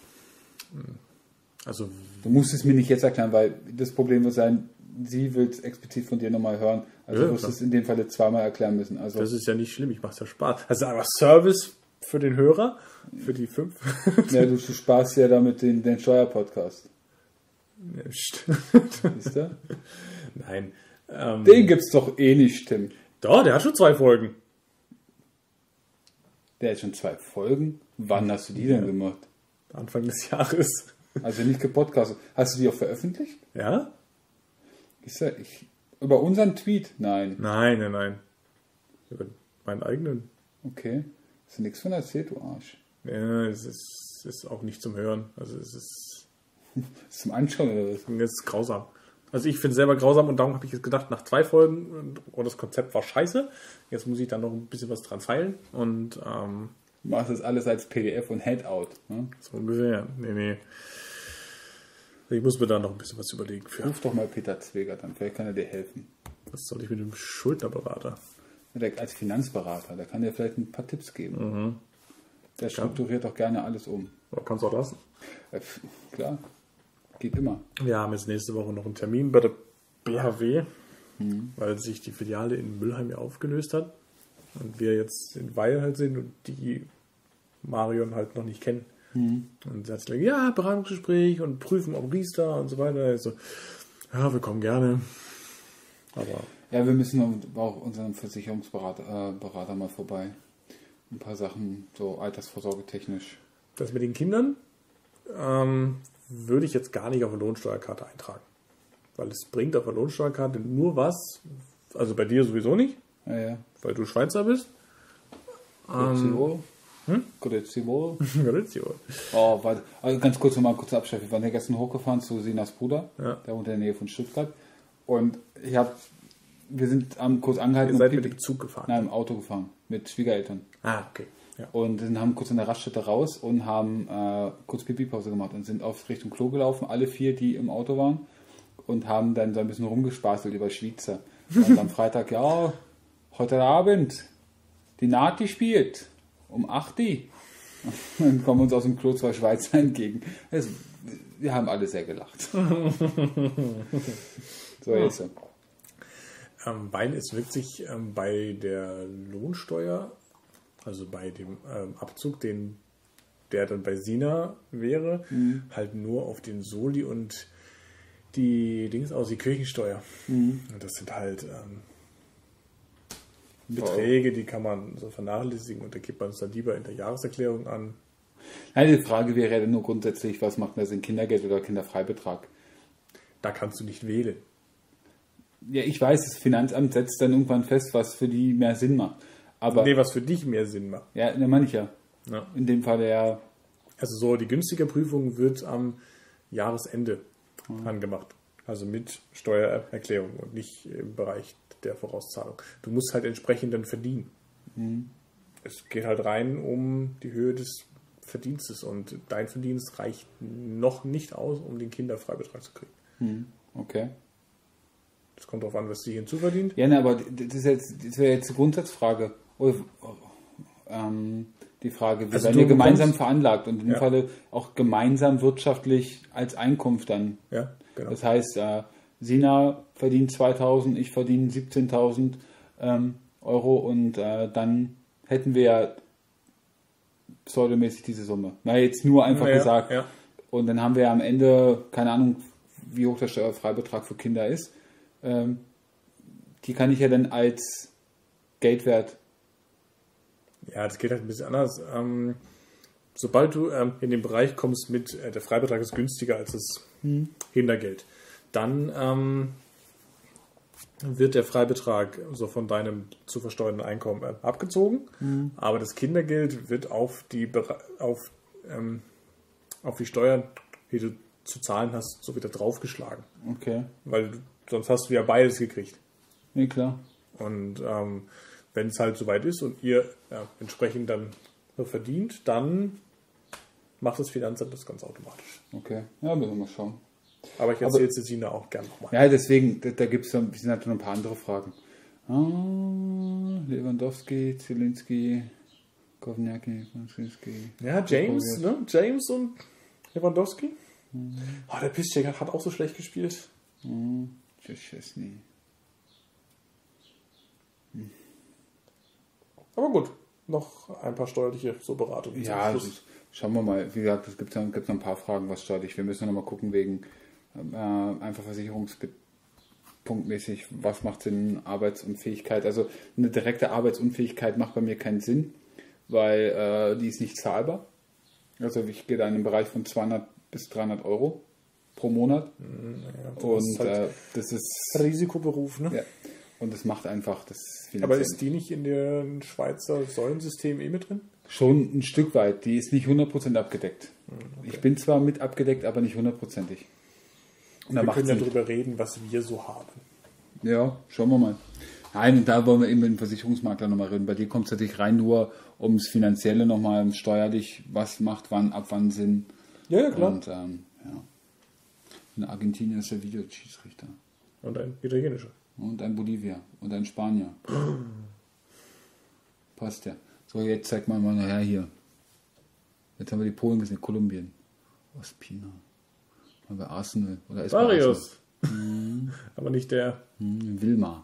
Also,
du musst es mir nicht jetzt erklären, weil das Problem wird sein, sie will es explizit von dir nochmal hören. Also du wirst es in dem Fall jetzt zweimal erklären müssen. Also
das ist ja nicht schlimm, ich mache es ja Spaß. Also einfach Service für den Hörer, für die 5.
Ja, du sparst ja damit den Steuerpodcast.
Ja,
Siehst du?
Nein.
Den gibt's doch eh nicht, Tim.
Doch, der hat schon 2 Folgen.
Der hat schon 2 Folgen? Wann hast du die denn gemacht?
Anfang des Jahres.
Also nicht gepodcastet. Hast du die auch veröffentlicht?
Ja?
Über unseren Tweet? Nein.
Nein. Über meinen eigenen.
Okay. Hast du nichts von erzählt, du Arsch?
Ja, es ist auch nicht zum Hören. Also es ist...
Ist zum Anschauen oder was?
Jetzt grausam. Also ich finde es selber grausam und darum habe ich jetzt gedacht, nach 2 Folgen, und das Konzept war scheiße, jetzt muss ich dann noch ein bisschen was dran feilen und
Du machst das alles als PDF und Handout. Ne?
so ungefähr. Nee. Ich muss mir da noch ein bisschen was überlegen für.
Ruf doch mal Peter Zweger dann, vielleicht kann er dir helfen.
Was soll ich mit dem Schuldnerberater?
Als Finanzberater, der kann dir vielleicht ein paar Tipps geben. Der strukturiert doch gerne alles um.
Oder kannst du auch lassen?
Klar, geht immer.
Wir haben jetzt nächste Woche noch einen Termin bei der BHW, weil sich die Filiale in Mülheim ja aufgelöst hat. Und wir jetzt in Weil halt sind und die Marion halt noch nicht kennen. Und sie hat gesagt, ja, Beratungsgespräch und prüfen ob Riester und so weiter. Also, ja, wir kommen gerne. Aber
Ja, wir müssen auch unseren Versicherungsberater mal vorbei. Ein paar Sachen, so altersvorsorgetechnisch.
das mit den Kindern würde ich jetzt gar nicht auf eine Lohnsteuerkarte eintragen. Weil es bringt auf der Lohnsteuerkarte nur was, also bei dir sowieso nicht,
Ja.
weil du Schweizer bist.
Grüezi wohl.
Galizio.
Oh, warte. Also ganz kurz nochmal kurz Abschluss. Wir waren ja gestern hochgefahren zu Sinas Bruder,
Ja.
der wohnt in der Nähe von Stuttgart. Und wir sind kurz angehalten.
Ihr seid mit dem Zug gefahren?
Nein, im Auto gefahren. Mit Schwiegereltern.
Ah, okay. Ja.
Und haben kurz in der Raststätte raus und haben kurz Pipi-Pause gemacht und sind auf Richtung Klo gelaufen, alle 4, die im Auto waren. Und haben dann so ein bisschen rumgespaßelt über Schweizer. Und am Freitag, ja, heute Abend, die Nati spielt. Um 8 Uhr. Dann kommen uns aus dem Klo 2 Schweizer entgegen. Wir haben alle sehr gelacht. So ist es.
Weil es wirkt sich bei der Lohnsteuer, also bei dem Abzug, der dann bei Sina wäre, halt nur auf den Soli und die Dings aus, die Kirchensteuer. Und das sind halt Beträge, die kann man so vernachlässigen und da gibt man es dann lieber in der Jahreserklärung an.
Nein, die Frage wäre ja nur grundsätzlich, was macht das in Kindergeld oder Kinderfreibetrag?
Da kannst du nicht wählen.
Ja, ich weiß, das Finanzamt setzt dann irgendwann fest, was für die mehr Sinn macht. Aber
Nee, was für dich mehr Sinn macht.
ja, ne, meine ich ja.
Ja.
In dem Fall ja.
Also so, die günstige Prüfung wird am Jahresende angemacht. Also mit Steuererklärung und nicht im Bereich der Vorauszahlung. Du musst halt entsprechend dann verdienen. Es geht halt rein um die Höhe des Verdienstes und dein Verdienst reicht noch nicht aus, um den Kinderfreibetrag zu kriegen.
Okay.
Das kommt darauf an, was sie hinzuverdient.
Ja, ne, aber das wäre jetzt die Grundsatzfrage. Die Frage, wir
Also
werden
du
ja gemeinsam
bekommst-
veranlagt und in dem
Ja.
Falle auch gemeinsam wirtschaftlich als Einkunft dann.
Ja, genau.
Das heißt, Sina verdient 2.000, ich verdiene 17.000 Euro und dann hätten wir ja pseudomäßig diese Summe. Na, jetzt nur einfach
Ja,
gesagt.
ja.
Und dann haben wir ja am Ende, keine Ahnung, wie hoch der Steuerfreibetrag für Kinder ist. Die kann ich ja dann als Geldwert.
Ja, das geht halt ein bisschen anders. Sobald du in den Bereich kommst mit, der Freibetrag ist günstiger als das Kindergeld, dann wird der Freibetrag so von deinem zu versteuernden Einkommen abgezogen, aber das Kindergeld wird auf die Steuern, die du zu zahlen hast, so wieder draufgeschlagen.
Okay.
Weil sonst hast du ja beides gekriegt.
Nee, klar.
Und wenn es halt soweit ist und ihr entsprechend dann verdient, dann macht das Finanzamt das ganz automatisch.
Okay. Ja, müssen wir mal schauen.
Aber ich erzähle es Sina auch gerne nochmal.
Ja, deswegen, da gibt es halt noch ein paar andere Fragen. Lewandowski, Zielinski, Kovnjaki, Konzinski.
Ja, James, ne? James und Lewandowski. Oh, der Piszczek hat auch so schlecht gespielt.
Szczesny.
Aber gut, noch ein paar steuerliche so Beratungen. zum
Ja,
Schluss.
schauen wir mal. Wie gesagt, es gibt noch ein paar Fragen, was steuerlich. Wir müssen noch mal gucken wegen einfach versicherungspunktmäßig, was macht Sinn, Arbeitsunfähigkeit. Also eine direkte Arbeitsunfähigkeit macht bei mir keinen Sinn, weil die ist nicht zahlbar. Also ich gehe da in den Bereich von 200 bis 300 Euro pro Monat.
Ja,
Und
halt
das ist
Risikoberuf, ne?
ja, und das macht einfach das
Aber
finanziell
ist die nicht in dem Schweizer Säulensystem mit drin?
schon ein Stück weit. Die ist nicht 100% abgedeckt. Ich bin zwar mit abgedeckt, aber nicht 100%ig.
wir können ja darüber reden, was wir so haben.
Ja, schauen wir mal. Nein, da wollen wir eben mit dem Versicherungsmakler nochmal reden. Bei dir kommt es natürlich rein nur ums Finanzielle nochmal, steuerlich, was macht wann, ab wann Sinn.
Ja, klar.
Und in Argentinien ist der Videoschiedsrichter.
Und ein italienischer.
Und ein Bolivia. Und ein Spanier. Passt ja. So, jetzt zeig mal nachher hier. Jetzt haben wir die Polen gesehen, Kolumbien. Ospina. Haben wir Arsenal. Oder ist
Barrios. Aber nicht der.
Wilmar.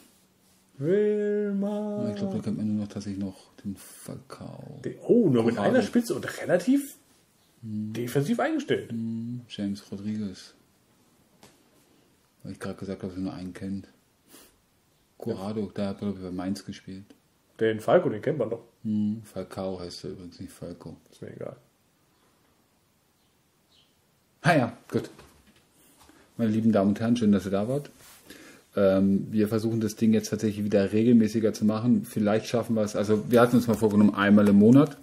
Wilmar.
Ich glaube, da kennt man nur noch tatsächlich noch den Falcao.
Nur mit einer Spitze und relativ defensiv eingestellt.
James Rodriguez. Weil ich gerade gesagt habe, dass er nur einen kennt. Corrado, der hat glaube ich bei Mainz gespielt.
Den Falco, den kennt man doch.
Falcao heißt er übrigens, nicht Falco.
Ist mir egal.
Ja, gut. Meine lieben Damen und Herren, schön, dass ihr da wart. Wir versuchen das Ding jetzt tatsächlich wieder regelmäßiger zu machen. Vielleicht schaffen wir es. Also wir hatten uns mal vorgenommen, einmal im Monat.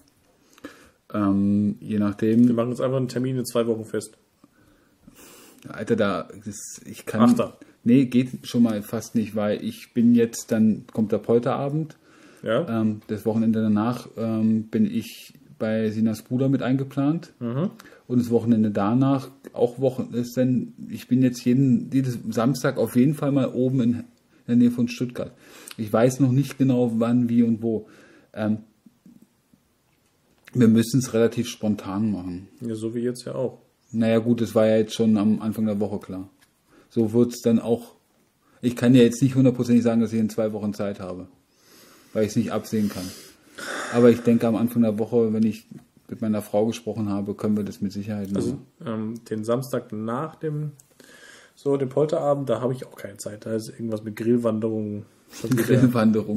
Je nachdem.
Wir machen jetzt einfach einen Termin in 2 Wochen fest.
Alter, ich kann...
Achter.
Nee, geht schon mal fast nicht, weil ich bin jetzt, dann kommt der Polterabend.
Ja.
Das Wochenende danach bin ich bei Sinas Bruder mit eingeplant. Und das Wochenende danach auch ich bin jetzt jedes Samstag auf jeden Fall mal oben in der Nähe von Stuttgart. Ich weiß noch nicht genau wann, wie und wo. Wir müssen es relativ spontan machen.
Ja, so wie jetzt ja auch.
Naja gut, das war ja jetzt schon am Anfang der Woche klar. So wird es dann auch. Ich kann ja jetzt nicht hundertprozentig sagen, dass ich in 2 Wochen Zeit habe, weil ich es nicht absehen kann. Aber ich denke, am Anfang der Woche, wenn ich mit meiner Frau gesprochen habe, können wir das mit Sicherheit machen.
Also den Samstag nach dem Polterabend, da habe ich auch keine Zeit. Da ist irgendwas mit Grillwanderung.
Grillwanderung.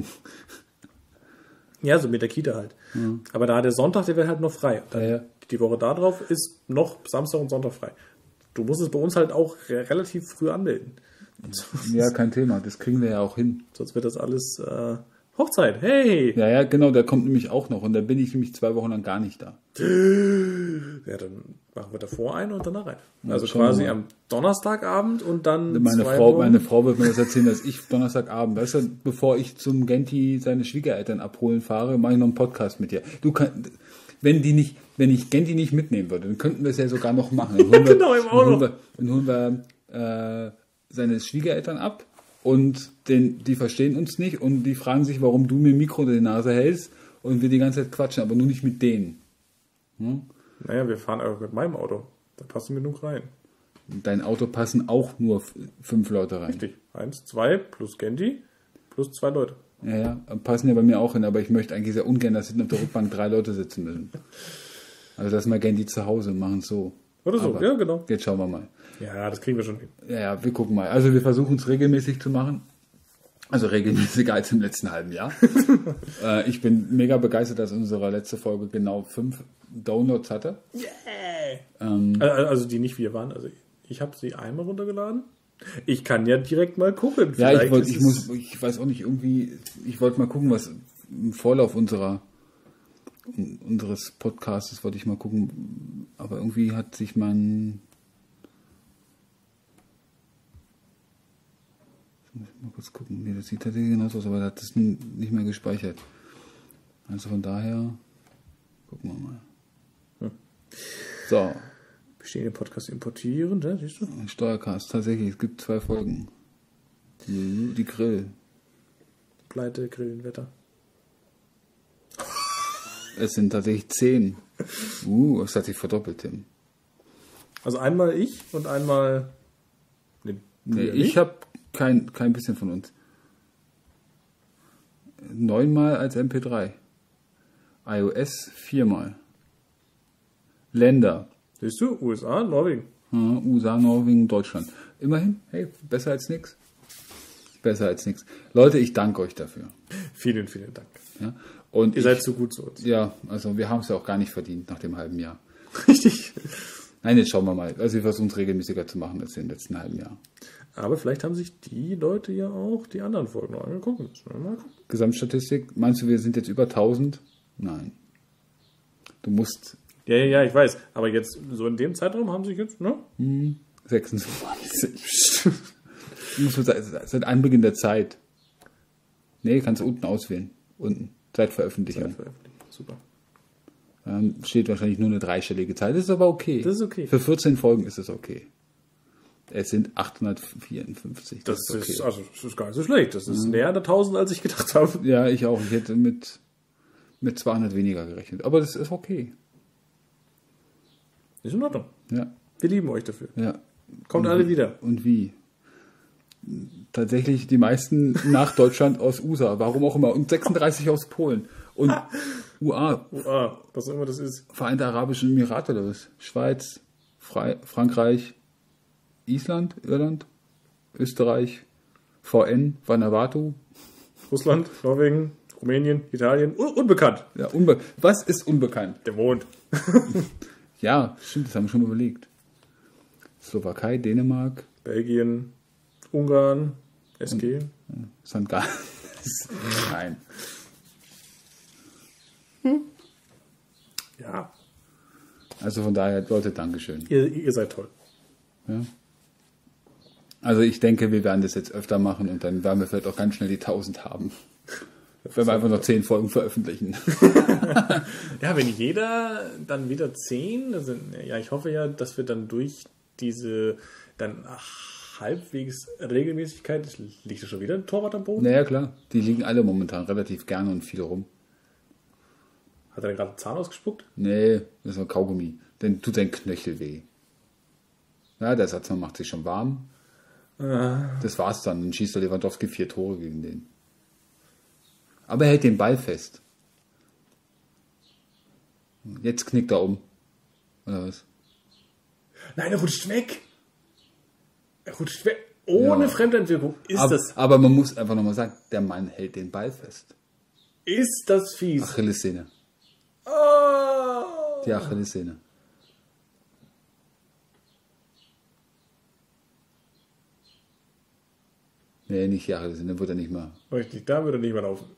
Ja, so mit der Kita halt. Aber da der Sonntag, der wird halt noch frei. Die Woche da drauf ist noch Samstag und Sonntag frei. Du musst es bei uns halt auch relativ früh anmelden.
Ja, kein Thema. Das kriegen wir ja auch hin.
Sonst wird das alles Hochzeit. Hey!
Ja, genau. Der kommt nämlich auch noch. Und da bin ich nämlich 2 Wochen lang gar nicht da.
Ja, dann machen wir davor ein und danach rein. Also quasi am Donnerstagabend und dann
meine Frau wird mir das erzählen, dass ich Donnerstagabend, weißt du, bevor ich zum Genti seine Schwiegereltern abholen fahre, mache ich noch einen Podcast mit dir. Wenn ich Genti nicht mitnehmen würde, dann könnten wir es ja sogar noch machen. Dann holen wir seine Schwiegereltern ab und die verstehen uns nicht und die fragen sich, warum du mir ein Mikro in die Nase hältst und wir die ganze Zeit quatschen, aber nur nicht mit denen.
Naja, wir fahren auch mit meinem Auto. Da passen genug rein.
In dein Auto passen auch nur 5 Leute rein.
Richtig. 1, 2 plus Genti plus 2 Leute.
Ja, passen ja bei mir auch hin, aber ich möchte eigentlich sehr ungern, dass hinten auf der Rückbank 3 Leute sitzen müssen. Also lassen wir Genti zu Hause und machen es so.
Oder so,
aber
ja genau.
Jetzt schauen wir mal.
Ja, das kriegen wir schon hin.
Ja, wir gucken mal. Also wir versuchen es regelmäßig zu machen. Also regelmäßiger als im letzten halben Jahr. Ich bin mega begeistert, dass unsere letzte Folge genau 5 Downloads hatte.
Yeah. Also die nicht wir waren. Also ich habe sie einmal runtergeladen. Ich kann ja direkt mal gucken.
Ja, ich weiß auch nicht, irgendwie, ich wollte mal gucken, was im Vorlauf unseres Podcasts wollte ich mal gucken, aber irgendwie hat sich mal kurz gucken. Nee, das sieht tatsächlich genauso aus, aber das hat es nicht mehr gespeichert. Also von daher gucken wir mal. So.
Bestehende Podcast importieren, ne? Siehst du?
Steuercast, tatsächlich, es gibt 2 Folgen. Die Grill.
Pleite, Grillen, Wetter.
Es sind tatsächlich 10. Es hat sich verdoppelt, Tim.
Also einmal ich und einmal...
Nee, ich habe kein bisschen von uns. 9-mal als MP3. iOS 4-mal. Länder.
Siehst du? USA, Norwegen.
USA, Norwegen, Deutschland. Immerhin, hey, besser als nichts. Besser als nichts. Leute, ich danke euch dafür.
Vielen, vielen Dank.
Ja, und
ihr seid so gut zu uns.
Ja, also wir haben es ja auch gar nicht verdient nach dem halben Jahr.
Richtig.
Nein, jetzt schauen wir mal. Also wir versuchen es regelmäßiger zu machen als im letzten halben Jahr.
Aber vielleicht haben sich die Leute ja auch die anderen Folgen noch angeguckt. Mal gucken.
Gesamtstatistik, meinst du, wir sind jetzt über 1000? Nein. Du musst...
Ja, ich weiß. Aber jetzt, so in dem Zeitraum haben sich jetzt, ne?
26. Muss man sagen, seit Anbeginn der Zeit. Nee, kannst du unten auswählen. Unten. Seit Veröffentlichung.
Super.
Steht wahrscheinlich nur eine dreistellige Zahl. Das ist aber okay.
Das ist okay.
Für 14 Folgen ist es okay. Es sind 854.
Das ist gar nicht so schlecht. Das ist näher an der 1000, als ich gedacht habe.
Ja, ich auch. Ich hätte mit 200 weniger gerechnet. Aber das ist okay.
Ist in Ordnung.
Ja.
Wir lieben euch dafür.
Ja.
Kommt alle wieder.
Und wie? Tatsächlich die meisten nach Deutschland aus USA. Warum auch immer. Und 36 aus Polen. Und UA.
Was auch immer das ist.
Vereinte Arabische Emirate oder was? Schweiz, Frankreich, Island, Irland, Österreich, VN, Vanuatu.
Russland, Norwegen, Rumänien, Italien. Unbekannt.
Ja, was ist unbekannt?
Der Mond.
Ja, stimmt, das haben wir schon überlegt. Slowakei, Dänemark.
Belgien, Ungarn, SG.
St. Gallen. Nein.
Ja.
Also von daher, Leute, Dankeschön.
Ihr seid toll.
Ja. Also ich denke, wir werden das jetzt öfter machen und dann werden wir vielleicht auch ganz schnell die 1000 haben. Wenn wir einfach noch 10 Folgen veröffentlichen.
Ja, wenn jeder dann wieder 10, also, ja, ich hoffe ja, dass wir dann durch diese dann halbwegs Regelmäßigkeit, liegt da schon wieder ein Torwart am Boden?
Naja, klar. Die liegen alle momentan relativ gerne und viel rum.
Hat er gerade Zahn ausgespuckt?
Nee, das ist nur Kaugummi. Dann tut sein Knöchel weh. Ja, der Satzmann macht sich schon warm. Das war's dann. Dann schießt der Lewandowski 4 Tore gegen den. Aber er hält den Ball fest. Jetzt knickt er um. Oder was?
Nein, er rutscht weg. Er rutscht weg. Ohne Fremdentwicklung.
Aber man muss einfach nochmal sagen, der Mann hält den Ball fest.
Ist das fies?
Achillessehne.
Oh.
Die Achillessehne. Nee, nicht die Achillessehne, dann wird er nicht mehr.
Richtig, da würde er nicht mehr laufen.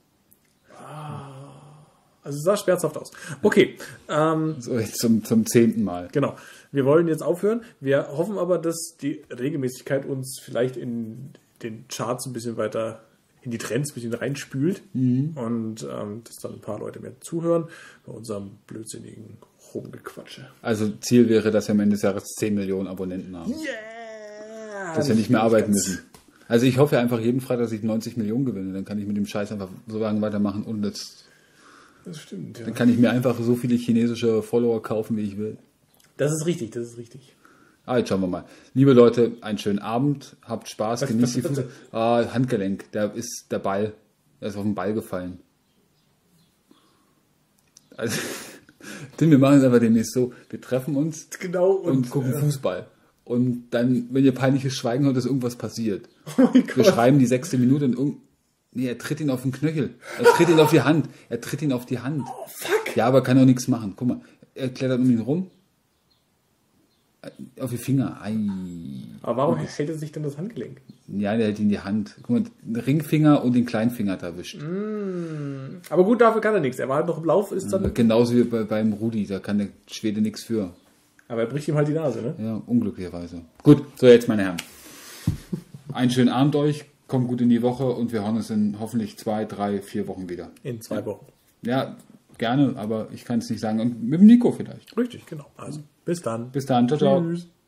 Also es sah schmerzhaft aus. Okay.
So jetzt zum 10. Mal.
Genau. Wir wollen jetzt aufhören. Wir hoffen aber, dass die Regelmäßigkeit uns vielleicht in den Charts ein bisschen weiter, in die Trends ein bisschen reinspült und dass dann ein paar Leute mehr zuhören bei unserem blödsinnigen Rumgequatsche.
Also Ziel wäre, dass wir am Ende des Jahres 10 Millionen Abonnenten haben.
Yeah!
Dass wir nicht mehr arbeiten müssen. Also ich hoffe einfach jeden Freitag, dass ich 90 Millionen gewinne. Dann kann ich mit dem Scheiß einfach so lange weitermachen und das
stimmt, ja.
Dann kann ich mir einfach so viele chinesische Follower kaufen, wie ich will.
Das ist richtig, das ist richtig.
Jetzt schauen wir mal. Liebe Leute, einen schönen Abend, habt Spaß, genießt die Fußball. Handgelenk, der Ball, der ist auf den Ball gefallen. Also, denn wir machen es einfach demnächst so, wir treffen uns und gucken Fußball. Und dann, wenn ihr peinliches Schweigen hört, ist irgendwas passiert.
Oh mein Gott.
Wir schreiben die 6. Minute und er tritt ihn auf den Knöchel. Er tritt ihn auf die Hand. Oh,
fuck.
Ja, aber kann auch nichts machen. Guck mal, er klettert um ihn rum. Auf die Finger. Ei.
Aber warum hält er sich denn das Handgelenk?
Ja, der hält ihn die Hand. Guck mal, den Ringfinger und den Kleinfinger hat er erwischt.
Aber gut, dafür kann er nichts. Er war halt noch im Lauf, ist dann...
Genauso wie beim Rudi, da kann der Schwede nichts für.
Aber er bricht ihm halt die Nase, ne?
Ja, unglücklicherweise. Gut, so jetzt meine Herren. Einen schönen Abend euch. Kommt gut in die Woche und wir hören uns in hoffentlich 2, 3, 4 Wochen wieder.
In 2 Wochen.
Ja, gerne, aber ich kann es nicht sagen. Und mit dem Nico vielleicht.
Richtig, genau. Also, bis dann.
Bis dann. Ciao, ciao.
Tschüss.